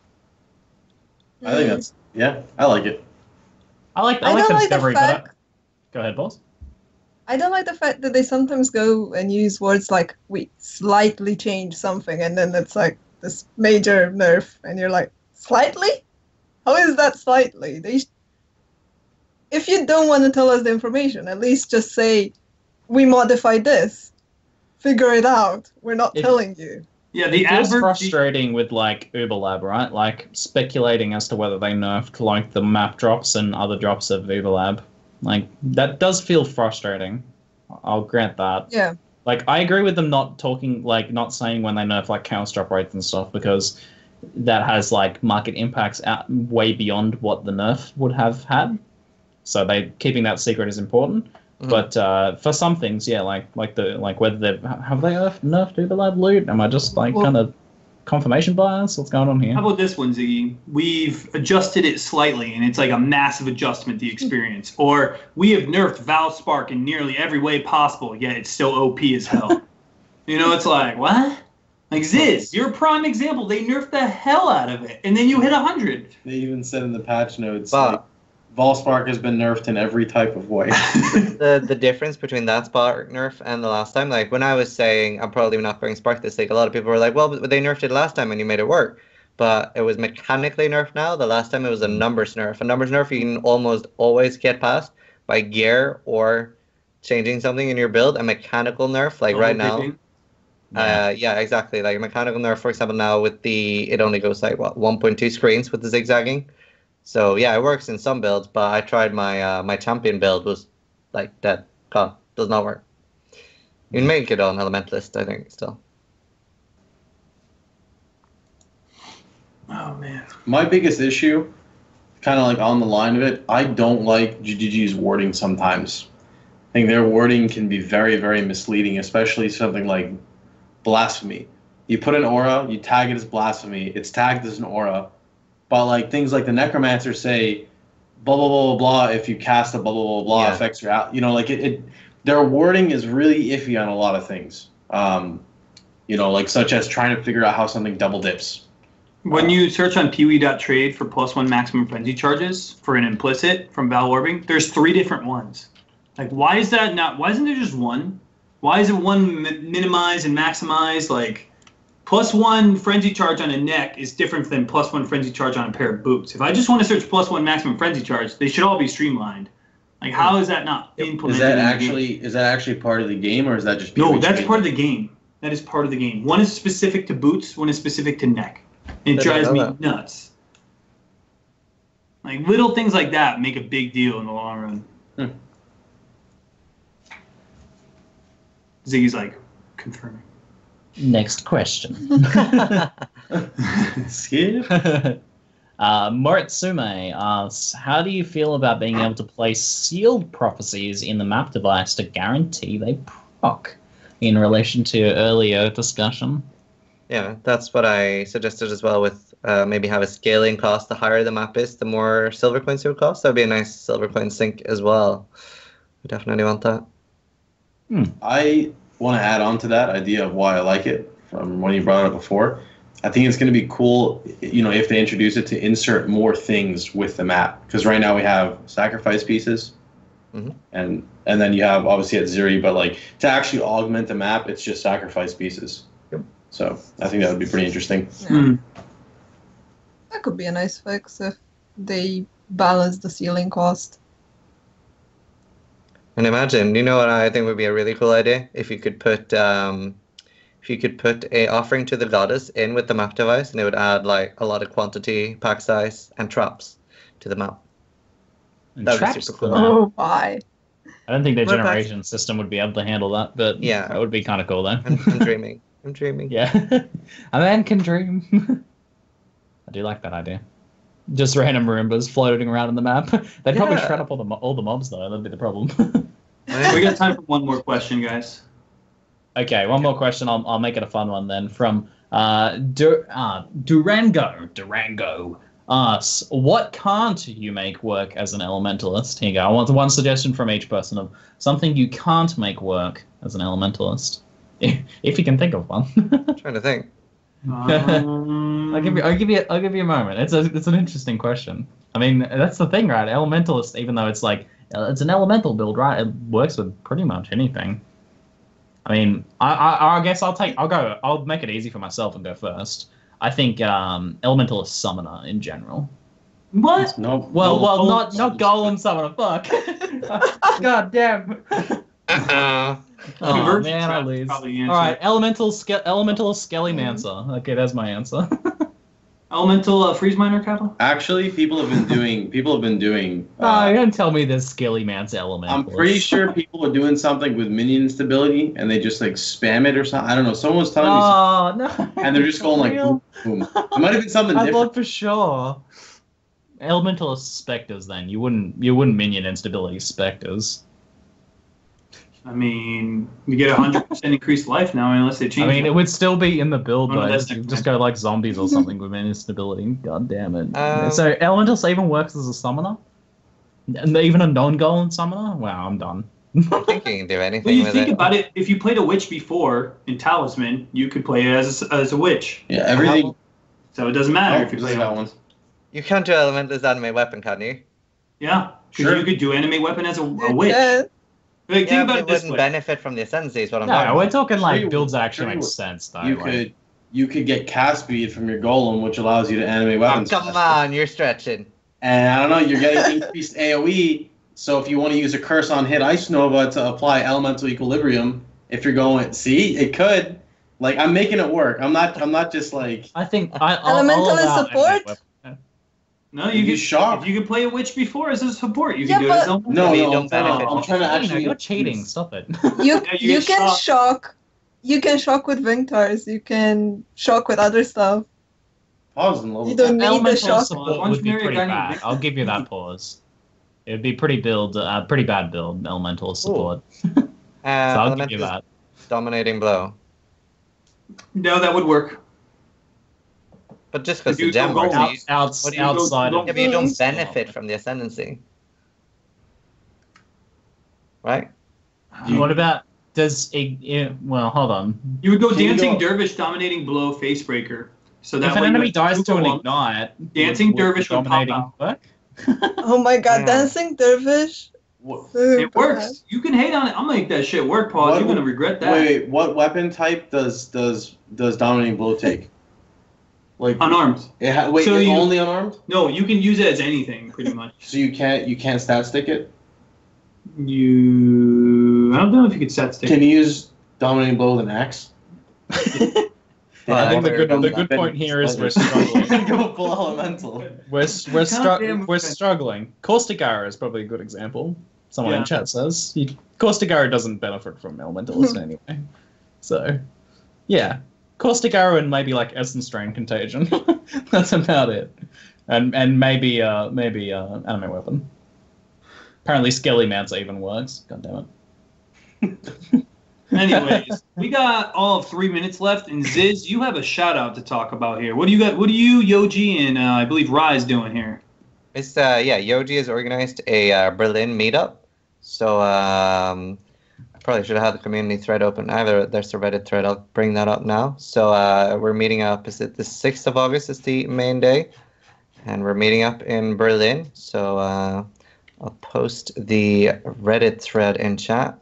I think I like it. I like I the don't like the discovery, fact. Go ahead, boss. I don't like the fact that they sometimes go and use words like "we slightly change something," and then it's like this major nerf, and you're like, "Slightly? How is that slightly?" If you don't want to tell us the information, at least just say, "We modified this. Figure it out. We're not telling you." Yeah, the It feels advert. frustrating with like Uber Lab, right? Like speculating as to whether they nerfed like the map drops and other drops of Uber Lab. Like that does feel frustrating. I'll grant that. Yeah. Like I agree with them not saying when they nerf like chaos drop rates and stuff because that has like market impacts out way beyond what the nerf would have had. So keeping that secret is important. Mhm. But for some things, yeah, like whether they have they nerfed Uber Lab loot? Am I just like kind of confirmation bias? What's going on here? How about this one, Ziggy? We've adjusted it slightly, and it's like a massive adjustment to the experience. Or we have nerfed Valspark in nearly every way possible, yet it's still OP as hell. You know, it's like, what? Like, Ziz, you're a prime example. They nerfed the hell out of it, and then you hit 100. They even said in the patch notes, But- like, Valspark has been nerfed in every type of way. The difference between that Spark nerf and the last time, like when I was saying I'm probably not bringing Spark this league, a lot of people were like, well, but they nerfed it last time and you made it work. But it was mechanically nerfed now. The last time it was a numbers nerf. A numbers nerf you can almost always get past by gear or changing something in your build. A mechanical nerf, like right now. Yeah, exactly. Like a mechanical nerf, for example, now with it only goes like, what, 1.2 screens with the zigzagging. So yeah, it works in some builds, but I tried my champion build was like dead. Gone. Does not work. You can make it on Elementalist, I think, still. Oh, man. My biggest issue, kind of like on the line of it, I don't like GGG's wording sometimes. I think their wording can be very, very misleading, especially something like blasphemy. You put an aura, you tag it as blasphemy, it's tagged as an aura, but like things like the Necromancer say, blah, blah, blah, blah, blah, if you cast a blah, blah, blah, blah, Yeah. affects your out. You know, like their wording is really iffy on a lot of things. You know, like such as trying to figure out how something double dips. When you search on Peewee.trade for +1 maximum frenzy charges for an implicit from Val Orbing, there's 3 different ones. Like, why isn't there just one? Why is it one minimize and maximize? Like, +1 frenzy charge on a neck is different than +1 frenzy charge on a pair of boots. If I just want to search +1 maximum frenzy charge, they should all be streamlined. Like, how is that not implemented? Is that in the game? actually part of the game, or is that just No, PvE that's training? part of the game. That is part of the game. One is specific to boots, one is specific to neck. It Didn't drives know me that. nuts. Like, little things like that make a big deal in the long run. Ziggy's like, confirming. Next question. Skip. Moritsume asks, how do you feel about being able to place sealed prophecies in the map device to guarantee they proc in relation to your earlier discussion? Yeah, that's what I suggested as well with maybe have a scaling cost. The higher the map is, the more silver coins it would cost. That would be a nice silver coin sink as well. We definitely want that. I want to add on to that idea of why I like it from when you brought it up before. I think it's going to be cool, if they introduce it to insert more things with the map. Because right now we have sacrifice pieces, and then you have obviously at Zuri, but like to actually augment the map, it's just sacrifice pieces. Yep. So I think that would be pretty interesting. Yeah. That could be a nice fix if they balance the ceiling cost. And imagine, you know what I think would be a really cool idea? If you could put a offering to the goddess in with the map device, and it would add like a lot of quantity, pack size, and traps to the map. And That would be traps super for cool. that. Oh, bye. I don't think their Well, that's- generation system would be able to handle that, but Yeah. that would be kind of cool though. I'm dreaming. I'm dreaming. Yeah, a man can dream. I do like that idea. Just random Marimbas floating around in the map. They'd probably Yeah. shred up all the mobs though. That'd be the problem. We got time for one more question, guys. Okay, one more question. I'll make it a fun one then. From Durango asks, what can't you make work as an elementalist? Here you go. I want one suggestion from each person of something you can't make work as an elementalist. If you can think of one. I'm trying to think. I'll give you a moment. It's an interesting question. I mean, that's the thing, right? Elementalist, even though it's like it's an elemental build, right? It works with pretty much anything. I mean, I guess I'll make it easy for myself and go first. I think elementalist summoner in general. What? No. Well, no, not golem summoner. Fuck. God damn. Uh-uh. Oh Conversion man, I trap is lose. probably the All answer. right, elemental Skellymancer. Okay, that's my answer. Elemental freeze miner cattle? Actually, people have been doing. No, don't tell me there's Skellymancer elemental. I'm pretty sure people are doing something with minion stability, and they just like spam it or something. I don't know. Someone was telling me, Oh no! and they're just going like Real? boom, boom. It might have been something I different. thought for sure. Elementalist specters. Then you wouldn't minion instability specters. I mean, you get 100% increased life now unless they change I mean, it would still be in the build Oh, no, though. that's You different. just go like zombies or something with minion instability. God damn it! Um, So elementalist even works as a summoner, and even a non-golem summoner. Wow, I'm done. I think you can do anything Well, you with think it. about it, if you played a witch before in Talisman, you could play it as a witch. Yeah, everything. So it doesn't matter Oh, if you just play got it. one. You can't do elementalist animate weapon, can you? Yeah, because Sure. you could do animate weapon as a You witch. can. Like, Yeah, think but about it it this wouldn't way. benefit from the ascendancy is what I'm talking No, we're about. talking Sure like you builds would. that actually Sure you make would. sense though. You could get cast speed from your golem, which allows you to animate Oh, weapons. come on, you're stretching. And I don't know, you're getting increased AOE. So if you want to use a curse on hit Ice Nova to apply elemental equilibrium, if you're going, see, it could. Like I'm making it work. I'm not just like. I think Elemental I'll is allow support? animate weapon. No, You you could shock. If you could play a witch before as a support, you Yeah, can do it as a No, You no, don't benefit. I'm trying to You know, actually. you're cheating. Stop it. You Yeah, you you get can shocked. shock. You can shock with Vingtars. You can shock with other stuff. Pause and level. You don't need the Elemental shock. support Once would be Mary pretty got bad. any- I'll give you that pause. It would be pretty bad build. Elemental support. So I'll give you Elementalist that. dominating blow. No, that would work. But just because If you the gem go works, gold- you, What do you go- Outside go- of yeah, but you don't Mm. benefit from the ascendancy. Right? What about well, hold on. You would go Can you Dancing go- Dervish, Dominating Blow, Facebreaker. So that If an way you enemy have dies two to an golems. ignite, Dancing would Dervish would pop dominating out. work? Oh my god, Yeah. dancing dervish. What, It works. You can hate on it. I'm gonna make that shit work, Paul. What- You're gonna regret that. wait, what weapon type does dominating blow take? Like Unarmed. wait, So it's you- only unarmed? No, you can use it as anything, pretty much. So you can't stat stick it? I don't know if you could set stick. Can you use dominating blow with an axe? I think the Well, good point here is we're struggling. Go full elemental. We're struggling. Caustic Arrow is probably a good example. Someone in Yeah. chat says Caustic Arrow doesn't benefit from Elementalist anyway. So, yeah, Caustic Arrow and maybe like Essence Strain Contagion. That's about it. and maybe anime weapon. Apparently, Skelly Mance even works. God damn it. Anyways, we got all of 3 minutes left, and Ziz, you have a shout out to talk about here. What do you got? What do you, Yoji, and I believe Rise doing here? It's Yoji has organized a Berlin meetup. So I probably should have had the community thread open. There's a Reddit thread. I'll bring that up now. So we're meeting up. Is it the 6th of August? Is the main day, and we're meeting up in Berlin. So I'll post the Reddit thread in chat.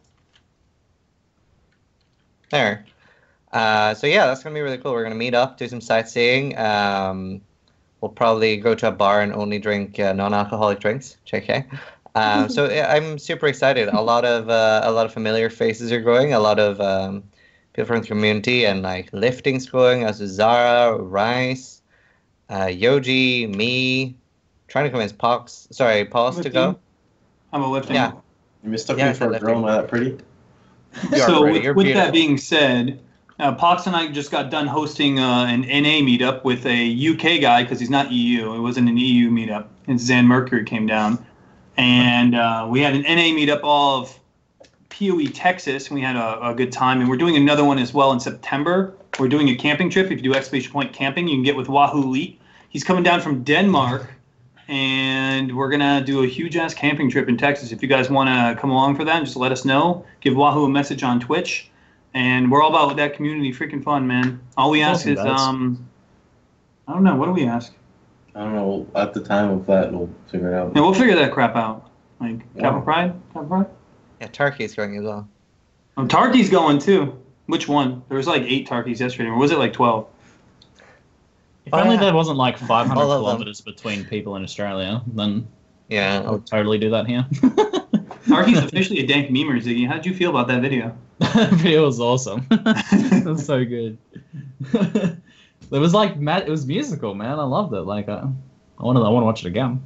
There. So yeah, that's gonna be really cool. We're gonna meet up, do some sightseeing. We'll probably go to a bar and only drink non-alcoholic drinks. JK. So yeah, I'm super excited. A lot of familiar faces are going. A lot of people from the community and like lifting's going. As Zara, Rice, Yoji, me, trying to convince Paus to go. I'm a lifting. Yeah. You mistook me for a girl. Am I that pretty? So with that being said, Pox and I just got done hosting an NA meetup with a UK guy because he's not EU. It wasn't an EU meetup. And Zan Mercury came down. And we had an NA meetup all of PoE Texas, and we had a good time. And we're doing another one as well in September. We're doing a camping trip. If you do exclamation point camping, you can get with Wahoo Elite. He's coming down from Denmark, and we're going to do a huge-ass camping trip in Texas. If you guys want to come along for that, just let us know. Give Wahoo a message on Twitch. And we're all about that community. Freaking fun, man. All we ask is, I don't know. What do we ask? I don't know. At the time of that, we'll figure it out. Yeah, we'll figure that crap out. Like, Capital Pride? Yeah, Turkey's going as well. Oh, Tarky's going, too. Which one? There was like 8 Tarkies yesterday. Or was it like 12? If only there wasn't like 500 All of them. kilometers between people in Australia, then I Yeah. would totally do that here. Tarky's officially a dank memer, Ziggy. How did you feel about that video? It was awesome. It was so good. It was like it was musical, man. I loved it. Like I want to watch it again.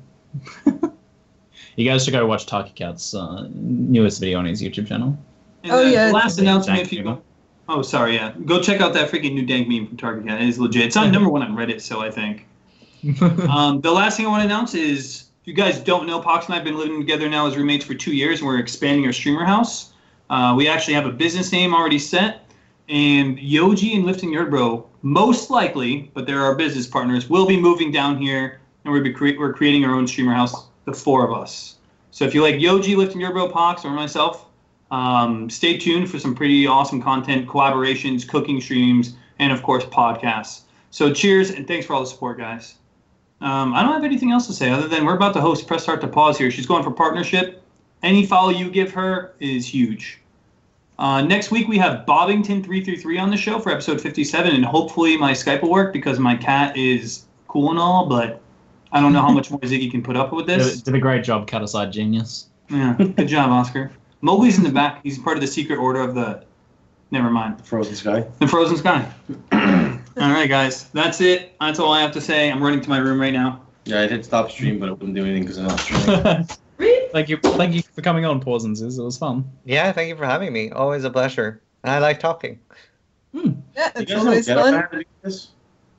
You guys should go watch Taki Cat's newest video on his YouTube channel. And Oh, yeah, the last it's a announcement, dank if you meme. go. Oh, sorry, yeah. Go check out that freaking new dank meme from Target Cat. It is legit. It's on number 1 on Reddit, so I think. The last thing I want to announce is, if you guys don't know, Pox and I have been living together now as roommates for 2 years, and we're expanding our streamer house. We actually have a business name already set, and Yoji and Lifting Nerd Bro, most likely, but they're our business partners, will be moving down here, and we're creating our own streamer house, the 4 of us. So if you like Yoji, Lifting Nerd Bro, Pox, or myself, stay tuned for some pretty awesome content, collaborations, cooking streams, and of course podcasts. So cheers and thanks for all the support, guys. I don't have anything else to say other than we're about to host Press Start to Pause here. She's going for partnership. Any follow you give her is huge. Next week we have Bobbington333 on the show for episode 57, and hopefully my Skype will work because my cat is cool and all, but I don't know how much more Ziggy can put up with this. Did a great job, Cat Aside Genius. Yeah, good job, Oscar. Mowgli's in the back. He's part of the secret order of the... Never mind. Frozen Sky. The Frozen Sky. All right, guys. That's it. That's all I have to say. I'm running to my room right now. Yeah, I did stop stream, but it wouldn't do anything because I'm not streaming. Thank you for coming on, Pausins. It was fun. Yeah, thank you for having me. Always a pleasure. And I like talking. Yeah, You it's guys know always Get Up fun. had to do this?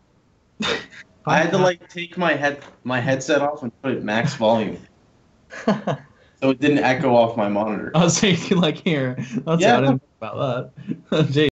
I had to like take my headset off and put it max volume, so it didn't echo off my monitor. Oh, so you can like hear. That's Yeah. I didn't know about that. Gee.